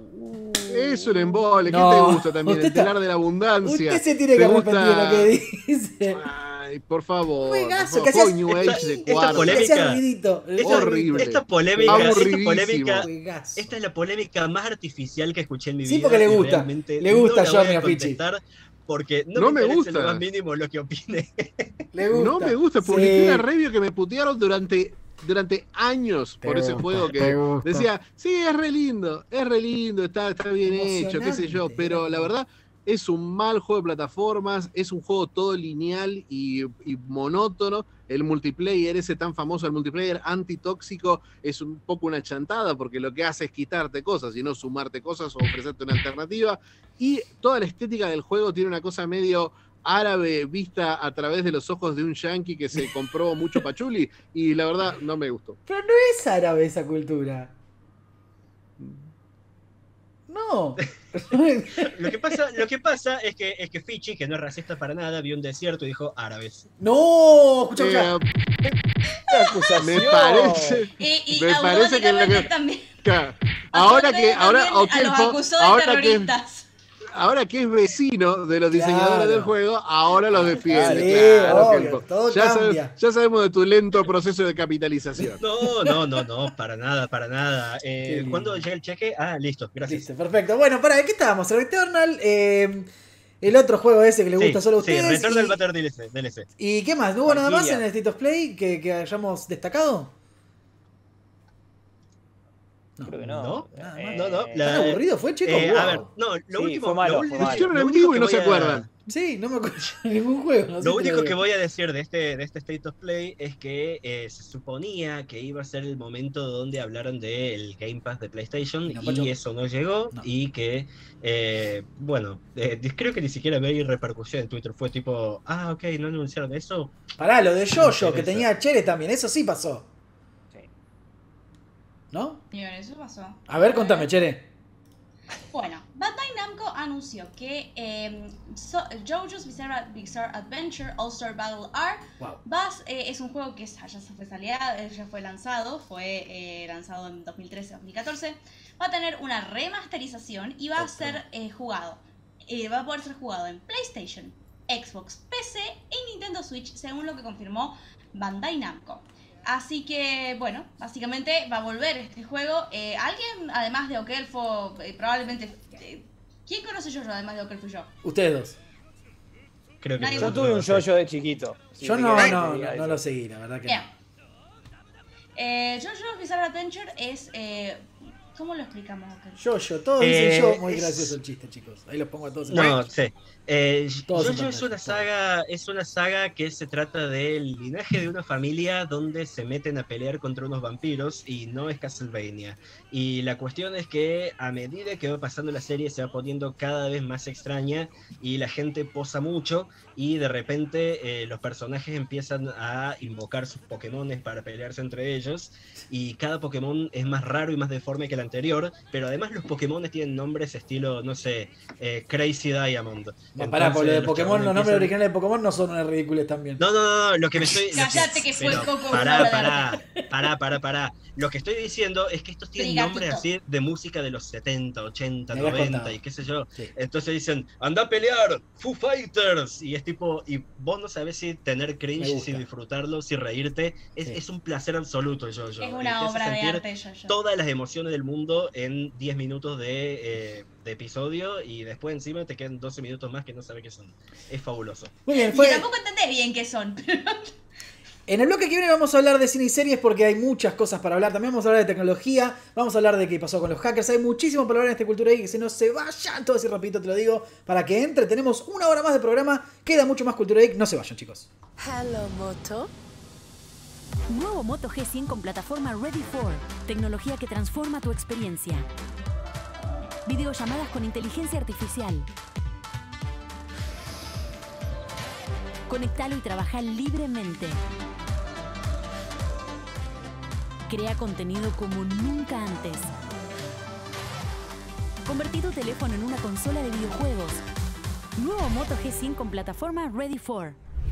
Es un embole. No. ¿Qué te gusta también? El telar de la abundancia. Usted se tiene que arrepentir de lo que dice. Ay, por favor. Juegazo, por que favor. hacías- New esta- Age de esta cuarto. polémica- Ese ruidito. Esta, Horrible. esta polémica, esta Aburridísimo. polémica, Juegazo. esta es la polémica más artificial que escuché en mi Sí, vida. porque le y gusta, realmente le gusta no la voy Johnny a a Fichi. contestar porque no, No me, me interesa gusta. lo más mínimo lo que opine. Le gusta. No me gusta. Publiqué Sí. una review que me putearon durante, durante años por Te ese gusta, juego te que gusta. decía, sí, es re lindo, es re lindo, está, está bien hecho, qué sé yo, Emocionante, pero era la como- verdad es un mal juego de plataformas, es un juego todo lineal y, y monótono. El multiplayer, ese tan famoso, el multiplayer antitóxico, es un poco una chantada porque lo que hace es quitarte cosas y no sumarte cosas o ofrecerte una alternativa. Y toda la estética del juego tiene una cosa medio árabe vista a través de los ojos de un yankee que se compró mucho pachuli y la verdad no me gustó. Pero no es árabe esa cultura. No. Lo que pasa, lo que pasa es que es que Fichi, que no es racista para nada, vio un desierto y dijo árabes. No, escucha, escucha. Eh, ¡Qué acusación! me parece. Y, y Me parece que lo automáticamente que- también, Claro. Ahora que, ahora, también a los Okelfo, acusó de ahora que, terroristas. ahora que es vecino de los diseñadores Claro. del juego, ahora los defiende. Sí, claro, obvio, Okelfo. todo ya, sabe- cambia. ya sabemos de tu lento proceso de capitalización. No, no, no, no, para nada, para nada. Qué Eh, lindo. ¿Cuándo llega el cheque? Ah, listo, gracias. Listo, perfecto. Bueno, para, ¿de qué estábamos? El Returnal, eh, el otro juego ese que le gusta Sí, solo a sí, ustedes. Return del y, Butter D L C. D L C. ¿Y qué más? ¿No hubo nada más Valkyria. en el State of Play que, que hayamos destacado? Creo que no. ¿No? Nada más. Eh, No, no, ¿Tan la- aburrido fue, chicos? Eh, Wow. A ver, no, lo Sí, último, fue malo, lo fue último- malo. Lo hicieron lo en único vivo que y no voy se a- acuerdan. Sí, no me acuerdo de ningún juego. no sé Lo si te único que digo. voy a decir de este, de este State of Play es que eh, se suponía que iba a ser el momento donde hablaran del Game Pass de PlayStation Y no, y Pacho. eso no llegó No. y que, eh, bueno, eh, creo que ni siquiera me repercusión en Twitter. Fue tipo, ah, ok, no anunciaron eso. Pará, lo de Jojo, interesa. que tenía Chere también, eso sí pasó. Sí. ¿No? Señor, eso pasó. A ver, contame, Chere. Bueno, Bandai Namco anunció que eh, so- JoJo's Bizarre, Bizarre Adventure All-Star Battle R Wow. Vas, eh, es un juego que ya se fue, salida, eh, ya fue lanzado, fue eh, lanzado en dos mil trece dos mil catorce. Va a tener una remasterización y va a ser eh, jugado. Eh, va a poder ser jugado en PlayStation, Xbox, P C y Nintendo Switch, según lo que confirmó Bandai Namco. Así que, bueno, básicamente va a volver este juego. Eh, Alguien, además de Okelfo, eh, probablemente... eh, ¿Quién conoce JoJo además de Okelfo y yo? Ustedes dos. Creo que Nadie- Yo nosotros tuve un no sé. yo-yo de chiquito. si Yo te no, querés no, que diga no, no eso. lo seguí, la verdad que Bien. no. Eh, JoJo's Bizarre Adventure es... Eh, ¿Cómo lo explicamos, Okelfo? Jojo, todos Eh, dicen yo. Muy es- gracioso el chiste, chicos. Ahí los pongo a todos. en No, pantalla. sí. Eh, Todos en JoJo es pantalla, una todos. saga, es una saga que se trata del linaje de una familia donde se meten a pelear contra unos vampiros y no es Castlevania. Y la cuestión es que a medida que va pasando la serie se va poniendo cada vez más extraña y la gente posa mucho y de repente eh, los personajes empiezan a invocar sus Pokémones para pelearse entre ellos y cada Pokémon es más raro y más deforme que el anterior, pero además los Pokémones tienen nombres estilo, no sé, eh, Crazy Diamond. No, pará, por lo de Entonces, los Pokémon, chabones los nombres empiezan- originales de Pokémon no son unas ridículas también. No, no, no, no, lo que me estoy... lo Cállate que fue pero Coco Pará, una obra de pará, pará, pará, pará. Lo que estoy diciendo es que estos tienen Brigatito. nombres así de música de los setenta, ochenta, Me habías noventa contado. y qué sé yo. Sí. Entonces dicen, anda a pelear, Foo Fighters. Y es tipo, y vos no sabés si tener Me cringe, gusta. si disfrutarlo, si reírte. Es, Sí. es un placer absoluto, yo, yo. Es una obra de arte, JoJo. Todas las emociones del mundo en diez minutos de, eh, de episodio y después encima te quedan doce minutos más que no sabes qué son. Es fabuloso. Muy bien, Y fue. tampoco entendés bien qué son. En el bloque que viene vamos a hablar de cine y series porque hay muchas cosas para hablar. También vamos a hablar de tecnología, vamos a hablar de qué pasó con los hackers. Hay muchísimo para hablar en esta cultura y que se nos se vayan. Todo así rapidito te lo digo. Para que entre, tenemos una hora más de programa. Queda mucho más Cultura Geek. No se vayan, chicos. Hello, Moto. Nuevo Moto G cien con plataforma Ready for. Tecnología que transforma tu experiencia. Videollamadas con inteligencia artificial. Conectalo y trabaja libremente. Crea contenido como nunca antes. Convertí tu teléfono en una consola de videojuegos. Nuevo Moto G cien con plataforma Ready for.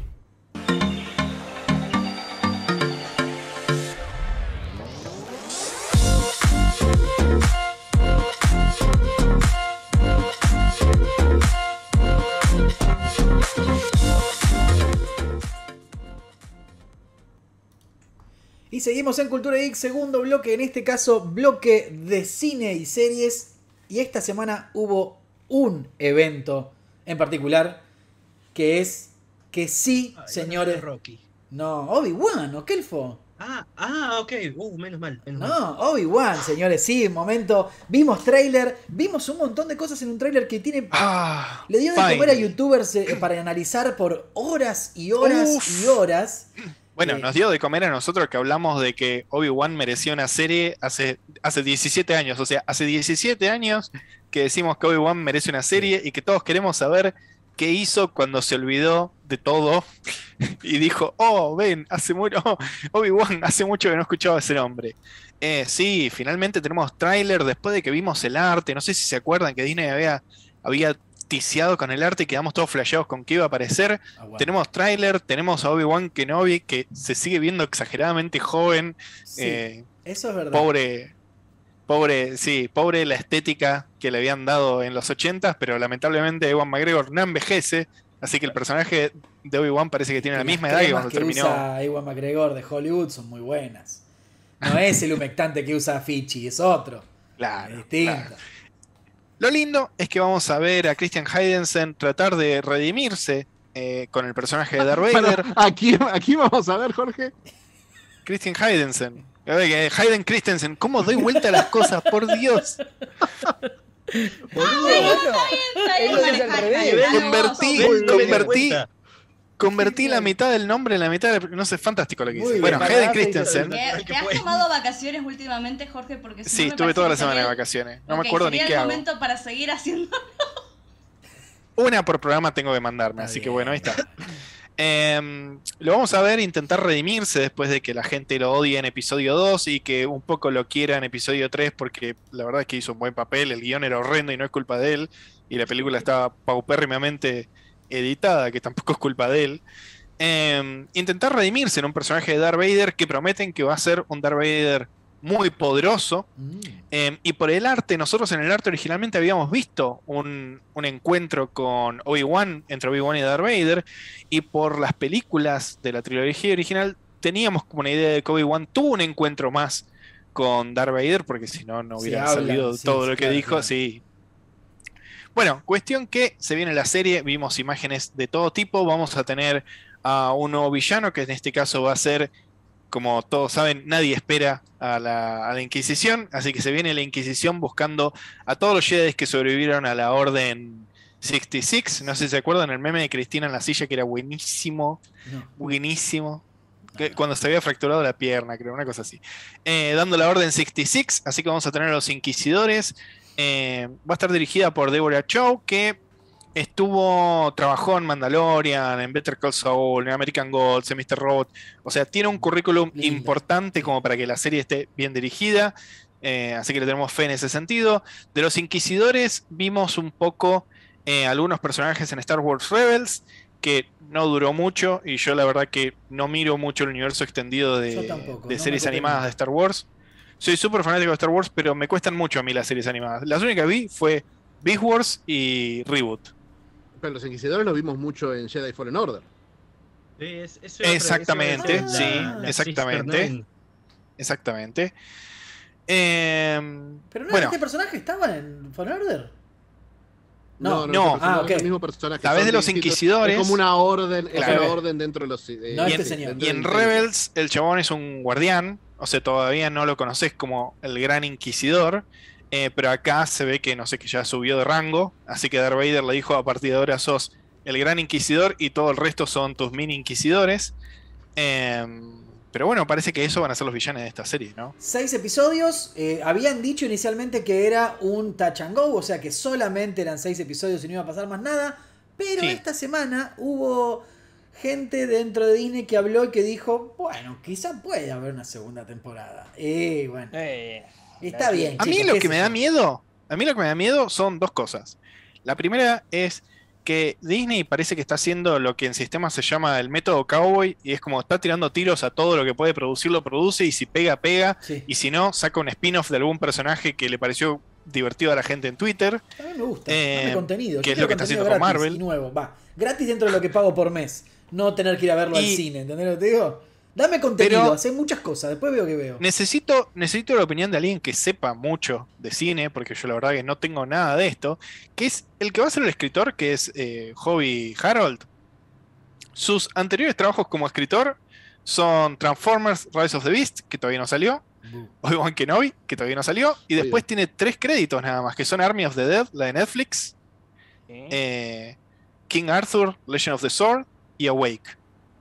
Y seguimos en Cultura Geek, segundo bloque, en este caso bloque de cine y series. Y esta semana hubo un evento en particular que es que sí, Ah, señores. Rocky. No, Obi-Wan, ¿o qué fue? Ah, ah, ok. Uh, menos mal. Menos mal. No, Obi-Wan, señores, sí, un momento. Vimos tráiler, vimos un montón de cosas en un tráiler que tiene... Ah, Le dio de fine. comer a youtubers eh, para analizar por horas y horas Uf. y horas. Bueno, Eh, nos dio de comer a nosotros que hablamos de que Obi-Wan merecía una serie hace, hace diecisiete años. O sea, hace diecisiete años que decimos que Obi-Wan merece una serie y que todos queremos saber qué hizo cuando se olvidó de todo y dijo, oh, ven, hace mucho, oh, Obi-Wan, hace mucho que no escuchaba ese nombre. Eh, sí, finalmente tenemos tráiler después de que vimos el arte. No sé si se acuerdan que Disney había, había ticiado con el arte y quedamos todos flasheados con qué iba a aparecer. Aguante. Tenemos tráiler, tenemos a Obi-Wan Kenobi que se sigue viendo exageradamente joven. Sí, eh, eso es verdad. pobre, pobre, sí, pobre la estética que le habían dado en los ochentas, pero lamentablemente Ewan McGregor no envejece. Así que el personaje de Obi-Wan parece que tiene la Las misma edad que cremas cuando que terminó. usa Ewan McGregor de Hollywood son muy buenas. No es el humectante que usa Fichi, es otro. Claro, Es distinto. claro. Lo lindo es que vamos a ver a Christian Heidensen tratar de redimirse eh, con el personaje de Darth Vader. Pero, aquí, aquí vamos a ver, Jorge. Christian Heidensen. Eh, Hayden Christensen. ¿Cómo doy vuelta a las cosas? Por Dios. Boludo, Está bueno, bien él lo dice al manejado, revés. dale, Convertí, vos. ¿Ves? No me di convertí, cuenta. convertí la mitad del nombre en la mitad del... No sé, fantástico lo que Muy hice. bien. Bueno, Para Hayden nada se hizo Christensen. bien. ¿Te, te has tomado vacaciones últimamente, Jorge? Porque si Sí, no me estuve parece toda que la semana de sería- vacaciones. No Ok, me acuerdo ni sería qué el hago. momento para seguir haciendo. Una por programa tengo que mandarme, Está así que bien. bueno, ahí está. Em, lo vamos a ver intentar redimirse después de que la gente lo odie en episodio dos y que un poco lo quiera en episodio tres, porque la verdad es que hizo un buen papel, el guión era horrendo y no es culpa de él, y la película estaba paupérrimamente editada, que tampoco es culpa de él. Em, intentar redimirse en un personaje de Darth Vader que prometen que va a ser un Darth Vader muy poderoso. Mm. Eh, y por el arte, nosotros en el arte originalmente habíamos visto un, un encuentro con Obi-Wan, entre Obi-Wan y Darth Vader, y por las películas de la trilogía original teníamos como una idea de que Obi-Wan tuvo un encuentro más con Darth Vader, porque si no, no Sí, hubiera hablan, salido sí, todo sí, lo que claro, dijo. claro. Sí. Bueno, cuestión que se viene la serie, vimos imágenes de todo tipo, vamos a tener a un nuevo villano, que en este caso va a ser, como todos saben, nadie espera a la, a la Inquisición, así que se viene la Inquisición buscando a todos los Jedi que sobrevivieron a la Orden sesenta y seis. No sé si se acuerdan el meme de Cristina en la silla, que era buenísimo, No. buenísimo. Que cuando se había fracturado la pierna, creo, una cosa así. Eh, dando la Orden sesenta y seis, así que vamos a tener a los Inquisidores. Eh, va a estar dirigida por Deborah Chow, que estuvo, trabajó en Mandalorian, en Better Call Saul, en American Gods, en míster Robot. O sea, tiene un currículum Linda. importante como para que la serie esté bien dirigida. Eh, así que le tenemos fe en ese sentido. De los Inquisidores vimos un poco eh, algunos personajes en Star Wars Rebels, que no duró mucho, y yo la verdad que no miro mucho el universo extendido de, Yo tampoco, de no me series copé animadas nunca. de Star Wars. Soy súper fanático de Star Wars, pero me cuestan mucho a mí las series animadas. Las únicas que vi fue Beast Wars y Reboot. Pero los Inquisidores lo vimos mucho en Jedi Fallen Order. Sí, es- eso iba a pre- Exactamente, eso iba a decir, sí, la- la exactamente. Sister Nine. Exactamente. Em, Pero no, bueno, este personaje estaba en Fallen Order. No, No, no. ese personaje Ah, es el ok. mismo personaje. A vez son de los distintos. Inquisidores. Es como una orden, es Claro. una orden dentro de los. eh, No y este en, señor. dentro y en del- Rebels el chabón es un guardián, o sea, todavía no lo conoces como el gran inquisidor, eh, pero acá se ve que no sé, que ya subió de rango, así que Darth Vader le dijo: a partir de ahora sos el gran inquisidor y todo el resto son tus mini inquisidores. Em, pero bueno, parece que eso van a ser los villanos de esta serie, ¿no? Seis episodios. eh, habían dicho inicialmente que era un touch and go, o sea que solamente eran seis episodios y no iba a pasar más nada. Pero Sí. esta semana hubo gente dentro de Disney que habló y que dijo, bueno, quizá puede haber una segunda temporada. Y bueno, Eh, está bien. A mí chicos, lo qué que sé me da yo. miedo, a mí lo que me da miedo son dos cosas. La primera es que Disney parece que está haciendo lo que en sistemas se llama el método cowboy, y es como está tirando tiros a todo lo que puede producir, lo produce, y si pega, pega, Sí, y si no, saca un spin-off de algún personaje que le pareció divertido a la gente en Twitter. a mí me gusta. Eh, Dame contenido. que Yo es lo quiero que está contenido haciendo con gratis Marvel. y nuevo, va. Gratis dentro de lo que pago por mes. No tener que ir a verlo al Y- cine, ¿entendés lo que te digo? Dame contenido, Pero- hace muchas cosas, después veo que veo. Necesito, necesito la opinión de alguien que sepa mucho de cine, porque yo la verdad que no tengo nada de esto, que es el que va a ser el escritor, que es eh, Hobie Harold. Sus anteriores trabajos como escritor son Transformers Rise of the Beast, que todavía no salió, Bu. Obi-Wan Kenobi, que todavía no salió, y después Oiga. tiene tres créditos nada más, que son Army of the Dead, la de Netflix, sí. eh, King Arthur, Legend of the Sword y Awake.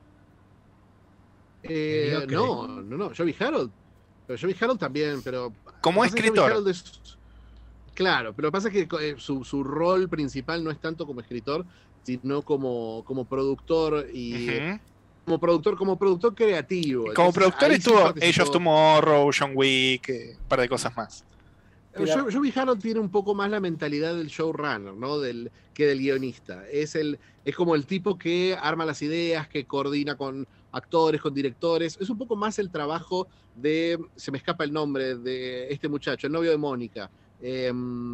Eh, Mediocre. no, no, no. Joey Harold. Pero Joey Harold también, pero. Como lo que pasa es que Joey escritor. Harold es- Claro, pero lo que pasa es que eh, su, su rol principal no es tanto como escritor, sino como, como productor y, Ujú. como productor, como productor creativo. Como Entonces, productor ahí sí estuvo participó. Age of Tomorrow, John Wick, eh, un par de cosas más. Yo, Joey Harold tiene un poco más la mentalidad del showrunner, ¿no? Del, que del guionista. Es, el, es como el tipo que arma las ideas, que coordina con actores, con directores. Es un poco más el trabajo de, se me escapa el nombre, de este muchacho, el novio de Mónica. Eh,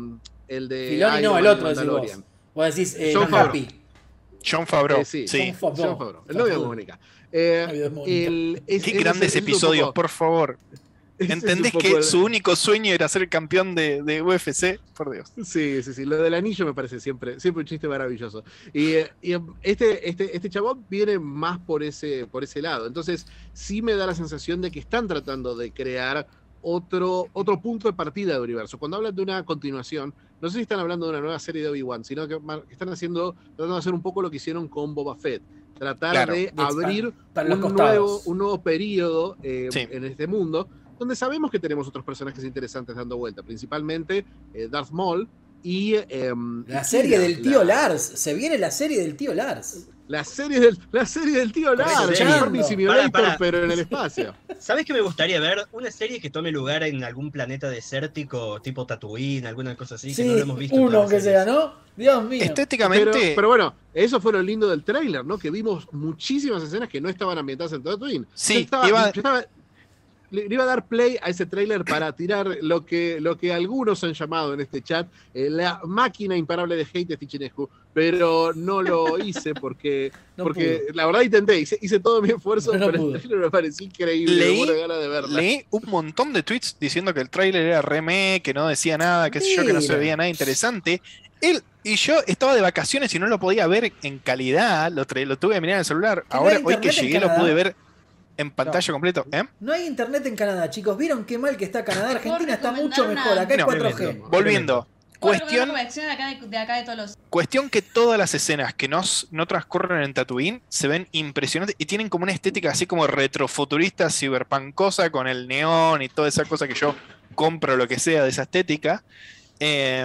el de Filoni Iron no, Man el y otro decís Mandalorian. vos. Vos decís eh, John Favreau. Happy. John Favreau. Eh, sí, sí. John Favreau. John Favreau, el novio de Mónica. Eh, Novio de Mónica. el- es- Qué es- grandes es- es un episodios, poco- por favor. ese es un ¿Entendés poco que el- su único sueño era ser campeón de, de U F C? Por Dios. Sí, sí, sí. Lo del anillo me parece siempre, siempre un chiste maravilloso. Y, eh, y, eh, este, este, este chabón viene más por ese, por ese lado. Entonces, sí me da la sensación de que están tratando de crear otro, otro punto de partida del universo. Cuando hablan de una continuación, no sé si están hablando de una nueva serie de Obi-Wan, sino que ma- están haciendo, tratando de hacer un poco lo que hicieron con Boba Fett. Tratar Claro. de De expan- abrir para los un costados. nuevo, un nuevo periodo eh, Sí. en este mundo, donde sabemos que tenemos otros personajes interesantes dando vuelta, principalmente eh, Darth Maul y... em, La serie la- del tío la- Lars. Se viene la serie del tío Lars. La serie del, la serie del tío Lars, Escuchando. el Farming Simulator, Para, para. pero en el espacio. ¿Sabés qué me gustaría ver? Una serie que tome lugar en algún planeta desértico, tipo Tatooine, alguna cosa así, Sí, que no lo hemos visto. en uno todas que las sea, series. ¿no? Dios mío. Estéticamente, Pero, pero bueno, eso fue lo lindo del tráiler, ¿no? Que vimos muchísimas escenas que no estaban ambientadas en Tatooine. Sí, Yo estaba- iba- yo estaba- le, le iba a dar play a ese tráiler para tirar lo que, lo que algunos han llamado en este chat eh, la máquina imparable de hate de Stichinescu, pero no lo hice porque, No porque la verdad intenté, hice, hice todo mi esfuerzo, No pero pudo. el tráiler me pareció increíble, Leí- me muero de ganas de verla. leí un montón de tweets diciendo que el tráiler era remé, que no decía nada, que sé yo, que no se Mira. veía nada interesante. Él y yo estaba de vacaciones y no lo podía ver en calidad, lo, tra- lo tuve que mirar en el celular. ¿Que no Ahora, hay hoy que internet en llegué, lo Canadá? pude ver en pantalla completo. ¿Eh? No hay internet en Canadá, chicos. ¿Vieron qué mal que está Canadá? Argentina está recomendar mucho una- mejor. Acá hay No, cuatro G. tremendo. Volviendo. Puedo Cuestión, recomendar una versión de acá de, de acá de todos los. cuestión que todas las escenas que no, s- no transcurren en Tatooine se ven impresionantes y tienen como una estética así como retrofuturista, ciberpunkosa, con el neón y toda esa cosa que yo compro lo que sea de esa estética. Eh,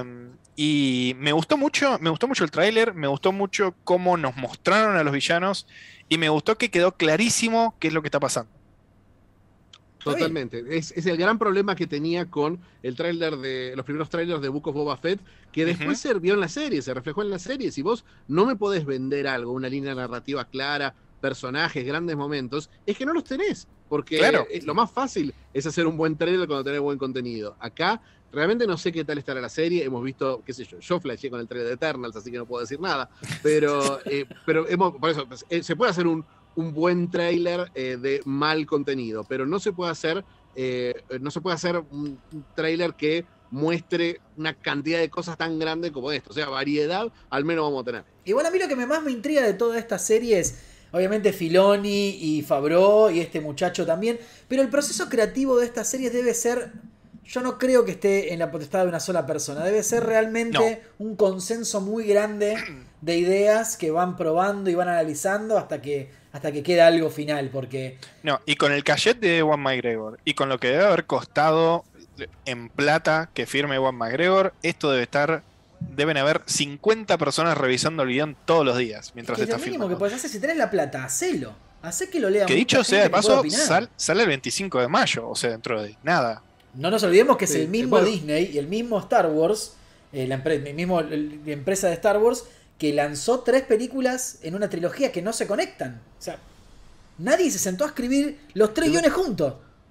y me gustó mucho, me gustó mucho el tráiler, me gustó mucho cómo nos mostraron a los villanos y me gustó que quedó clarísimo qué es lo que está pasando. Totalmente. Es, es el gran problema que tenía con el tráiler de los primeros trailers de Book of Boba Fett, que después se vio en la serie, se reflejó en la serie. Si vos no me podés vender algo, una línea narrativa clara, personajes, grandes momentos, es que no los tenés. Porque Claro. eh, lo más fácil es hacer un buen trailer cuando tenés buen contenido. Acá realmente no sé qué tal estará la serie. Hemos visto, qué sé yo, yo flasheé con el trailer de Eternals, así que no puedo decir nada. Pero, eh, pero hemos, por eso, pues, eh, se puede hacer un, un buen tráiler eh, de mal contenido, pero no se puede hacer, eh, no se puede hacer un, un tráiler que muestre una cantidad de cosas tan grande como esto. O sea, variedad al menos vamos a tener. Igual a mí lo que me más me intriga de toda esta serie es, obviamente, Filoni y Favreau y este muchacho también, pero el proceso creativo de estas series debe ser, yo no creo que esté en la potestad de una sola persona, debe ser realmente un consenso muy grande de ideas que van probando y van analizando hasta que, hasta que queda algo final, porque No, y con el cachet de Ewan McGregor y con lo que debe haber costado en plata que firme Ewan McGregor, esto debe estar, deben haber cincuenta personas revisando el guión todos los días mientras que está lo mínimo filmando. que puedes hacer, si tenés la plata, hacelo. Hacé que lo lea Que mucha dicho sea de gente que pueda paso, opinar. sal- sale el veinticinco de mayo, o sea, dentro de nada. No nos olvidemos que es Sí, el mismo bueno. Disney y el mismo Star Wars, eh, la, empre- el mismo, el- la empresa de Star Wars, que lanzó tres películas en una trilogía que no se conectan. O sea, nadie se sentó a escribir los tres guiones juntos.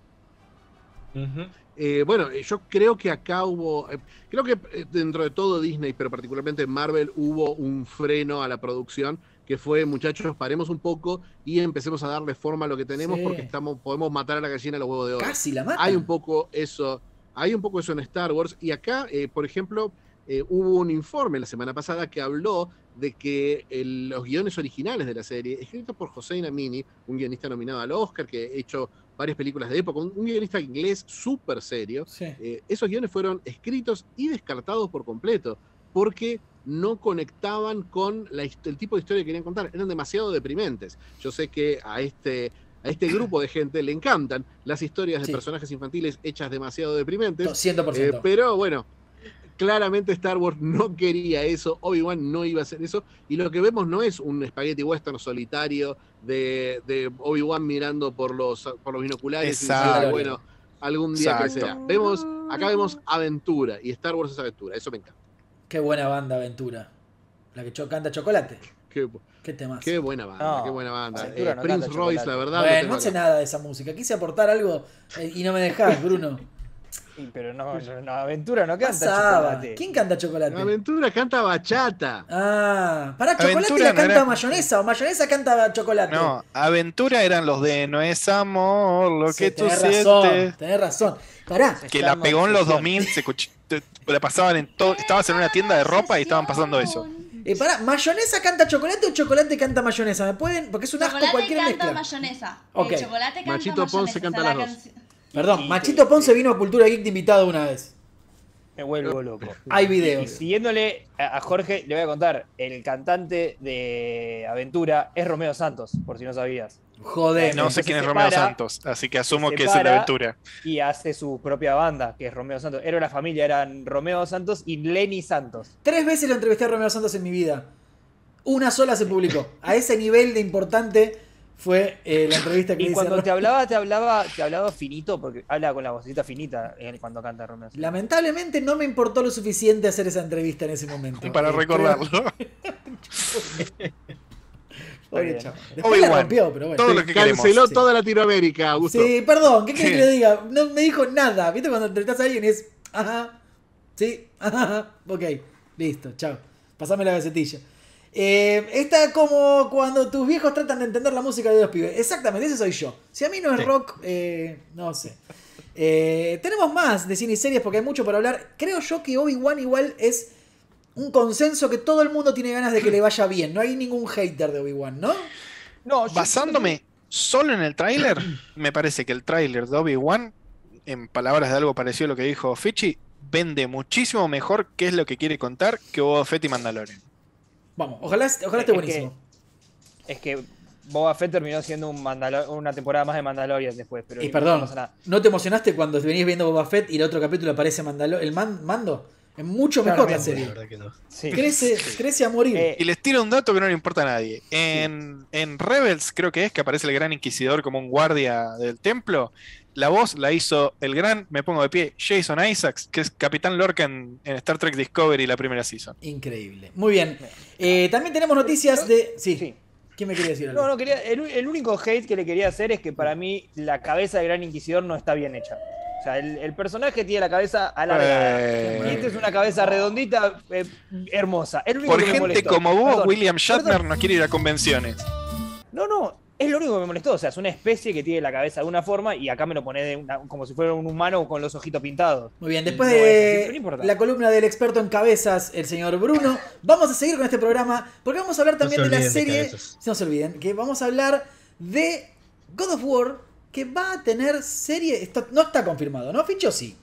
Ujú. Eh, bueno, eh, yo creo que acá hubo, eh, creo que eh, dentro de todo Disney, pero particularmente en Marvel, hubo un freno a la producción que fue, muchachos, paremos un poco y empecemos a darle forma a lo que tenemos Sí. porque estamos, podemos matar a la gallina a los huevos de oro. Casi la matan. Hay un poco eso, hay un poco eso en Star Wars. Y acá, eh, por ejemplo, eh, hubo un informe la semana pasada que habló de que el- los guiones originales de la serie, escritos por Hossein Amini, un guionista nominado al Oscar, que ha hecho varias películas de época, un, un guionista inglés súper serio, Sí. eh, esos guiones fueron escritos y descartados por completo, porque no conectaban con la hist- el tipo de historia que querían contar, eran demasiado deprimentes. Yo sé que a este, a este grupo de gente le encantan las historias de Sí. personajes infantiles hechas demasiado deprimentes, cien por ciento. eh, pero bueno, Claramente Star Wars no quería eso, Obi-Wan no iba a hacer eso, y lo que vemos no es un spaghetti western solitario de, de Obi-Wan mirando por los, por los binoculares Exacto. y diciendo, bueno, algún día Exacto. crecerá. Vemos, acá vemos aventura, y Star Wars es aventura, eso me encanta. Qué buena banda Aventura. La que cho- canta Chocolate. Qué, Qué temas. qué buena banda, No, qué buena banda. Aventura Eh, no Prince canta Royce, Chocolate. la verdad. Bueno, lo no sé tengo acá. nada de esa música. Quise aportar algo eh, y no me dejás, Bruno. Sí, pero no, no, no, Aventura no canta Pasaba. Chocolate. ¿Quién canta Chocolate? Aventura canta bachata. Ah, pará, Chocolate Aventura la no canta era- Mayonesa o Mayonesa canta Chocolate. No, Aventura eran los de No es amor lo Sí, que tú tenés razón, sientes. tenés razón. Pará, Que la pegó en los dos mil, se escuch- te- la pasaban en todo. Estabas en una tienda de ropa y estaban pasando eso. eh, pará, ¿Mayonesa canta Chocolate o Chocolate canta Mayonesa? ¿Me pueden? Porque es un asco Chocolate cualquier canta mezcla. mayonesa. Ok. El chocolate canta Machito mayonesa. Ponce canta o sea, las la dos. canción- Perdón, Y- Machito Ponce vino a Cultura Geek de invitado una vez. Me vuelvo loco. Hay Y videos. siguiéndole a a Jorge, le voy a contar, el cantante de Aventura es Romeo Santos, por si no sabías. Joder. No sé Entonces quién es se Romeo para- Santos, así que asumo se que es el de para- Aventura. Y hace su propia banda, que es Romeo Santos. Era una familia, eran Romeo Santos y Lenny Santos. Tres veces lo entrevisté a Romeo Santos en mi vida. Una sola se publicó. A ese nivel de importante fue eh, la entrevista que Y hice. cuando a- te hablaba, te hablaba, te hablaba finito, porque habla con la vocecita finita eh, cuando canta Romeo Santos. Lamentablemente no me importó lo suficiente hacer esa entrevista en ese momento. Para Eh, recordarlo. creo- Pobre bien. chavo. Después la Obi-Wan. rompió, pero bueno. Todo lo que queremos. Canceló Sí. toda Latinoamérica, Augusto. Sí, perdón, ¿qué querés que le diga? No me dijo nada. ¿Viste cuando entrevistás a alguien y es, ajá, sí, ajá, ok, listo, chao. Pasame la gacetilla. Eh, está como cuando tus viejos tratan de entender la música de los pibes. Exactamente, ese soy yo. Si a mí no es Sí. rock, eh, no sé. Eh, tenemos más de cine y series porque hay mucho por hablar. Creo yo que Obi-Wan igual es un consenso que todo el mundo tiene ganas de que le vaya bien. No hay ningún hater de Obi-Wan, ¿no? No, yo- Basándome solo en el tráiler, me parece que el tráiler de Obi-Wan, en palabras de algo parecido a lo que dijo Fichi, vende muchísimo mejor qué es lo que quiere contar que Boba Fett y Mandalorian. Vamos, ojalá, ojalá esté Es buenísimo. Es que Boba Fett terminó siendo un Mandalo- una temporada más de Mandalorian después. Pero Y no perdón, pasa nada. ¿no te emocionaste cuando venías viendo Boba Fett y el otro capítulo aparece Mandalo el man- mando? Es mucho mejor la Claramente. serie. La verdad que no. Sí. Crece, crece a morir. Eh, Y les tiro un dato que no le importa a nadie. En, en Rebels, creo que es, que aparece el Gran Inquisidor como un guardia del templo. La voz la hizo el gran, me pongo de pie, Jason Isaacs, que es Capitán Lorca en, en Star Trek Discovery, la primera season. Increíble. Muy bien. Eh, también tenemos noticias de... Sí. sí. ¿Quién me quería decir algo? No, no, quería, el, el único hate que le quería hacer es que para mí la cabeza de Gran Inquisidor no está bien hecha. O sea, el, el personaje tiene la cabeza alargada. Eh, Y esta es una cabeza redondita, eh, hermosa. Es lo único Por que me gente molestó. como vos, Perdón, William Shatner perdón. no quiere ir a convenciones. No, no, es lo único que me molestó. O sea, es una especie que tiene la cabeza de una forma y acá me lo pone de una- como si fuera un humano con los ojitos pintados. Muy bien, después No es así, de pero no importa. la columna del experto en cabezas, el señor Bruno, vamos a seguir con este programa porque vamos a hablar también se de la olviden de serie. cabezas. No se olviden, que vamos a hablar de God of War, que va a tener serie. Esto no está confirmado, ¿no? Ficho sí.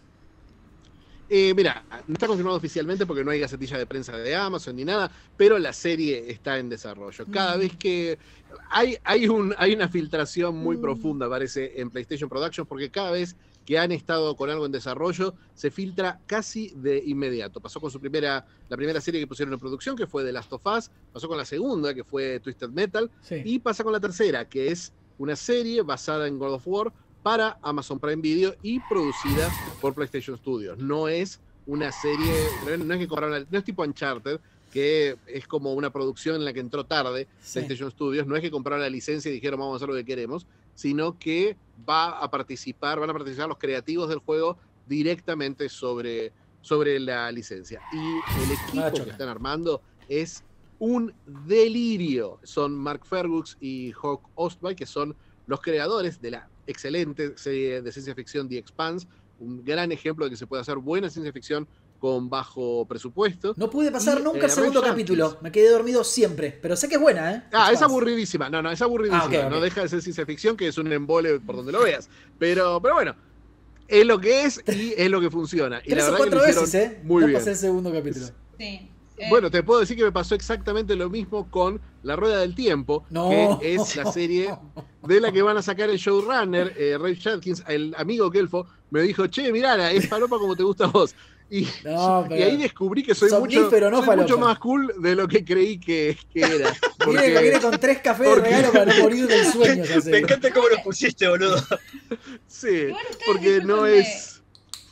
Eh, mira, no está confirmado oficialmente porque no hay gacetilla de prensa de Amazon ni nada, pero la serie está en desarrollo. Cada vez que hay, hay, un, hay una filtración muy profunda, parece, en PlayStation Productions, porque cada vez que han estado con algo en desarrollo, se filtra casi de inmediato. Pasó con su primera, la primera serie que pusieron en producción, que fue The Last of Us, pasó con la segunda, que fue Twisted Metal, Sí. y pasa con la tercera, que es una serie basada en God of War para Amazon Prime Video y producida por PlayStation Studios. No es una serie, no es que compraron, no es tipo Uncharted, que es como una producción en la que entró tarde Sí. PlayStation Studios. No es que compraron la licencia y dijeron vamos a hacer lo que queremos, sino que va a participar, van a participar los creativos del juego directamente sobre, sobre la licencia. Y el equipo Nada que choca. están armando es un delirio. Son Mark Fergus y Hawk Ostby, que son los creadores de la excelente serie de ciencia ficción The Expanse, un gran ejemplo de que se puede hacer buena ciencia ficción con bajo presupuesto. No pude pasar Y, nunca eh, el segundo Ray capítulo. Jenkins. Me quedé dormido siempre. Pero sé que es buena, ¿eh? Ah, es Expanse. aburridísima. No, no, es aburridísima. Ah, ok, ok. No deja de ser ciencia ficción, que es un embole por donde lo veas. Pero, pero bueno, es lo que es y es lo que funciona. Y Tres la o verdad cuatro que lo veces, hicieron ¿eh? muy no bien. pasé el segundo capítulo. Sí. Eh, Bueno, te puedo decir que me pasó exactamente lo mismo con La Rueda del Tiempo, No. que es la serie de la que van a sacar el showrunner, eh, Ray Jenkins, el amigo Kelfo, me dijo, che, mirala, es falopa como te gusta a vos. Y, No, y ahí descubrí que soy, mucho, somnífero, no soy falopa. mucho más cool de lo que creí que, que era. Viene, Porque, viene con tres cafés de porque- regalo para no morir del sueño. ya sé. Me encanta cómo lo pusiste, boludo. sí, Igual ustedes, porque no discúlpenme. es...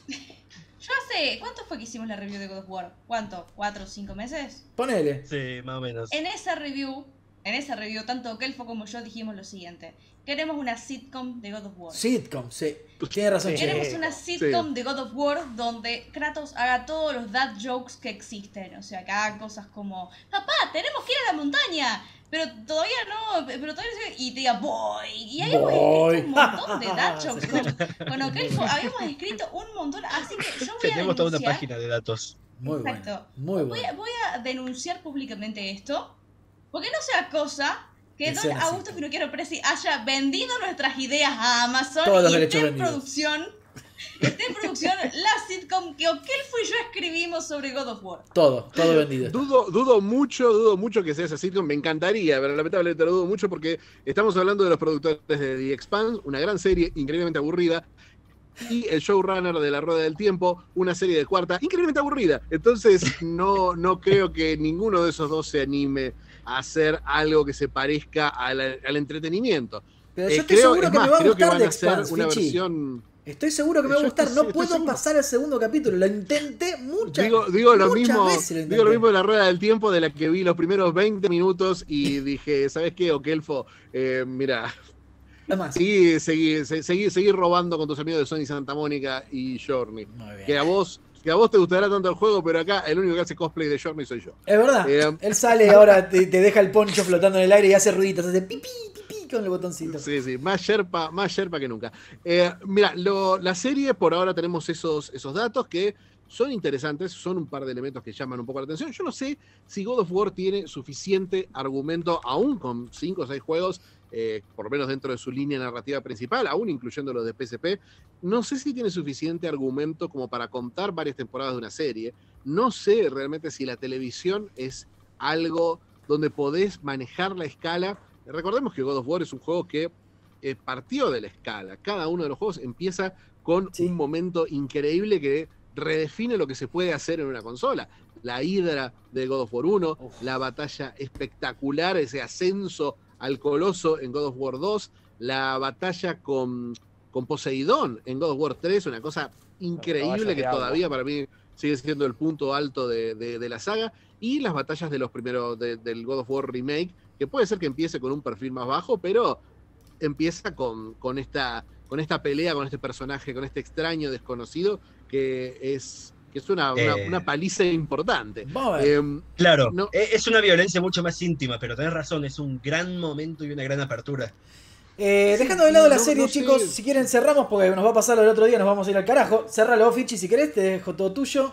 Yo hace. ¿Cuánto fue que hicimos la review de God of War? ¿Cuánto? ¿Cuatro o cinco meses? Ponele. Sí, más o menos. En esa review, en esa review, tanto Kelfo como yo dijimos lo siguiente. Queremos una sitcom de God of War. Sitcom, sí. Tiene razón, Sí. Che. Queremos una sitcom de God of War donde Kratos haga todos los dad jokes que existen. O sea, que haga cosas como, papá, tenemos que ir a la montaña. Pero todavía no, pero todavía no sé. Y te diga, voy. Y habíamos Voy. escrito un montón de dad jokes. Con, con Okelfo habíamos escrito un montón. Así que yo voy a Tenemos toda una denunciar. página de datos. Muy bueno. Exacto. Muy Voy bueno. a, voy a denunciar públicamente esto. Porque no sea cosa que Que Don sea una Augusto sitcom. Quiero Presi haya vendido nuestras ideas a Amazon Todos los y derechos esté en vendidos. producción. Esté en producción la sitcom que Okelfo y yo escribimos sobre God of War. Todo, todo vendido. Dudo, dudo mucho, dudo mucho que sea esa sitcom. Me encantaría, pero lamentablemente lo dudo mucho porque estamos hablando de los productores de The Expanse, una gran serie increíblemente aburrida, y el showrunner de La Rueda del Tiempo, una serie de cuarta increíblemente aburrida. Entonces no, no creo que ninguno de esos dos se anime a hacer algo que se parezca al, al entretenimiento. Pero Eh, yo estoy creo, seguro es que más, me va a creo que gustar van The a hacer Expanse, una Fichi. versión... Estoy seguro que me va a Yo gustar. estoy- No estoy puedo seguro. pasar al segundo capítulo. Lo intenté muchas Digo, digo lo muchas mismo, veces lo intenté. digo lo mismo de La Rueda del Tiempo, de la que vi los primeros veinte minutos y dije, ¿sabes qué, Okelfo? Eh, mira, Es más. seguí, seguí, se- seguí, seguí robando con tus amigos de Sony Santa Mónica y Journey. Muy bien. Que a vos, que a vos te gustará tanto el juego, pero acá el único que hace cosplay de Journey soy yo. Es verdad. Eh, Él sale ahora, te, te deja el poncho flotando en el aire y hace ruiditos. Hace pipí, pipí con el botoncito. Sí, sí, más Sherpa, más Sherpa que nunca. Eh, mira, lo- la serie, por ahora tenemos esos, esos datos que son interesantes, son un par de elementos que llaman un poco la atención. Yo no sé si God of War tiene suficiente argumento, aún con cinco o seis juegos, eh, por lo menos dentro de su línea narrativa principal, aún incluyendo los de P S P. No sé si tiene suficiente argumento como para contar varias temporadas de una serie. No sé realmente si la televisión es algo donde podés manejar la escala. Recordemos que God of War es un juego que eh, partió de la escala. Cada uno de los juegos empieza con Sí. un momento increíble que redefine lo que se puede hacer en una consola. La Hydra de God of War uno, Uf. la batalla espectacular, ese ascenso al coloso en God of War dos, la batalla con, con Poseidón en God of War tres, una cosa increíble caballos que de agua. todavía para mí sigue siendo el punto alto de, de- de la saga, y las batallas de los primeros de- del God of War Remake, que puede ser que empiece con un perfil más bajo, pero empieza con, con, esta, con esta pelea, con este personaje, con este extraño desconocido, que es, que es una, una- Eh. una paliza importante. Vamos a ver. Em, Claro, No. e- es una violencia mucho más íntima, pero tenés razón, es un gran momento y una gran apertura. Eh, dejando de lado la no- serie, no sé. chicos, si quieren cerramos porque nos va a pasar lo del otro día, nos vamos a ir al carajo. Cerralo, Fichi, si querés, te dejo todo tuyo.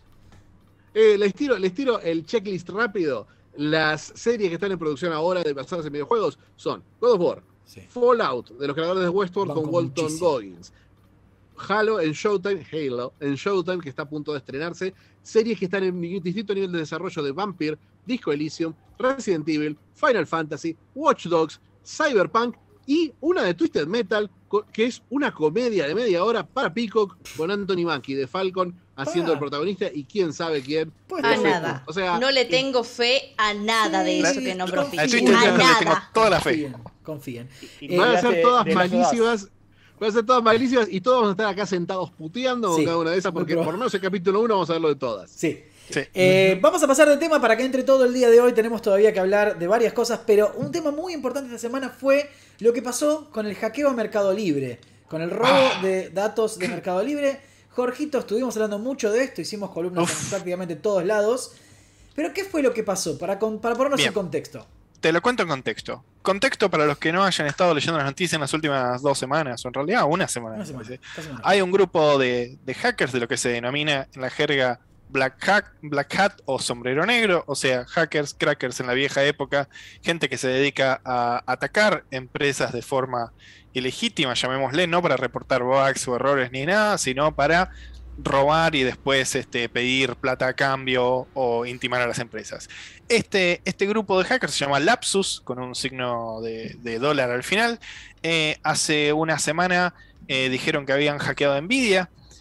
Eh, les, tiro, les tiro el checklist rápido. Las series que están en producción ahora de basadas en videojuegos son God of War, Sí. Fallout, de los creadores de Westworld Banco con Walton muchísimo. Goggins, Halo en Showtime, Halo en Showtime, que está a punto de estrenarse, series que están en ni- distinto nivel de desarrollo de Vampire, Disco Elysium, Resident Evil, Final Fantasy, Watch Dogs, Cyberpunk y una de Twisted Metal, co- que es una comedia de media hora para Peacock con Anthony Mackie de Falcon haciendo Ah. el protagonista y quién sabe quién. Pues A no. nada. O sea, No le tengo fe a nada de eso Sí, que nombró confío. A Fichi. Twisted A Metal le tengo nada. toda la fe. Confíen, confíen. Y- y van a hablaste ser de- todas de las malísimas. Van a ser todas malísimas y todos vamos a estar acá sentados puteando con Sí, cada una de esas, muy porque probable. por lo menos el capítulo uno vamos a verlo de todas. Sí. Sí. Eh, vamos a pasar de tema para que entre todo el día de hoy. Tenemos todavía que hablar de varias cosas, pero un tema muy importante esta semana fue lo que pasó con el hackeo a Mercado Libre, con el robo Ah. de datos de Mercado Libre. Jorgito, estuvimos hablando mucho de esto, hicimos columnas Uf. en prácticamente todos lados. Pero ¿qué fue lo que pasó? Para, con- para ponernos Bien. en contexto. Te lo cuento en contexto. Contexto para los que no hayan estado leyendo las noticias en las últimas dos semanas, o en realidad una semana. Una me semana, parece. casi una. Hay un grupo de, de hackers de lo que se denomina en la jerga Black Hat, Black Hat o sombrero negro, o sea, hackers, crackers en la vieja época, gente que se dedica a atacar empresas de forma ilegítima, llamémosle, no para reportar bugs o errores ni nada, sino para robar y después este, pedir plata a cambio o intimar a las empresas. Este, este grupo de hackers se llama Lapsus, con un signo de, de dólar al final. Eh, hace una semana eh, dijeron que habían hackeado Nvidia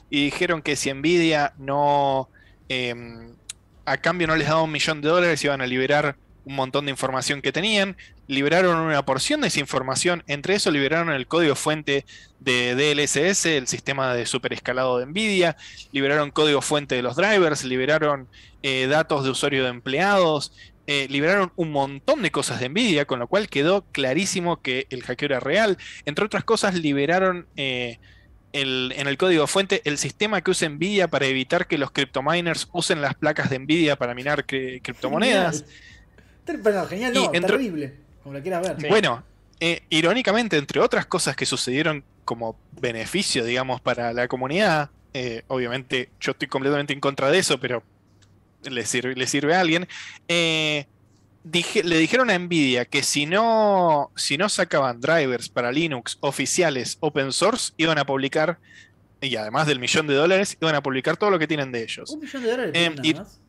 y dijeron que si Nvidia no, eh, a cambio no les daba un millón de dólares, iban a liberar un montón de información que tenían. Liberaron una porción de esa información, entre eso liberaron el código fuente de D L S S, el sistema de superescalado de Nvidia, liberaron código fuente de los drivers, liberaron eh, datos de usuario de empleados, eh, liberaron un montón de cosas de Nvidia, con lo cual quedó clarísimo que el hackeo era real. Entre otras cosas, liberaron eh, el, en el código fuente el sistema que usa Nvidia para evitar que los cryptominers usen las placas de Nvidia para minar cri- criptomonedas. Genial. Perdón, genial, no, Y entre- terrible, como lo quieras ver. Sí. Bueno, eh, irónicamente, entre otras cosas que sucedieron como beneficio, digamos, para la comunidad, eh, obviamente yo estoy completamente en contra de eso, pero le sirve, le sirve a alguien, eh, dije- le dijeron a Nvidia que si no, si no sacaban drivers para Linux oficiales open source, iban a publicar, y además del millón de dólares, iban a publicar todo lo que tienen de ellos. Un millón de dólares, Em, nada y- más.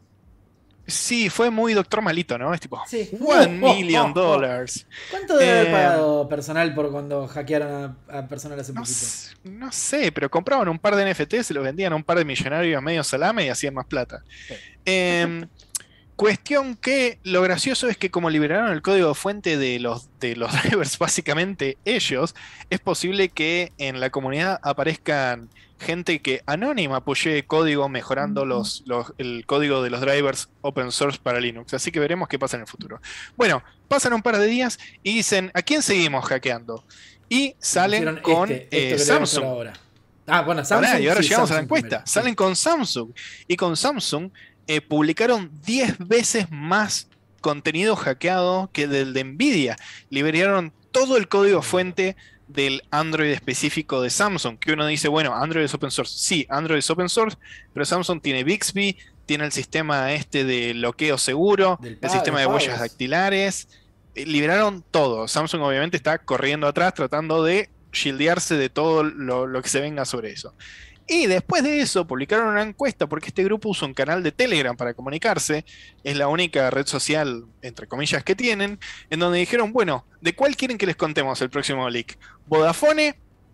Sí, fue muy Doctor Malito, ¿no? Es tipo, Sí. one Oh, oh, million oh, oh. dollars. ¿Cuánto debe haber Eh, pagado personal por cuando hackearon a, a personal hace No, poquito? s- no sé, pero compraban un par de N F T, se los vendían a un par de millonarios a medio salame y hacían más plata. Sí. Em, cuestión que lo gracioso es que como liberaron el código fuente de los, de los drivers, básicamente ellos, es posible que en la comunidad aparezcan gente que anónima pushee código mejorando los, los- el código de los drivers open source para Linux. Así que veremos qué pasa en el futuro. Bueno, pasan un par de días y dicen, ¿a quién seguimos hackeando? Y salen Pusieron con este, eh, esto que te voy a mostrar Samsung. ahora. Ah, bueno, Samsung. Pará, y ahora sí, llegamos a la Samsung encuesta. primero, sí. Salen con Samsung. Y con Samsung eh, publicaron diez veces más contenido hackeado que del de Nvidia. Liberaron todo el código fuente del Android específico de Samsung. Que uno dice, bueno, Android es open source. Sí, Android es open source, pero Samsung tiene Bixby, tiene el sistema este de bloqueo seguro, Del el pago, sistema de pagos. huellas dactilares. Eh, liberaron todo. Samsung obviamente está corriendo atrás tratando de shieldearse de todo lo, lo que se venga sobre eso. Y después de eso publicaron una encuesta porque este grupo usa un canal de Telegram para comunicarse, es la única red social, entre comillas, que tienen, en donde dijeron, bueno, ¿de cuál quieren que les contemos el próximo leak? ¿Vodafone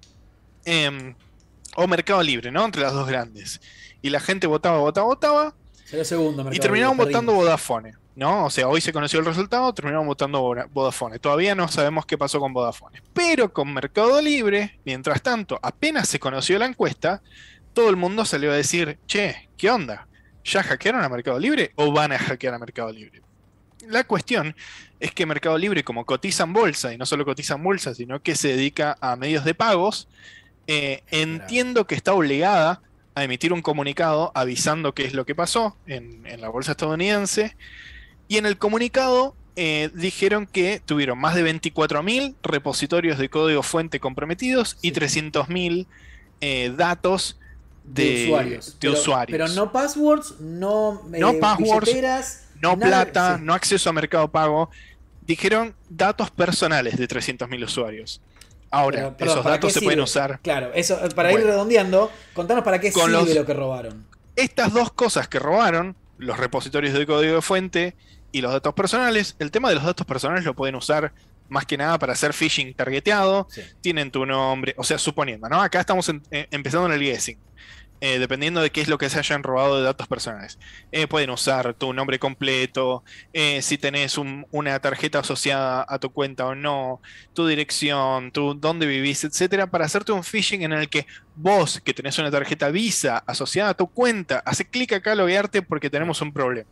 em, o Mercado Libre, ¿no? Entre las dos grandes. Y la gente votaba, votaba, votaba, Salió segundo, y Mercado terminaron Libre, votando perdimos. Vodafone, ¿no? O sea, hoy se conoció el resultado, terminaron votando Voda- Vodafone. Todavía no sabemos qué pasó con Vodafone. Pero con Mercado Libre, mientras tanto, apenas se conoció la encuesta, todo el mundo salió a decir, che, ¿qué onda? ¿Ya hackearon a Mercado Libre o van a hackear a Mercado Libre? La cuestión es que Mercado Libre, como cotiza en bolsa, y no solo cotiza en bolsa, sino que se dedica a medios de pagos, eh, entiendo que está obligada a emitir un comunicado avisando qué es lo que pasó en, en la bolsa estadounidense. Y en el comunicado eh, dijeron que tuvieron más de veinticuatro mil repositorios de código fuente comprometidos y Sí. trescientos mil eh, datos De, de, usuarios. de pero, usuarios. pero no passwords, no, eh, No passwords, billeteras, No nada- plata, sí. no acceso a Mercado Pago. Dijeron datos personales de trescientos mil usuarios. Ahora, Pero, perdón, esos ¿para datos qué se pueden sirve? usar. Claro, eso, eh, para ir Bueno. redondeando, contanos para qué Con sirve los- lo que robaron. Estas dos cosas que robaron, los repositorios de código de fuente y los datos personales, el tema de los datos personales lo pueden usar más que nada para hacer phishing targeteado. Sí. Tienen tu nombre, o sea, suponiendo, ¿no? Acá estamos en- eh, empezando en el guessing. Eh, dependiendo de qué es lo que se hayan robado de datos personales. Eh, pueden usar tu nombre completo, eh, si tenés un- una tarjeta asociada a tu cuenta o no, tu dirección, tu dónde vivís, etcétera, para hacerte un phishing en el que vos, que tenés una tarjeta Visa asociada a tu cuenta, hace clic acá a loguearte porque tenemos un problema.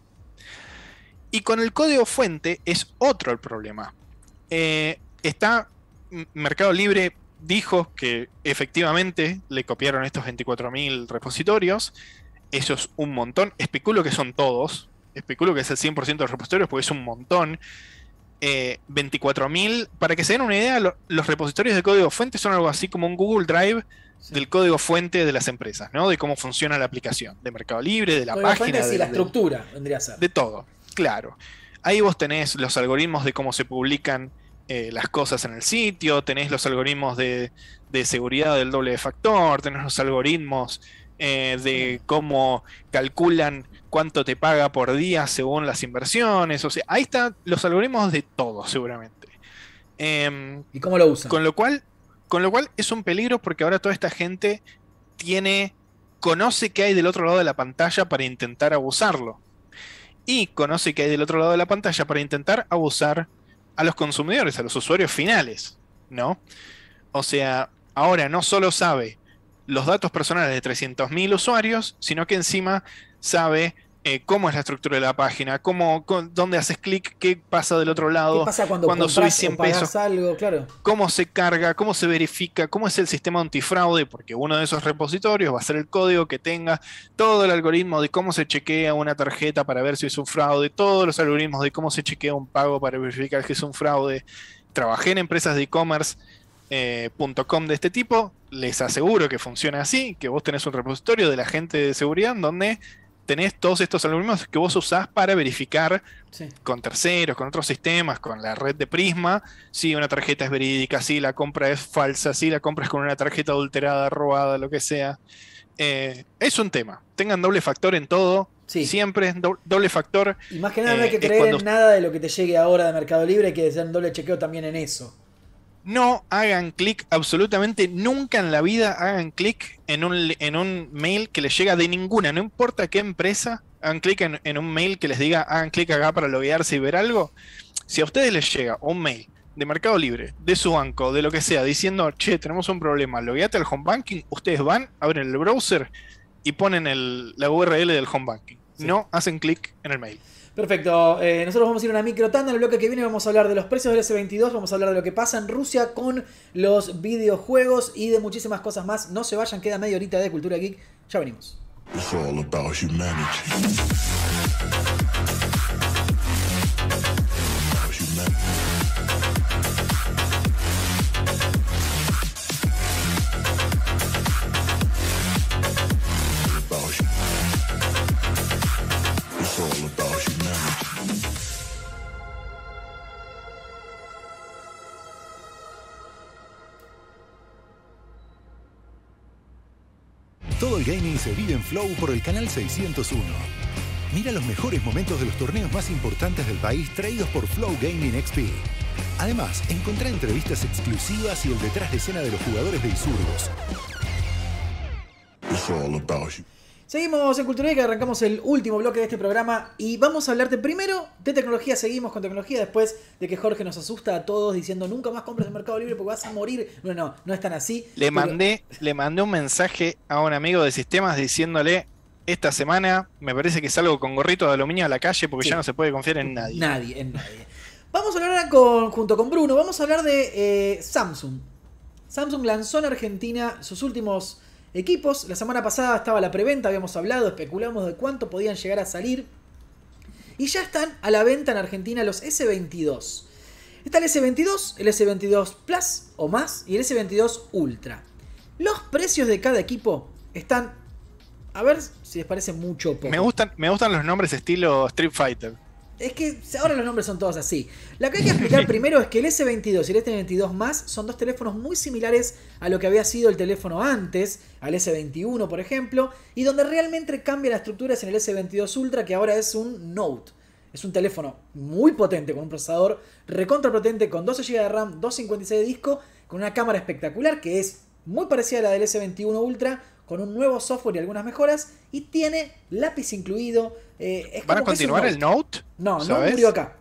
Y con el código fuente es otro el problema. Eh, está M- Mercado Libre dijo que efectivamente le copiaron estos veinticuatro mil repositorios. Eso es un montón. Especulo que son todos. Especulo que es el cien por ciento de los repositorios porque es un montón. Eh, veinticuatro mil. Para que se den una idea, lo- los repositorios de código fuente son algo así como un Google Drive Sí. del código fuente de las empresas, ¿no? De cómo funciona la aplicación, de Mercado Libre, de la Código fuente, página. sí, de- la de- estructura vendría a ser. de todo, claro. Ahí vos tenés los algoritmos de cómo se publican eh, las cosas en el sitio, tenés los algoritmos de, de seguridad del doble factor, tenés los algoritmos eh, de cómo calculan cuánto te paga por día según las inversiones. O sea, ahí están los algoritmos de todo, seguramente. Em, ¿Y cómo lo usan? con lo cual, con lo cual es un peligro porque ahora toda esta gente tiene conoce qué hay del otro lado de la pantalla para intentar abusarlo. Y conoce qué hay del otro lado de la pantalla para intentar abusar a los consumidores, a los usuarios finales, ¿no? O sea, ahora no solo sabe los datos personales de trescientos mil usuarios, sino que encima sabe eh, cómo es la estructura de la página, cómo, con, dónde haces clic, qué pasa del otro lado, ¿Qué pasa cuando, cuando subís compras cien o pagás pesos, algo? Claro. cómo se carga, cómo se verifica, cómo es el sistema antifraude, porque uno de esos repositorios va a ser el código que tenga todo el algoritmo de cómo se chequea una tarjeta para ver si es un fraude, todos los algoritmos de cómo se chequea un pago para verificar que es un fraude. Trabajé en empresas de e-commerce eh, .com de este tipo, les aseguro que funciona así, que vos tenés un repositorio de la gente de seguridad donde tenés todos estos algoritmos que vos usás para verificar Sí. con terceros, con otros sistemas, con la red de Prisma, si una tarjeta es verídica, si la compra es falsa, si la compra es con una tarjeta adulterada, robada, lo que sea. Eh, es un tema. Tengan doble factor en todo. Sí. Siempre do- doble factor. Y más que nada no hay Eh, que es creer cuando- en nada de lo que te llegue ahora de Mercado Libre, hay que hacer un doble chequeo también en eso. No hagan clic, absolutamente nunca en la vida hagan clic en un, en un mail que les llega de ninguna, no importa qué empresa, hagan clic en, en un mail que les diga hagan clic acá para loguearse y ver algo. Si a ustedes les llega un mail de Mercado Libre, de su banco, de lo que sea, diciendo, che, tenemos un problema, logueate al home banking, ustedes van, abren el browser y ponen el, la U R L del home banking. Sí. No hacen clic en el mail. Perfecto, eh, nosotros vamos a ir a una micro tanda. En el bloque que viene vamos a hablar de los precios del ese veintidós, vamos a hablar de lo que pasa en Rusia con los videojuegos y de muchísimas cosas más. No se vayan, queda media horita de Cultura Geek, ya venimos. It's all about humanity. It's all about humanity. Todo el gaming se vive en Flow por el canal seiscientos uno. Mira los mejores momentos de los torneos más importantes del país traídos por Flow Gaming X P. Además, encontrá entrevistas exclusivas y el detrás de escena de los jugadores de Isurgos. It's all about you. Seguimos en Cultura Geek, arrancamos el último bloque de este programa y vamos a hablarte primero de tecnología. Seguimos con tecnología después de que Jorge nos asusta a todos diciendo nunca más compres en Mercado Libre porque vas a morir. No, no, no es tan así. Le Pero- mandé, le mandé un mensaje a un amigo de sistemas diciéndole, esta semana me parece que salgo con gorrito de aluminio a la calle porque Sí. ya no se puede confiar en nadie. Nadie, en nadie. Vamos a hablar ahora con, junto con Bruno, vamos a hablar de eh, Samsung. Samsung lanzó en Argentina sus últimos equipos. La semana pasada estaba la preventa, habíamos hablado, especulamos de cuánto podían llegar a salir. Y ya están a la venta en Argentina los ese veintidós. Está el ese veintidós, el ese veintidós Plus o más y el ese veintidós Ultra. Los precios de cada equipo están... A ver si les parece mucho o poco. Me gustan, me gustan los nombres estilo Street Fighter. Es que ahora los nombres son todos así. Lo que hay que explicar primero es que el ese veintidós y el ese veintidós más son dos teléfonos muy similares a lo que había sido el teléfono antes, al ese veintiuno por ejemplo, y donde realmente cambia la estructura es en el ese veintidós Ultra, que ahora es un Note. Es un teléfono muy potente, con un procesador recontra potente, con doce gigas de RAM, doscientos cincuenta y seis de disco, con una cámara espectacular que es muy parecida a la del ese veintiuno Ultra, con un nuevo software y algunas mejoras, y tiene lápiz incluido. Eh, es ¿Van a como que es un continuar el Note? No, no ¿Sabes? murió acá.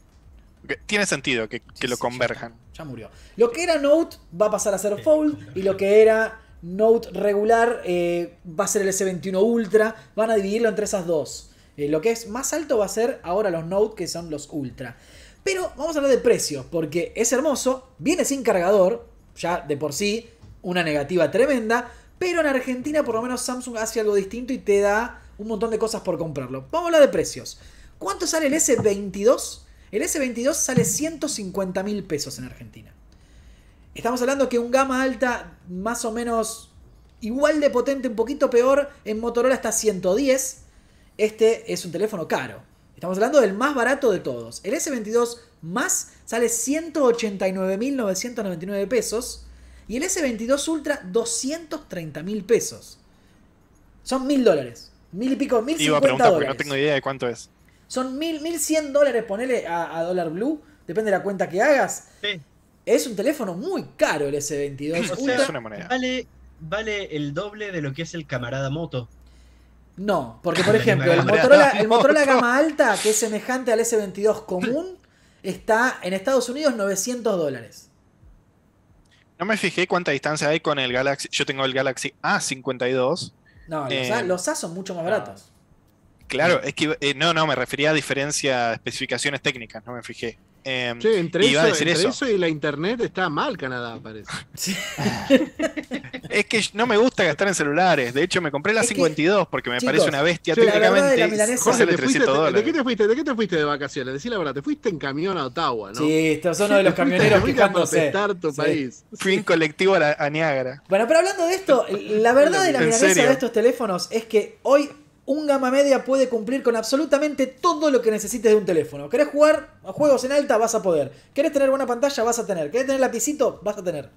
Que tiene sentido que, que Sí, lo sí, converjan. Ya murió. Lo que era Note va a pasar a ser Fold, y lo que era Note regular eh, va a ser el ese veintiuno Ultra. Van a dividirlo entre esas dos. Eh, lo que es más alto va a ser ahora los Note, que son los Ultra. Pero vamos a hablar de precios, porque es hermoso, viene sin cargador, ya de por sí, una negativa tremenda, pero en Argentina por lo menos Samsung hace algo distinto y te da un montón de cosas por comprarlo. Vamos a hablar de precios. ¿Cuánto sale el ese veintidós? El ese veintidós sale ciento cincuenta mil pesos en Argentina. Estamos hablando que un gama alta más o menos igual de potente, un poquito peor, en Motorola está ciento diez. Este es un teléfono caro. Estamos hablando del más barato de todos. El ese veintidós más sale ciento ochenta y nueve mil novecientos noventa y nueve pesos. Y el ese veintidós Ultra doscientos treinta mil pesos. Son mil dólares. Mil y pico, mil Iba a cincuenta preguntar porque dólares. no tengo idea de cuánto es. Son mil, mil cien dólares, ponele a, a dólar blue. Depende de la cuenta que hagas. Sí. Es un teléfono muy caro el ese veintidós O Ultra. sea, es una moneda. Vale, vale el doble de lo que es el Camarada Moto. No, porque por ejemplo, el Motorola, el Motorola gama alta, que es semejante al ese veintidós común, está en Estados Unidos novecientos dólares. No me fijé cuánta distancia hay con el Galaxy. Yo tengo el Galaxy A cincuenta y dos. No, los, Eh, A, los A son mucho más baratos. Claro, es que eh, no, no, me refería a diferencia, especificaciones técnicas, no me fijé. Eh, Che, entre, iba a eso, decir entre eso. eso y la internet está mal Canadá, parece. Es que no me gusta gastar en celulares. De hecho, me compré la Es que, cincuenta y dos porque me chicos, parece una bestia sí, la verdad de la técnicamente. milanesa- Jorge, Sale ¿te fuiste, trescientos te- ¿de dólares. qué te fuiste? ¿De qué te fuiste de vacaciones? Decí la verdad, te fuiste en camión a Ottawa, ¿no? Sí, estos son uno de los Te fuiste- camioneros te fuiste a quejándose. protestar tu Sí. país. Fui en colectivo a, la- a Niágara. Bueno, pero hablando de esto, la verdad de la ¿En milanesa serio? de estos teléfonos es que hoy un gama media puede cumplir con absolutamente todo lo que necesites de un teléfono. ¿Querés jugar a juegos en alta? Vas a poder. ¿Querés tener buena pantalla? Vas a tener. ¿Querés tener lapicito? Vas a tener.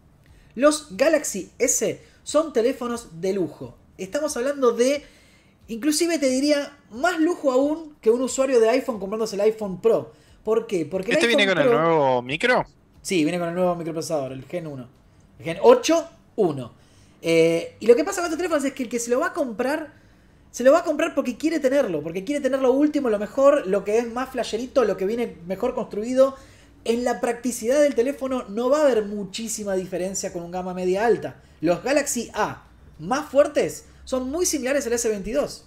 Los Galaxy S son teléfonos de lujo. Estamos hablando de, inclusive te diría, más lujo aún que un usuario de iPhone comprándose el iPhone Pro. ¿Por qué? Porque el ¿Este viene iPhone con el Pro- nuevo micro? Sí, viene con el nuevo microprocesador, el Gen uno. El Gen ocho uno. Eh, y lo que pasa con estos teléfonos es que el que se lo va a comprar, se lo va a comprar porque quiere tenerlo. Porque quiere tener lo último, lo mejor, lo que es más flasherito, lo que viene mejor construido. En la practicidad del teléfono no va a haber muchísima diferencia con un gama media alta. Los Galaxy A más fuertes son muy similares al ese veintidós.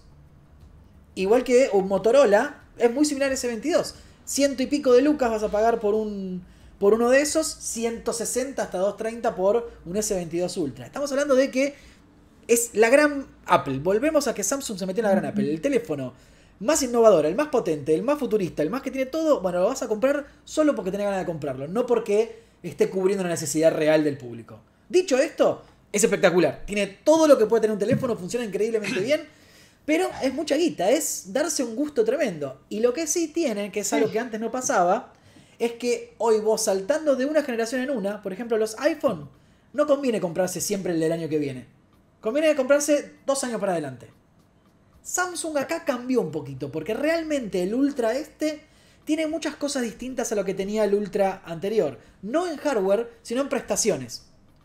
Igual que un Motorola es muy similar al ese veintidós. Ciento y pico de lucas vas a pagar por un por uno de esos, ciento sesenta hasta doscientos treinta por un ese veintidós Ultra. Estamos hablando de que es la gran Apple. Volvemos a que Samsung se metió en la gran Apple. El teléfono más innovador, el más potente, el más futurista, el más que tiene todo, bueno, lo vas a comprar solo porque tenés ganas de comprarlo, no porque esté cubriendo una necesidad real del público. Dicho esto, es espectacular. Tiene todo lo que puede tener un teléfono, funciona increíblemente bien, pero es mucha guita, es darse un gusto tremendo. Y lo que sí tiene, que es algo que antes no pasaba, es que hoy vos saltando de una generación en una, por ejemplo los iPhone, no conviene comprarse siempre el del año que viene. Conviene comprarse dos años para adelante. Samsung acá cambió un poquito, porque realmente el Ultra este tiene muchas cosas distintas a lo que tenía el Ultra anterior. No en hardware, sino en prestaciones.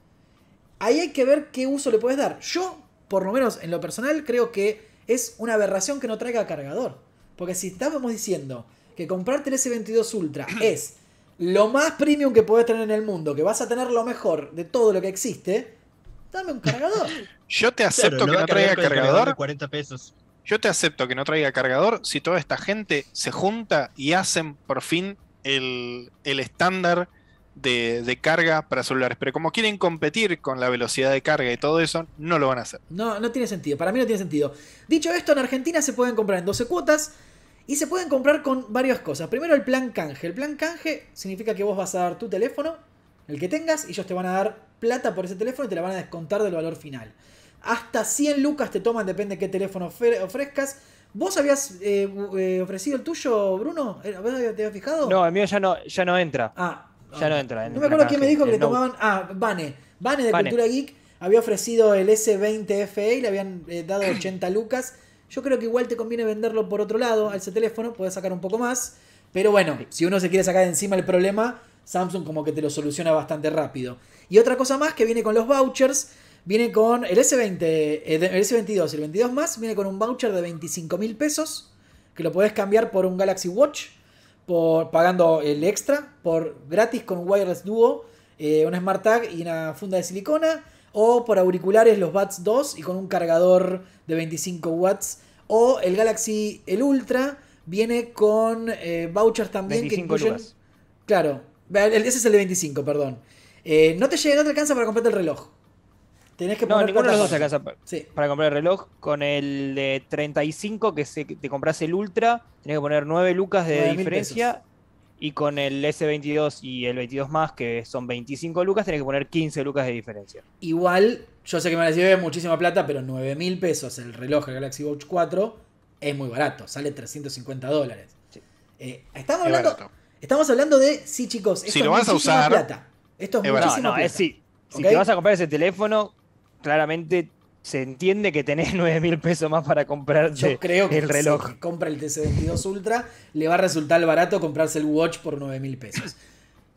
Ahí hay que ver qué uso le puedes dar. Yo, por lo menos en lo personal, creo que es una aberración que no traiga cargador. Porque si estábamos diciendo que comprarte el ese veintidós Ultra es lo más premium que podés tener en el mundo, que vas a tener lo mejor de todo lo que existe, dame un cargador. Yo te acepto Claro, lo que va no a cargar traiga con el cargador cargador. de cuarenta pesos. Yo te acepto que no traiga cargador si toda esta gente se junta y hacen por fin el, el estándar de, de carga para celulares. Pero como quieren competir con la velocidad de carga y todo eso, no lo van a hacer. No, no tiene sentido. Para mí no tiene sentido. Dicho esto, en Argentina se pueden comprar en doce cuotas y se pueden comprar con varias cosas. Primero el plan canje. El plan canje significa que vos vas a dar tu teléfono, el que tengas, y ellos te van a dar plata por ese teléfono y te la van a descontar del valor final. Hasta cien lucas te toman, depende de qué teléfono ofrezcas. ¿Vos habías eh, eh, ofrecido el tuyo, Bruno? ¿Te habías fijado? No, el mío ya no, ya no entra. Ah, ya no entra. en No me el acuerdo quién me canje, dijo que le el Note. tomaban. Ah, Vane. Vane de Vane. Cultura Geek había ofrecido el ese veinte F E y le habían eh, dado ochenta lucas. Yo creo que igual te conviene venderlo por otro lado a ese teléfono, puedes sacar un poco más. Pero bueno, si uno se quiere sacar de encima el problema, Samsung como que te lo soluciona bastante rápido. Y otra cosa más que viene con los vouchers, viene con el ese veinte, eh, el ese veintidós y el veintidós más, viene con un voucher de veinticinco mil pesos, que lo podés cambiar por un Galaxy Watch, por, pagando el extra, por gratis con un Wireless Duo, eh, una Smart Tag y una funda de silicona, o por auriculares los Buds dos y con un cargador de veinticinco watts, o el Galaxy el Ultra viene con eh, vouchers también que veinticinco incluyen... lucas. Claro, el- ese es el de veinticinco, perdón. Eh, no te llega, no te alcanza para comprarte el reloj. Tenés que No, poner ninguno de los dos plata te aparte. alcanza pa- Sí. para comprar el reloj. Con el de treinta y cinco, que se, te compras el Ultra, tenés que poner nueve lucas de nueve mil diferencia. Y con el ese veintidós y el veintidós más, que son veinticinco lucas, tenés que poner quince lucas de diferencia. Igual, yo sé que me van a decir, "Eh, muchísima plata", pero nueve mil pesos el reloj, el Galaxy Watch cuatro, es muy barato. Sale trescientos cincuenta dólares. Sí. Eh, estamos, Es hablando, barato. estamos hablando de, sí chicos, esto Si es lo vas a muchísima usar, plata. Esto es es barato. muchísima No, no, plata. es sí. Si ¿Ok? te vas a comprar ese teléfono, claramente se entiende que tenés nueve mil pesos más para comprarte Yo creo que el reloj. si que compra el T C veintidós Ultra, le va a resultar barato comprarse el Watch por nueve mil pesos.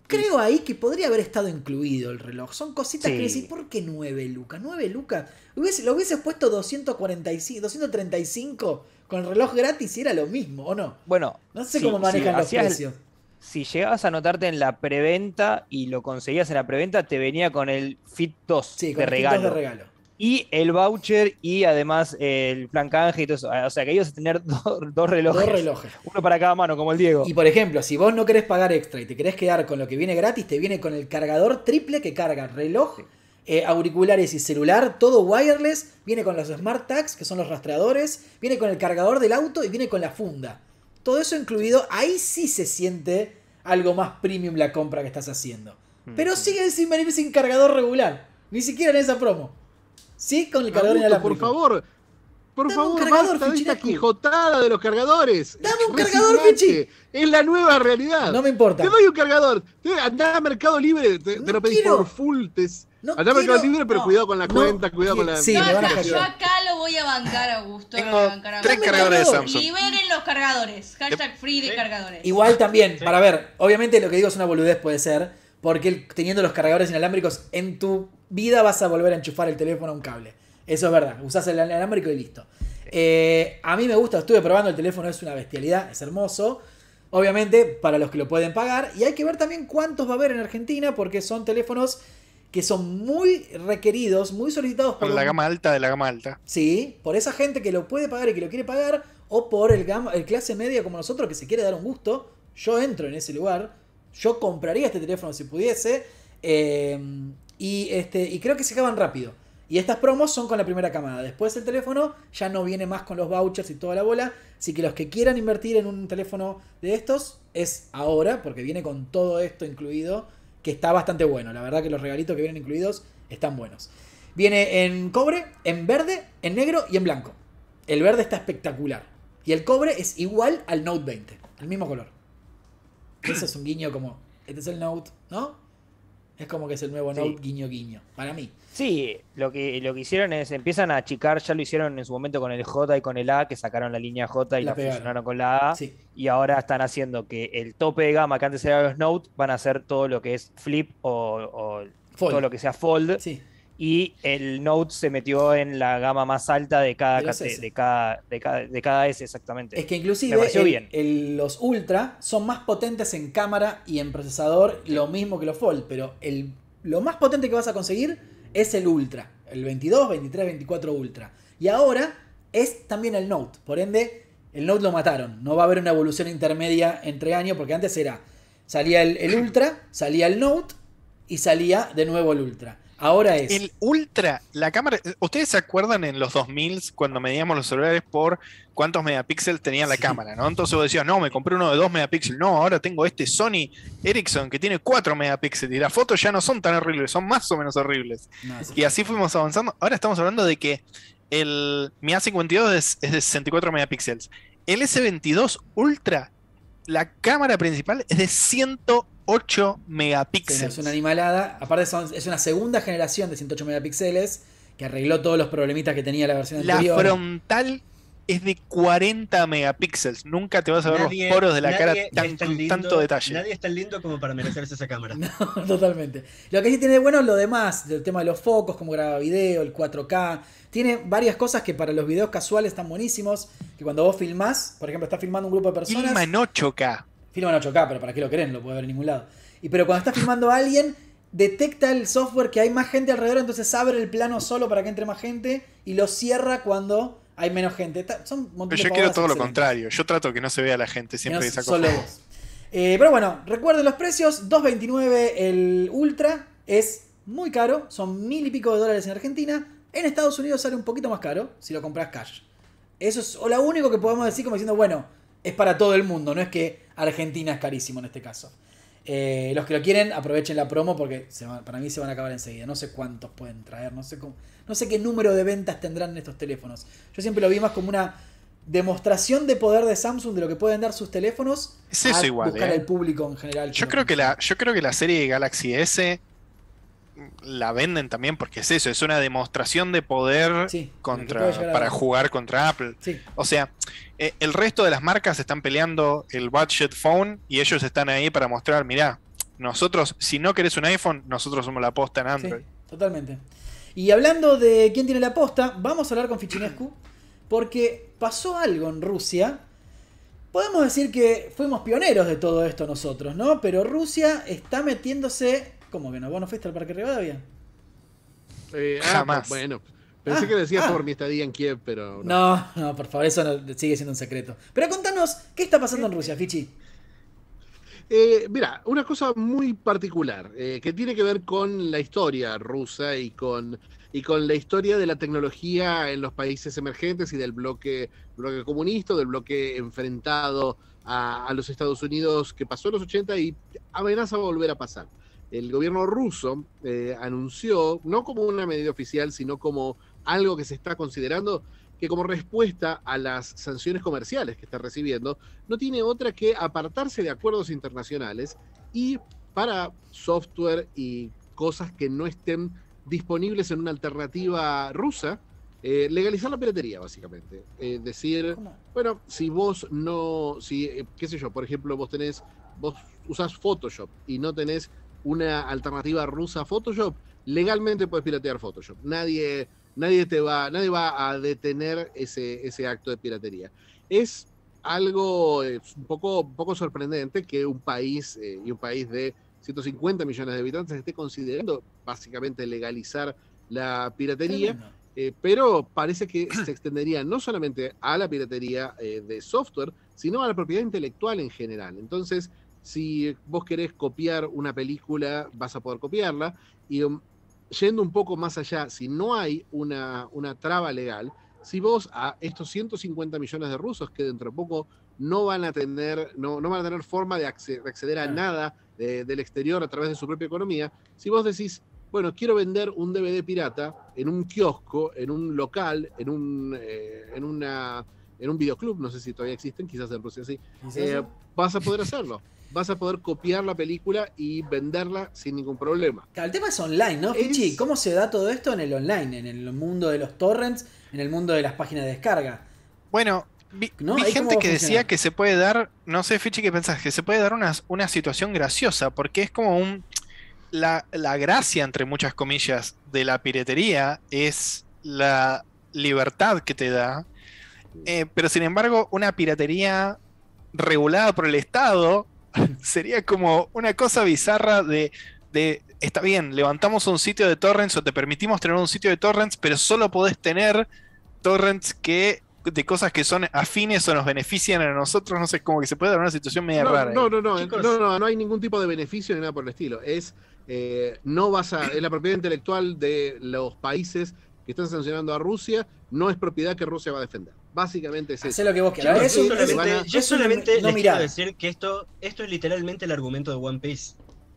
creo ahí que podría haber estado incluido el reloj. Son cositas Sí. que decís, ¿por qué nueve lucas? nueve lucas. Hubiese, lo hubieses puesto doscientos cuarenta y cinco, doscientos treinta y cinco con el reloj gratis y era lo mismo, ¿o no? Bueno, No sé sí, cómo manejan sí, los hacías- precios. Si llegabas a anotarte en la preventa y lo conseguías en la preventa, te venía con el Fit dos Sí, con de el Fit regalo. dos de regalo. Y el voucher y además el plan canje y todo eso. O sea que ibas a tener do- dos relojes. Dos relojes. Uno para cada mano, como el Diego. Y por ejemplo, si vos no querés pagar extra y te querés quedar con lo que viene gratis, te viene con el cargador triple que carga reloj, eh, auriculares y celular, todo wireless, viene con los smart tags, que son los rastreadores, viene con el cargador del auto y viene con la funda. Todo eso incluido, ahí sí se siente algo más premium la compra que estás haciendo. Pero sigue sin venir sin cargador regular, ni siquiera en esa promo. Sí, con el cargador Augusto, inalámbrico. por favor. Por Dame un favor, cargador, basta de esta Fichinaku. quijotada de los cargadores. Dame un cargador, Resignate. Fichi. Es la nueva realidad. No me importa. Te doy un cargador. Te- Andá a Mercado Libre. Te, te No lo pedís quiero. por full. Te, No andá a Mercado quiero. Libre, pero No. cuidado con la No. cuenta, cuidado con la. Sí, yo, me van a acá, hackear. yo acá lo voy a bancar a Augusto. lo Tengo voy a bancar a tres Augusto. cargadores de no. Samsung. Liberen los cargadores. Hashtag free de Sí. cargadores. Igual también, Sí. para ver, obviamente lo que digo es una boludez puede ser, porque el- teniendo los cargadores inalámbricos en tu vida vas a volver a enchufar el teléfono a un cable. Eso es verdad, usás el inalámbrico y listo. Eh, a mí me gusta, estuve probando el teléfono, es una bestialidad, es hermoso. Obviamente, para los que lo pueden pagar. Y hay que ver también cuántos va a haber en Argentina, porque son teléfonos que son muy requeridos, muy solicitados por Por la un- gama alta de la gama alta. Sí, por esa gente que lo puede pagar y que lo quiere pagar, o por el, gama, el clase media como nosotros que se quiere dar un gusto. Yo entro en ese lugar, yo compraría este teléfono si pudiese, eh, y, este, y creo que se acaban rápido. Y estas promos son con la primera camada. Después el teléfono ya no viene más con los vouchers y toda la bola. Así que los que quieran invertir en un teléfono de estos es ahora, porque viene con todo esto incluido, que está bastante bueno. La verdad que los regalitos que vienen incluidos están buenos. Viene en cobre, en verde, en negro y en blanco. El verde está espectacular. Y el cobre es igual al Note veinte. El mismo color. Eso es un guiño como... Este es el Note, ¿no? Es como que es el nuevo Sí. Note guiño guiño. Para mí. Sí, lo que, lo que hicieron es, empiezan a achicar, ya lo hicieron en su momento con el J y con el A, que sacaron la línea J y La la, pegaron. fusionaron con la A, Sí. y ahora están haciendo que el tope de gama que antes eran los Note, van a hacer todo lo que es Flip o, o Fold. todo lo que sea Fold, Sí. y el Note se metió en la gama más alta de cada, De los cate- S. de cada, de cada, de cada S exactamente. Es que Me inclusive pareció el- bien. el- los Ultra son más potentes en cámara y en procesador, lo mismo que los Fold, pero el, lo más potente que vas a conseguir es el Ultra, el veintidós, veintitrés, veinticuatro Ultra. Y ahora es también el Note, por ende el Note lo mataron, no va a haber una evolución intermedia entre años, porque antes era, salía el, el Ultra, salía el Note y salía de nuevo el Ultra. Ahora es... El Ultra, la cámara. ¿Ustedes se acuerdan en los dos mil cuando medíamos los celulares por cuántos megapíxeles tenía la Sí. cámara? ¿No? Entonces vos decías, no, me compré uno de dos megapíxeles. No, ahora tengo este Sony Ericsson que tiene cuatro megapíxeles. Y las fotos ya no son tan horribles, son más o menos horribles. no, sí. Y así fuimos avanzando. Ahora estamos hablando de que el Mi A cincuenta y dos es, es de sesenta y cuatro megapíxeles. El S veintidós Ultra, la cámara principal es de ciento ocho Sí, megapíxeles. es una animalada. Aparte son- es una segunda generación de ciento ocho megapíxeles que arregló todos los problemitas que tenía la versión La anterior. frontal es de cuarenta megapíxeles. Nunca te vas a ver Nadie- los poros de la cara nadie tan- es tan con lindo- tanto detalle. Nadie es tan lindo como para merecerse esa cámara. No, totalmente. Lo que sí tiene de bueno es lo demás, del tema de los focos, cómo graba video, el cuatro K. Tiene varias cosas que para los videos casuales están buenísimos. Que cuando vos filmás, por ejemplo, estás filmando un grupo de personas. Filma en ocho K. Filma en ocho K, pero ¿para qué lo querés? No lo puede ver en ningún lado. Y pero cuando estás filmando a alguien, detecta el software que hay más gente alrededor, entonces abre el plano solo para que entre más gente y lo cierra cuando hay menos gente. Está- son un montón Pero de yo quiero pavadas todo lo excelentes. contrario. Yo trato que no se vea la gente Que siempre no que saco solo fotos. vos. Eh, pero bueno, recuerden los precios. dos veintinueve el Ultra. Es muy caro. Son mil y pico de dólares en Argentina. En Estados Unidos sale un poquito más caro si lo compras cash. Eso es o lo único que podemos decir como diciendo, bueno, es para todo el mundo. No es que Argentina es carísimo en este caso. Eh, los que lo quieren, aprovechen la promo porque se van- para mí se van a acabar enseguida. No sé cuántos pueden traer. No sé, cómo, no sé qué número de ventas tendrán en estos teléfonos. Yo siempre lo vi más como una demostración de poder de Samsung de lo que pueden dar sus teléfonos. Es eso a igual, buscar ¿eh? al público en general. Yo no creo que consume. la, yo creo que la serie Galaxy S la venden también porque es eso, es una demostración de poder Sí, lo que contra, puede llegar a para dar. jugar contra Apple. Sí, O sea, eh, el resto de las marcas están peleando el budget phone y ellos están ahí para mostrar, mirá, nosotros, si no querés un iPhone, nosotros somos la posta en Android. Sí, totalmente. Y hablando de quién tiene la posta, vamos a hablar con Fichinescu, porque pasó algo en Rusia. Podemos decir que fuimos pioneros de todo esto nosotros, ¿no? Pero Rusia está metiéndose... ¿Cómo que no? ¿Vos no fuiste al Parque Rivadavia? Eh, ah, Jamás. Bueno, pensé Ah, que decías ah. por mi estadía en Kiev, pero no. No, no, por favor, eso no- sigue siendo un secreto. Pero contanos, ¿qué está pasando en Rusia, Fichi? Eh, mira, una cosa muy particular eh, que tiene que ver con la historia rusa y con, y con la historia de la tecnología en los países emergentes y del bloque, bloque comunista, del bloque enfrentado a, a los Estados Unidos que pasó en los ochenta y amenaza volver a pasar. El gobierno ruso eh, anunció, no como una medida oficial, sino como algo que se está considerando, que como respuesta a las sanciones comerciales que está recibiendo, no tiene otra que apartarse de acuerdos internacionales y para software y cosas que no estén disponibles en una alternativa rusa, eh, legalizar la piratería, básicamente. Es decir, ¿Cómo? bueno, si vos no, si, eh, qué sé yo, por ejemplo, vos tenés, vos usás Photoshop y no tenés una alternativa rusa a Photoshop, legalmente puedes piratear Photoshop. Nadie... Nadie te va, nadie va a detener ese, ese acto de piratería. Es algo eh, un, poco, un poco sorprendente que un país eh, y un país de ciento cincuenta millones de habitantes esté considerando básicamente legalizar la piratería, Tremendo. eh, pero parece que se extendería no solamente a la piratería eh, de software, sino a la propiedad intelectual en general. Entonces, si vos querés copiar una película, vas a poder copiarla, y um, yendo un poco más allá, si no hay una, una traba legal, si vos a estos ciento cincuenta millones de rusos que dentro de poco no van a tener, no, no van a tener forma de acceder, de acceder a Claro. nada de, del exterior a través de su propia economía, si vos decís, bueno, quiero vender un D V D pirata en un kiosco, en un local, en un, eh, en una, en un videoclub, no sé si todavía existen, quizás en Rusia sí, ¿Quizás eh, eso? vas a poder hacerlo. Vas a poder copiar la película y venderla sin ningún problema. Claro, el tema es online, ¿no, Es- Fichi? ¿Cómo se da todo esto en el online? En el mundo de los torrents, en el mundo de las páginas de descarga. Bueno, vi, ¿No? vi Ahí gente cómo que va a decía funcionar. que se puede dar, no sé, Fichi, ¿qué pensás? Que se puede dar una, una situación graciosa, porque es como un... La, la gracia, entre muchas comillas, de la piratería es la libertad que te da, eh, pero sin embargo, una piratería regulada por el Estado sería como una cosa bizarra de, de, está bien, levantamos un sitio de torrents o te permitimos tener un sitio de torrents, pero solo podés tener torrents que de cosas que son afines o nos benefician a nosotros, no sé, como que se puede dar una situación media No, rara. no, ahí. no, no, Chicos. no, no, no hay ningún tipo de beneficio ni nada por el estilo. Es, eh, no vas a, es la propiedad intelectual de los países que están sancionando a Rusia, no es propiedad que Rusia va a defender. Básicamente es Hacé eso. lo que vos quieras. Chicos, Eso- yo eso- solamente, van a- yo eso no- solamente no les mirá. quiero decir que esto, esto es literalmente el argumento de One Piece.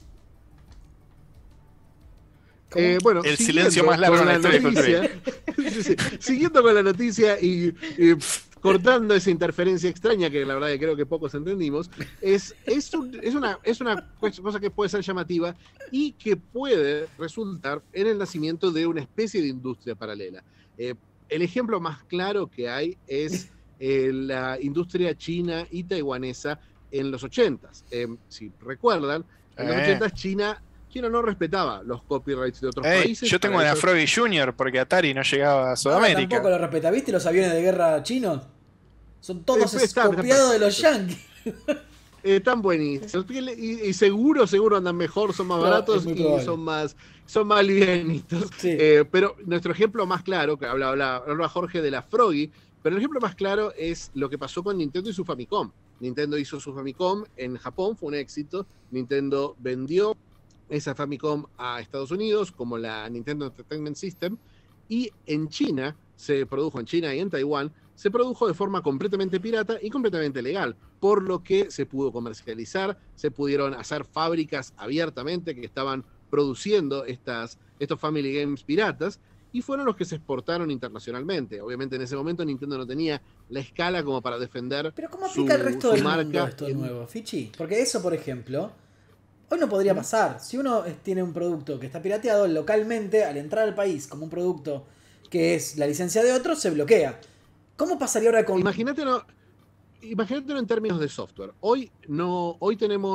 ¿Cómo? Eh, bueno, El siguiendo silencio más largo con en la historia de noticia, sí, sí, siguiendo con la noticia y, y cortando esa interferencia extraña que la verdad que creo que pocos entendimos, es, es, un- es una, es una cosa que puede ser llamativa y que puede resultar en el nacimiento de una especie de industria paralela. Eh, el ejemplo más claro que hay es eh, la industria china y taiwanesa en los ochentas. Eh, si recuerdan, en los Eh. ochentas China... China no respetaba los copyrights de otros Ey, países. yo tengo para una ellos- Froggy Junior porque Atari no llegaba a Ahora Sudamérica. tampoco lo respeta. ¿Viste los aviones de guerra chinos? Son todos Eh, está- está copiados de los perfecto. yankees. Eh, están buenísimos. Y, y seguro, seguro andan mejor, son más No, baratos es muy y probable. son más, son más livianitos. Sí. Eh, pero nuestro ejemplo más claro, que habla, habla, habla Jorge de la Froggy, pero el ejemplo más claro es lo que pasó con Nintendo y su Famicom. Nintendo hizo su Famicom en Japón, fue un éxito. Nintendo vendió esa Famicom a Estados Unidos como la Nintendo Entertainment System, y en China se produjo, en China y en Taiwán, se produjo de forma completamente pirata y completamente legal, por lo que se pudo comercializar, se pudieron hacer fábricas abiertamente que estaban produciendo estas, estos Family Games piratas, y fueron los que se exportaron internacionalmente. Obviamente en ese momento Nintendo no tenía la escala como para defender Pero ¿cómo su, aplica el resto su del mundo marca esto en- nuevo, Fichi? Porque eso, por ejemplo, hoy no podría pasar. Si uno eh, tiene un producto que está pirateado localmente, al entrar al país como un producto que es la licencia de otro, se bloquea. ¿Cómo pasaría ahora con...? Imagínatelo, imagínatelo en términos de software. Hoy no, hoy tenemos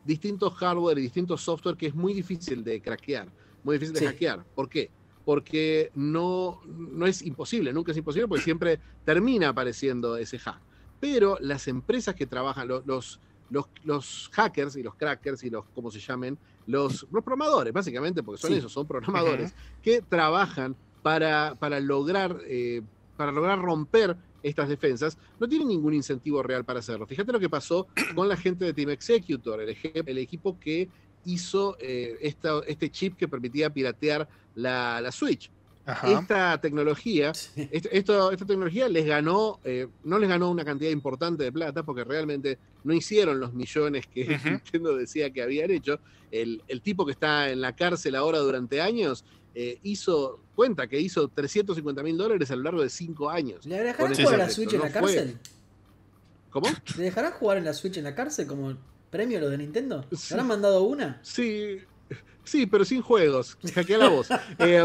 distintos hardware y distintos software que es muy difícil de craquear, muy difícil de Sí. hackear. ¿Por qué? Porque no, no es imposible, nunca es imposible, porque siempre termina apareciendo ese hack. Pero las empresas que trabajan, lo- los, los, los hackers y los crackers y los, como se llamen, los, los programadores, básicamente, porque son Sí. esos, son programadores que trabajan para, para lograr, eh, para lograr romper estas defensas, no tienen ningún incentivo real para hacerlo. Fíjate lo que pasó con la gente de Team Executor, el, eje- el equipo que hizo eh, esta- este chip que permitía piratear la, la Switch. Ajá. Esta tecnología, est- esto- esta tecnología les ganó, eh, no les ganó una cantidad importante de plata porque realmente no hicieron los millones que Ujú. Nintendo decía que habían hecho. El, el tipo que está en la cárcel ahora durante años eh, hizo, cuenta que hizo trescientos cincuenta mil dólares a lo largo de cinco años. ¿Le dejarán Con Sí, jugar sí. a la Switch en No la fue- cárcel? ¿Cómo? ¿Le dejarán jugar en la Switch en la cárcel como premio lo de Nintendo? ¿Le Sí. habrán mandado una? Sí, sí, pero sin juegos. Hackea la voz. Eh,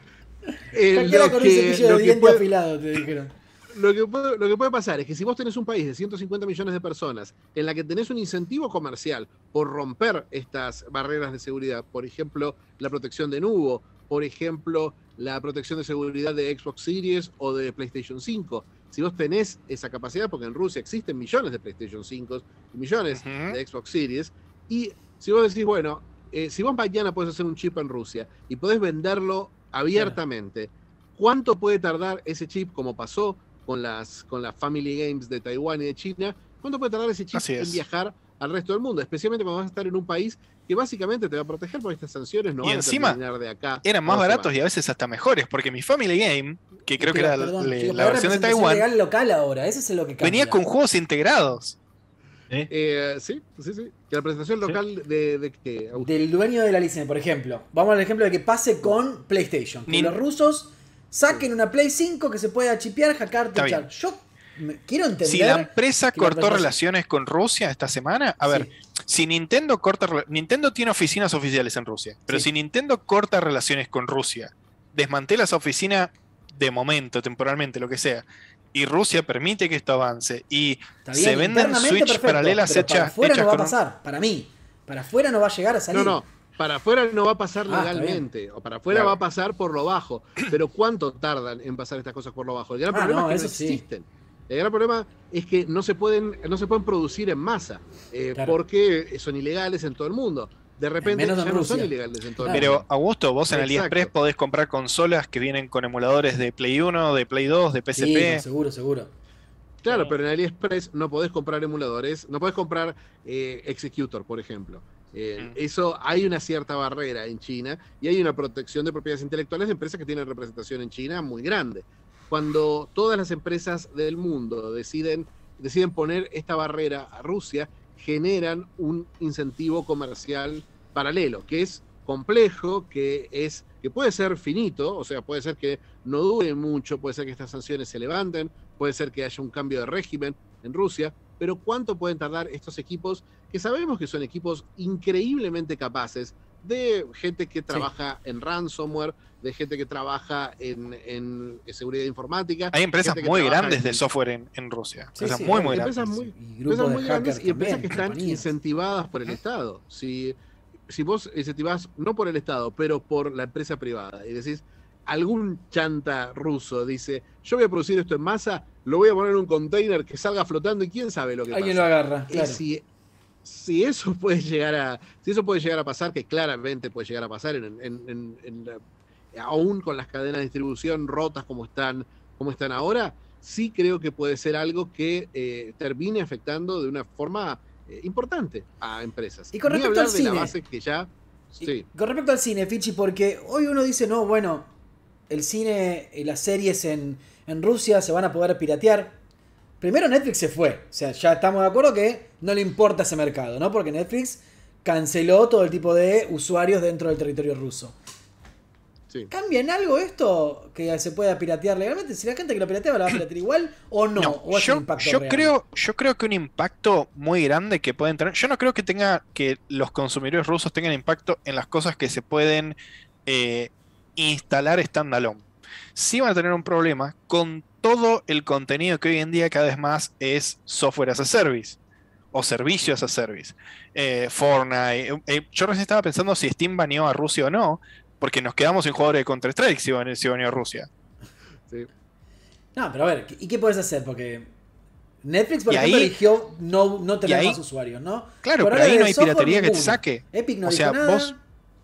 eh, Hackeala lo con un que- cepillo lo de que diente puede- afilado, te dijeron. Lo que, puede, lo que puede pasar es que si vos tenés un país de ciento cincuenta millones de personas en la que tenés un incentivo comercial por romper estas barreras de seguridad, por ejemplo, la protección de Nuvo, por ejemplo, la protección de seguridad de Xbox Series o de PlayStation cinco, si vos tenés esa capacidad, porque en Rusia existen millones de PlayStation cinco y millones Ujú. de Xbox Series, y si vos decís, bueno, eh, si vos mañana podés hacer un chip en Rusia y podés venderlo abiertamente, ¿cuánto puede tardar ese chip, como pasó con las, con las Family Games de Taiwán y de China? ¿Cuánto puede tardar ese chip Así en es. viajar al resto del mundo? Especialmente cuando vas a estar en un país que básicamente te va a proteger porque estas sanciones no Y van encima, a terminar de acá. Eran más a dos baratos y semanas. a veces hasta mejores, porque mi Family Game, que creo que Pero, era perdón, le- chicos, la pero hay versión de representación Taiwán, legal local ahora, eso es lo que cambia. venía con juegos integrados. ¿Eh? Eh, sí, sí, sí. Que la presentación local de, de que Del dueño de la licencia, por ejemplo. Vamos al ejemplo de que pase con PlayStation. Que Nin- los rusos saquen una Play cinco que se pueda chipear, hackear, Está truchar. bien. Yo me- quiero entender. Si la empresa que la cortó presentación- relaciones con Rusia esta semana, a ver, Sí. si Nintendo corta, rela- Nintendo tiene oficinas oficiales en Rusia, pero Sí. si Nintendo corta relaciones con Rusia, desmantela esa oficina de momento, temporalmente, lo que sea, y Rusia permite que esto avance y Está bien, se venden internamente Switch perfecto, paralelas pero para hechas, afuera hechas no va a con- pasar, para mí. Para afuera no va a llegar a salir. No, no, para afuera no va a pasar Ah, está legalmente, o para afuera Claro. va a pasar por lo bajo. Pero ¿cuánto tardan en pasar estas cosas por lo bajo? El gran Ah, problema no, es que no eso sí. existen. El gran problema es que no se pueden, no se pueden producir en masa, eh, Claro. porque son ilegales en todo el mundo. De repente menos en ya no son Rusia. ilegales en todo el Pero mundo. Augusto, vos en Exacto. AliExpress podés comprar consolas que vienen con emuladores de Play uno, de Play dos, de Sí, P S P. no, seguro, seguro. Claro, Sí. pero en AliExpress no podés comprar emuladores, no podés comprar eh, Executor, por ejemplo. Eh, Mm. Eso hay una cierta barrera en China y hay una protección de propiedades intelectuales de empresas que tienen representación en China muy grande. Cuando todas las empresas del mundo deciden, deciden poner esta barrera a Rusia, generan un incentivo comercial paralelo, que es complejo, que es que puede ser finito, o sea, puede ser que no dure mucho, puede ser que estas sanciones se levanten, puede ser que haya un cambio de régimen en Rusia, pero ¿cuánto pueden tardar estos equipos que sabemos que son equipos increíblemente capaces de gente que trabaja en ransomware, de gente que trabaja en, en seguridad informática? Hay empresas gente que muy trabaja grandes en- de software en, en Rusia. Sí, Empresas sí, muy, hay muy empresas grandes. muy, Y empresas grupos muy de grandes hackers y empresas también, que están compañías. incentivadas por el Estado. Si, si vos incentivás no por el Estado, pero por la empresa privada, y decís, algún chanta ruso dice, yo voy a producir esto en masa, lo voy a poner en un container que salga flotando y quién sabe lo que Alguien lo pasa. agarra, Y claro. si, si eso puede llegar a, si eso puede llegar a pasar, que claramente puede llegar a pasar en, en- en- en la- aún con las cadenas de distribución rotas como están, como están ahora, sí creo que puede ser algo que eh, termine afectando de una forma eh, importante a empresas. Y con Ni respecto hablar al de la cine. base que ya. Y Sí. con respecto al cine, Fichi, porque hoy uno dice, no, bueno, el cine y las series en, en Rusia se van a poder piratear. Primero Netflix se fue, o sea, ya estamos de acuerdo que no le importa ese mercado, ¿no? Porque Netflix canceló todo el tipo de usuarios dentro del territorio ruso. Sí. ¿Cambia en algo esto que se pueda piratear legalmente? Si la gente que lo piratea la va a piratear igual o no, No, o es yo, un impacto yo real. creo, yo creo que un impacto muy grande que pueden tener. Yo no creo que tenga que los consumidores rusos tengan impacto en las cosas que se pueden eh, instalar standalone. Sí van a tener un problema con todo el contenido que hoy en día cada vez más es software as a service. o servicio as a service. Eh, Fortnite. eh, eh, yo recién estaba pensando si Steam baneó a Rusia o no, porque nos quedamos sin jugadores de Counter-Strike si ban- si baneó a Rusia. Sí. No, pero a ver, ¿y qué puedes hacer? Porque Netflix, por Y ejemplo, ahí- eligió no, no tener y ahí- más usuarios, ¿no? Claro, Por pero ahora ahí de no hay software, piratería que te ninguno. saque. Epic no O sea, dijo nada. vos-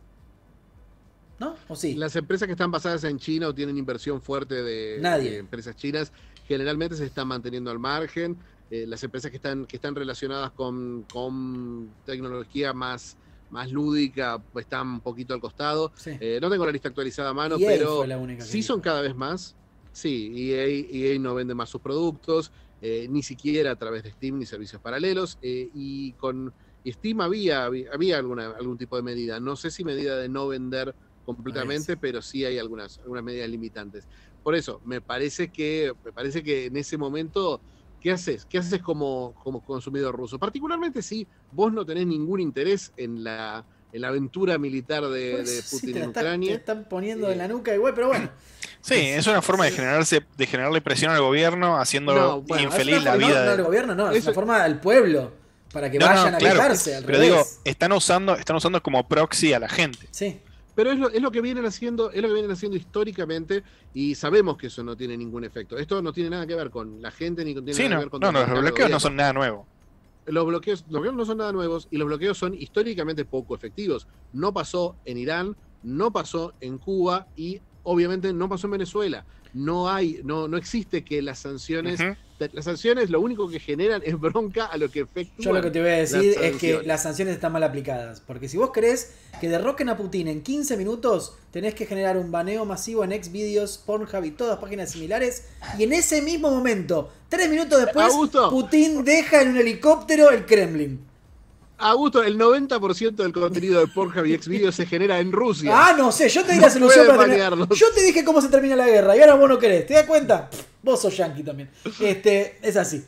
¿No? ¿O sí? Las empresas que están basadas en China o tienen inversión fuerte de, Nadie. de empresas chinas generalmente se están manteniendo al margen. Eh, las empresas que están, que están relacionadas con, con tecnología más, más lúdica pues, están un poquito al costado. Sí. Eh, no tengo la lista actualizada a mano, E A pero fue la única que sí dijo. son cada vez más. Sí, E A, E A no vende más sus productos, eh, ni siquiera a través de Steam ni servicios paralelos. eh, y con Steam había, había, había alguna, algún tipo de medida. No sé si medida de no vender completamente, pero sí hay algunas, algunas medidas limitantes. Por eso, me parece que, me parece que en ese momento, ¿qué haces? ¿Qué haces como, como consumidor ruso? Particularmente si vos no tenés ningún interés en la, en la aventura militar de, Por de eso sí Putin te la en está- Ucrania. te están poniendo en la nuca igual, pero bueno. Sí, es una forma de generarse, de generarle presión al gobierno, haciendo No, bueno, infeliz Es una la forma- vida. No, no de- al gobierno, no, es Eso- una forma al pueblo, para que No, no, vayan a claro, quejarse, al pero revés. digo, están usando, están usando como proxy a la gente. Sí. Pero es lo, es lo que vienen haciendo, es lo que vienen haciendo históricamente y sabemos que eso no tiene ningún efecto. Esto no tiene nada que ver con la gente ni con tiene Sí, nada que no, ver con no, no, los el bloqueos no gobierno. son nada nuevo. Los bloqueos, los bloqueos no son nada nuevos y los bloqueos son históricamente poco efectivos. No pasó en Irán, no pasó en Cuba y obviamente no pasó en Venezuela. No hay, no, no existe que las sanciones, Ujú. las sanciones lo único que generan es bronca a lo que efectúan. Yo lo que te voy a decir las es que sanciones. las sanciones están mal aplicadas. Porque si vos querés que derroquen a Putin en quince minutos, tenés que generar un baneo masivo en Xvideos, Pornhub y todas páginas similares. Y en ese mismo momento, tres minutos después, Augusto. Putin deja en un helicóptero el Kremlin. Augusto, el noventa por ciento del contenido de Pornhub y Xvideos se genera en Rusia. Ah, no sé, yo te di No la solución pueden para terminar. banearlos. Yo te dije cómo se termina la guerra y ahora vos no querés. ¿Te das cuenta? Pff, vos sos yankee también. Este, es así.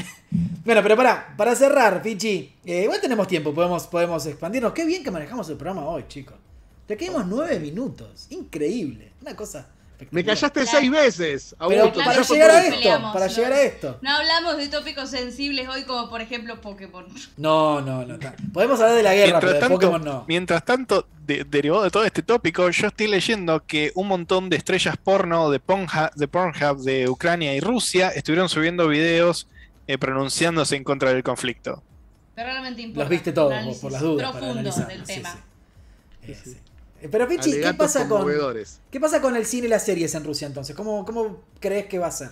Bueno, pero pará, para cerrar, Pichi, eh, igual tenemos tiempo, podemos, podemos expandirnos. Qué bien que manejamos el programa hoy, chicos. Ya quedamos nueve minutos. Increíble. Una cosa. Me callaste Claro. seis veces, Pero Augusto. para Claro, llegar a ¿por qué esto, peleamos? para No. llegar a esto. No hablamos de tópicos sensibles hoy como por ejemplo Pokémon. No, no, no. ta- Podemos hablar de la guerra, pero Mientras de tanto, Pokémon no. mientras tanto de- derivado de todo este tópico, yo estoy leyendo que un montón de estrellas porno de Pornhub de, Pornhub de Ucrania y Rusia estuvieron subiendo videos eh, pronunciándose en contra del conflicto. Pero realmente importa. Los viste todos, un análisis por las dudas. para profundo analizar. del Sí, tema. sí. Eh, sí. Eh, Pero Pichi, ¿qué Alegatos pasa con conmovedores. qué pasa con el cine y las series en Rusia entonces? ¿Cómo, cómo crees que va a ser?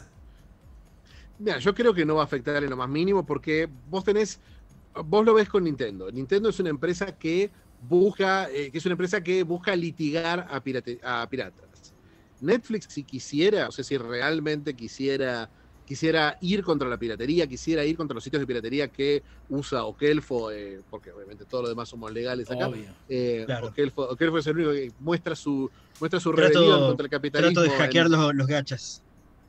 Mira, yo creo que no va a afectar en lo más mínimo porque vos tenés, vos lo ves con Nintendo. Nintendo es una empresa que busca, eh, que es una empresa que busca litigar a, pirate- a piratas. Netflix, si quisiera, o sea, si realmente quisiera, quisiera ir contra la piratería, quisiera ir contra los sitios de piratería que usa Okelfo, eh, porque obviamente todo lo demás somos legales acá. Obvio. Eh, Claro. Okelfo, Okelfo es el único que muestra su, muestra su Trato- rebelión contra el capitalismo. Trato de hackear en- los, los gachas.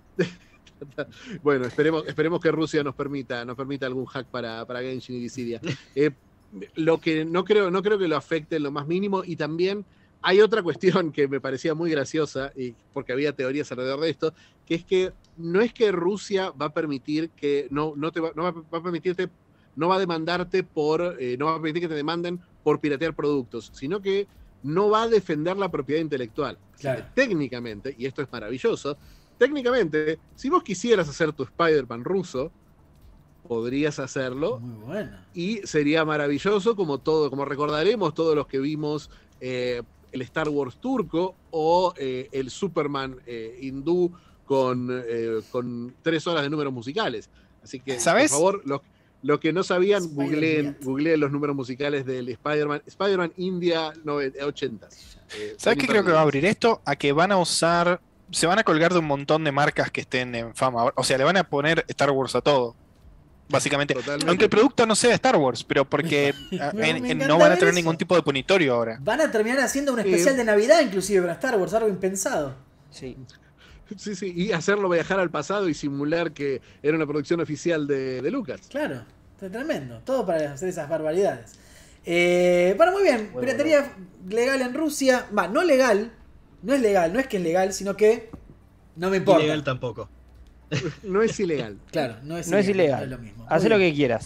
Bueno, esperemos, esperemos que Rusia nos permita, nos permita algún hack para, para Genshin y Dissidia. Eh, lo que no creo, no creo que lo afecte en lo más mínimo, y también hay otra cuestión que me parecía muy graciosa, y porque había teorías alrededor de esto, que es que no es que Rusia va a permitir que, no, no te va, no va, va a permitirte, no va a demandarte por, eh, no va a permitir que te demanden por piratear productos, sino que no va a defender la propiedad intelectual. Claro. Técnicamente, y esto es maravilloso, técnicamente, si vos quisieras hacer tu Spider-Man ruso, podrías hacerlo Muy bueno. y sería maravilloso, como todo, como recordaremos todos los que vimos eh, el Star Wars turco o eh, el Superman eh, hindú con, eh, con tres horas de números musicales. Así que, ¿Sabes? por favor, los, los que no sabían, Spider-Man. googleen, googleen los números musicales del Spider-Man, Spider-Man India ochenta. Eh, ¿Sabes qué creo que va a abrir esto? A que van a usar, se van a colgar de un montón de marcas que estén en fama. O sea, le van a poner Star Wars a todo. Básicamente. Totalmente. Aunque el producto no sea Star Wars, pero porque a- Me- en- me en- encanta no van a ver tener eso. ningún tipo de punitorio ahora. Van a terminar haciendo un especial Eh, de Navidad inclusive para Star Wars, algo impensado. Sí. Sí, sí, y hacerlo viajar al pasado y simular que era una producción oficial de, de Lucas. Claro, está tremendo. Todo para hacer esas barbaridades. Eh, bueno, muy bien. Bueno, Piratería legal en Rusia. Va, no legal. No es legal, no es que es legal, sino que no me importa. Ilegal tampoco. No es ilegal. Claro, no es No es ilegal. es lo mismo. Haz Muy lo bien. que quieras.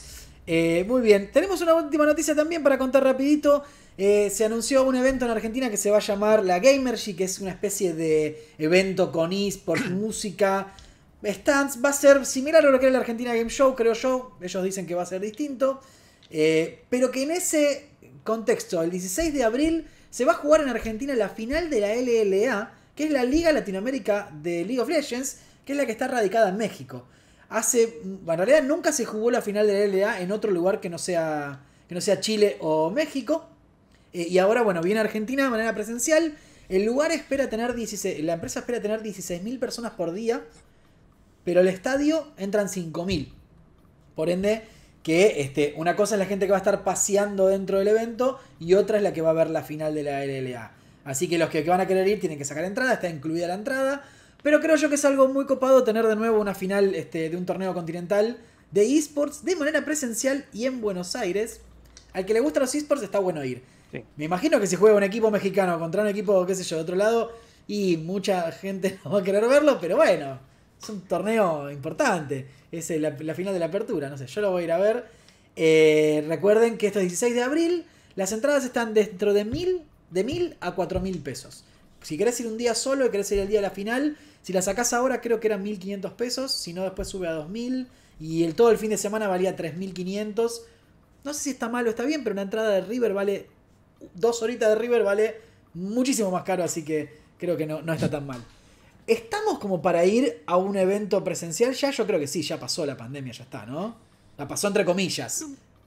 Eh, muy bien, tenemos una última noticia también para contar rapidito. Eh, se anunció un evento en Argentina que se va a llamar la Gamergy, que es una especie de evento con eSports, música, stands. Va a ser similar a lo que era la Argentina Game Show, creo yo. Ellos dicen que va a ser distinto. Eh, pero que en ese contexto, el dieciséis de abril, se va a jugar en Argentina la final de la L L A, que es la Liga Latinoamérica de League of Legends, que es la que está radicada en México. Hace, bueno, en realidad nunca se jugó la final de la L L A en otro lugar que no sea, que no sea Chile o México. Eh, y ahora, bueno, viene a Argentina de manera presencial. El lugar espera tener dieciséis, la empresa espera tener dieciséis mil personas por día, pero el estadio entran cinco mil. Por ende, que este, una cosa es la gente que va a estar paseando dentro del evento y otra es la que va a ver la final de la L L A. Así que los que van a querer ir tienen que sacar entrada, está incluida la entrada. Pero creo yo que es algo muy copado tener de nuevo una final este, de un torneo continental de eSports de manera presencial y en Buenos Aires. Al que le gustan los eSports está bueno ir. Sí. Me imagino que si juega un equipo mexicano contra un equipo, qué sé yo, de otro lado, y mucha gente no va a querer verlo, pero bueno, es un torneo importante. Es la, la final de la apertura, no sé, yo lo voy a ir a ver. Eh, recuerden que esto es dieciséis de abril, las entradas están dentro de mil, de mil a cuatro mil pesos. Si querés ir un día solo y querés ir el día de la final, si la sacás ahora creo que eran mil quinientos pesos, si no después sube a dos mil y el todo el fin de semana valía tres mil quinientos. No sé si está mal o está bien, pero una entrada de River vale, dos horitas de River vale muchísimo más caro, así que creo que no, no está tan mal. ¿Estamos como para ir a un evento presencial ya? Yo creo que sí, ya pasó la pandemia, ya está, ¿no? La pasó entre comillas.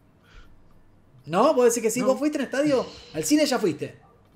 ¿No? ¿Vos decís que sí? No. ¿Vos fuiste en estadio? ¿Al cine ya fuiste?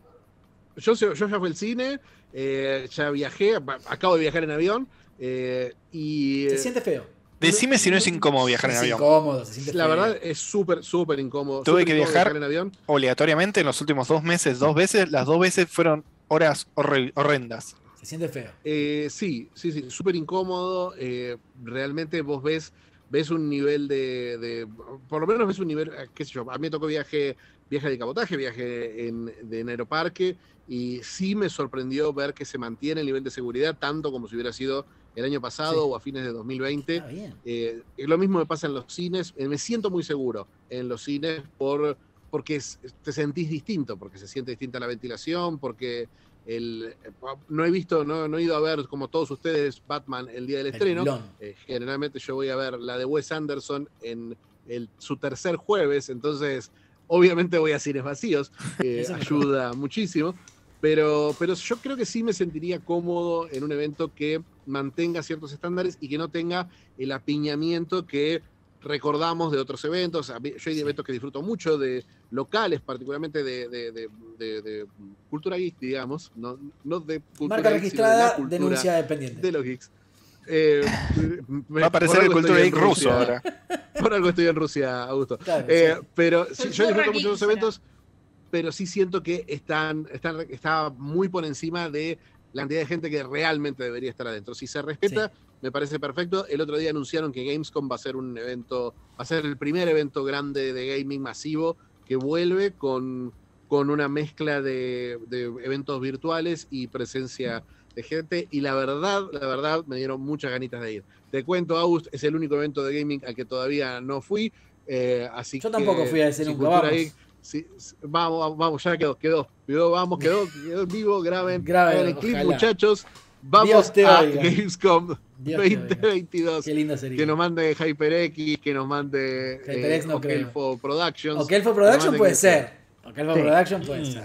Yo, yo ya fui al cine, eh, ya viajé, acabo de viajar en avión eh, y... Se siente feo. Decime si no es incómodo viajar en avión. Es incómodo, se siente La feo. verdad es súper, súper incómodo. Tuve súper que incómodo viajar en avión. obligatoriamente en los últimos dos meses, dos veces. Las dos veces fueron horas horri- horrendas. Se siente feo. Eh, sí, sí, sí, súper incómodo. Eh, realmente vos ves, ves un nivel de, de... Por lo menos ves un nivel, qué sé yo, a mí me tocó viaje, viaje de cabotaje, viaje en, de en Aeroparque, y sí me sorprendió ver que se mantiene el nivel de seguridad tanto como si hubiera sido el año pasado sí. o a fines de dos mil veinte. Eh, lo mismo me pasa en los cines. Eh, me siento muy seguro en los cines por, porque es, te sentís distinto, porque se siente distinta la ventilación, porque el, no he visto, no, no he ido a ver como todos ustedes Batman el día del estreno. Eh, generalmente yo voy a ver la de Wes Anderson en el, su tercer jueves, entonces obviamente voy a cines vacíos, eh, ayuda muchísimo. Pero, pero yo creo que sí me sentiría cómodo en un evento que mantenga ciertos estándares y que no tenga el apiñamiento que recordamos de otros eventos. Yo hay sí. eventos que disfruto mucho, de locales, particularmente de, de, de, de, de cultura geek, digamos. No, no de cultura Marca geek, registrada, de denuncia dependiente. De los geeks. Eh, Va a aparecer el cultura geek ruso ahora. Por algo estoy en Rusia, Augusto. Claro, eh, sí. Pero sí, yo disfruto mucho de los eventos, pero sí siento que están, están, está muy por encima de la cantidad de gente que realmente debería estar adentro. Si se respeta, sí. me parece perfecto. El otro día anunciaron que Gamescom va a ser un evento, va a ser el primer evento grande de gaming masivo que vuelve con, con una mezcla de, de eventos virtuales y presencia de gente. Y la verdad, la verdad, me dieron muchas ganitas de ir. Te cuento, August, es el único evento de gaming al que todavía no fui. Eh, así Yo que, tampoco fui a ese nunca, vamos. Ahí, Sí, vamos, vamos, ya quedó, quedó, quedó, vamos, quedó, quedó vivo, graben, Graben hagan el clip, ojalá. Muchachos, vamos a oiga. Gamescom Dios veinte veintidós, Qué lindo sería. que nos mande HyperX, que nos mande HyperX eh, no Okelfo Productions. Okelfo Production puede que... ser, Okelfo Sí. Production puede Mm. ser,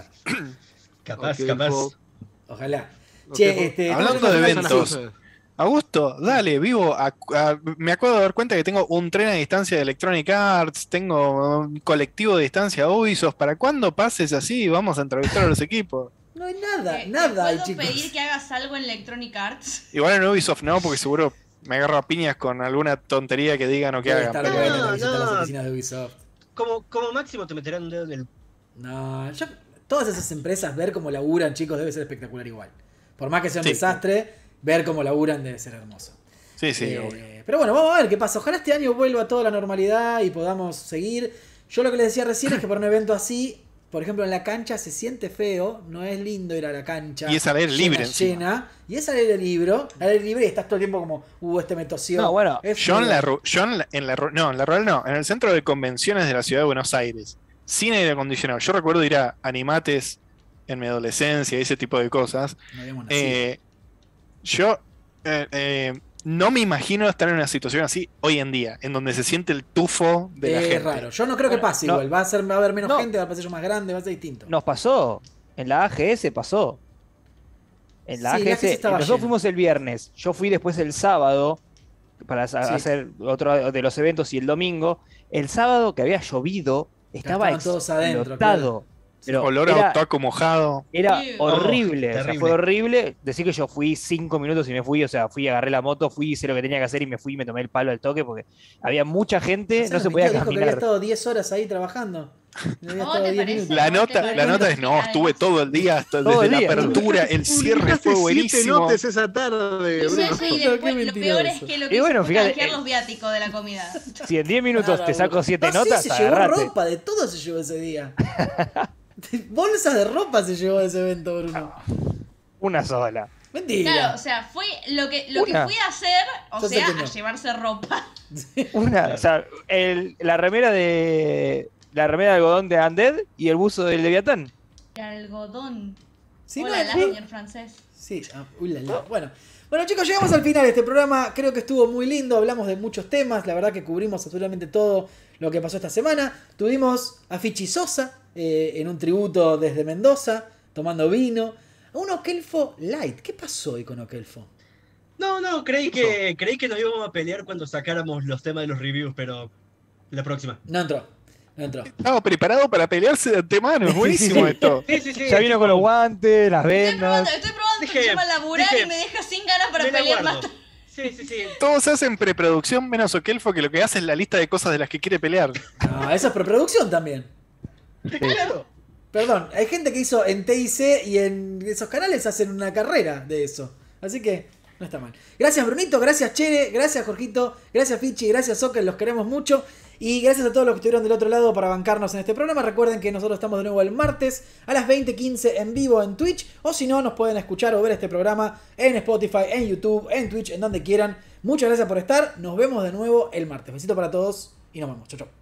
Capaz, Okelfo. capaz. ojalá. Okelfo. Che, este, Hablando tenemos de una eventos. noticia. Augusto, dale, vivo. A, a, me acabo de dar cuenta que tengo un tren a distancia de Electronic Arts, tengo un colectivo de distancia de Ubisoft. ¿Para cuándo pases así? Vamos a entrevistar a los equipos. No hay nada, ¿Te- nada hay, ¿Te puedo chicos. pedir que hagas algo en Electronic Arts? Igual en Ubisoft no, porque seguro me agarro a piñas con alguna tontería que digan o que Debe hagan. estar pero- bueno No, visitar no. las oficinas de Ubisoft. Como, como máximo te meterán un dedo en el... No, yo, todas esas empresas, ver cómo laburan, chicos, debe ser espectacular igual. Por más que sea un Sí. desastre, ver cómo laburan debe ser hermoso. Sí, sí, Eh, obvio. pero bueno, vamos a ver qué pasa. Ojalá este año vuelva toda la normalidad y podamos seguir. Yo lo que les decía recién es que para un evento así, por ejemplo, en la cancha se siente feo, no es lindo ir a la cancha. Y es al aire llena, libre encima. llena, y es al aire libre, al aire libre y estás todo el tiempo como, uh, este me tosió. No, bueno, Es Yo en feo. la, ru- yo en la, en la ru- no, en la rural no, en el centro de convenciones de la ciudad de Buenos Aires, sin aire acondicionado. Yo recuerdo ir a Animates en mi adolescencia, ese tipo de cosas. No habíamos nacido. Eh, yo eh, eh, no me imagino estar en una situación así hoy en día, en donde se siente el tufo de la es gente. raro. Yo no creo que Bueno, pase no. igual. Va a, ser, va a haber menos No. gente, va a pasillo más grande, va a ser distinto. Nos pasó. En la A G S pasó. En la Sí, la A G S A G S, estaba nosotros llena. fuimos el viernes. Yo fui después el sábado para sa- Sí. hacer otro de los eventos y el domingo. El sábado que había llovido, estaba estaban todos adentro, explotado. Pero Olor era, a taco mojado. era Ew. horrible, Oh, o sea, terrible. fue horrible. Decir que yo fui cinco minutos y me fui, o sea, fui, agarré la moto, fui, hice lo que tenía que hacer y me fui y me tomé el palo al toque porque había mucha gente, no ¿Sabes? se Mi podía tío dijo que había caminar. estado diez horas ahí trabajando. Había ¿Cómo estado te diez parece? minutos. La ¿Cómo te nota, la parece? nota es no, estuve todo el día, hasta Todo desde el la día. apertura, el cierre Publicaste fue siete buenísimo. notes esa tarde, Y, sí, Bruno. sí, y Qué después, lo peor es mentiroso. que lo Y que bueno, hizo fue fíjate, canjear eh, los viáticos de la comida. Si en diez minutos Nada, te saco boludo. siete No, sí, notas, se llevó agarrate. ropa, de todo se llevó ese día. Bolsas de ropa se llevó de ese evento, Bruno. Una sola. Mentira. Claro, o sea, fue lo que, lo que Una. fui a hacer, o Yo sé sea, que no. a llevarse ropa. Una, o sea, el- la remera de. La remera de algodón de Undead y el buzo del Leviatán. El algodón. Sí, no, Hola, la sí. señor francés. Sí, ah, uy, la, la. Bueno. Bueno, chicos, llegamos al final de este programa. Creo que estuvo muy lindo. Hablamos de muchos temas. La verdad que cubrimos absolutamente todo lo que pasó esta semana. Tuvimos a Fichi Sosa eh, en un tributo desde Mendoza, tomando vino. A un Okelfo Light. ¿Qué pasó hoy con Okelfo? No, no, creí que, creí que nos íbamos a pelear cuando sacáramos los temas de los reviews, pero la próxima. No entró. No entró. Estaba preparado para pelearse de antemano, es buenísimo sí. esto. Sí, sí, sí. Ya vino con los guantes, las Estoy vendas. probando, estoy probando Dije- tu llama laburar dije, y me deja sin ganas para Me la pelear guardo. más. Sí, sí, sí. Todos hacen preproducción menos Okelfo, que lo que hace es la lista de cosas de las que quiere pelear. No, eso es preproducción también. Claro. Perdón, hay gente que hizo en T I C y en esos canales hacen una carrera de eso. Así que no está mal. Gracias Brunito, gracias Chere, gracias Jorgito, gracias Fichi, gracias Okel, los queremos mucho. Y gracias a todos los que estuvieron del otro lado para bancarnos en este programa. Recuerden que nosotros estamos de nuevo el martes a las veinte quince en vivo en Twitch. O si no, nos pueden escuchar o ver este programa en Spotify, en YouTube, en Twitch, en donde quieran. Muchas gracias por estar. Nos vemos de nuevo el martes. Besito para todos y nos vemos. Chau, chau.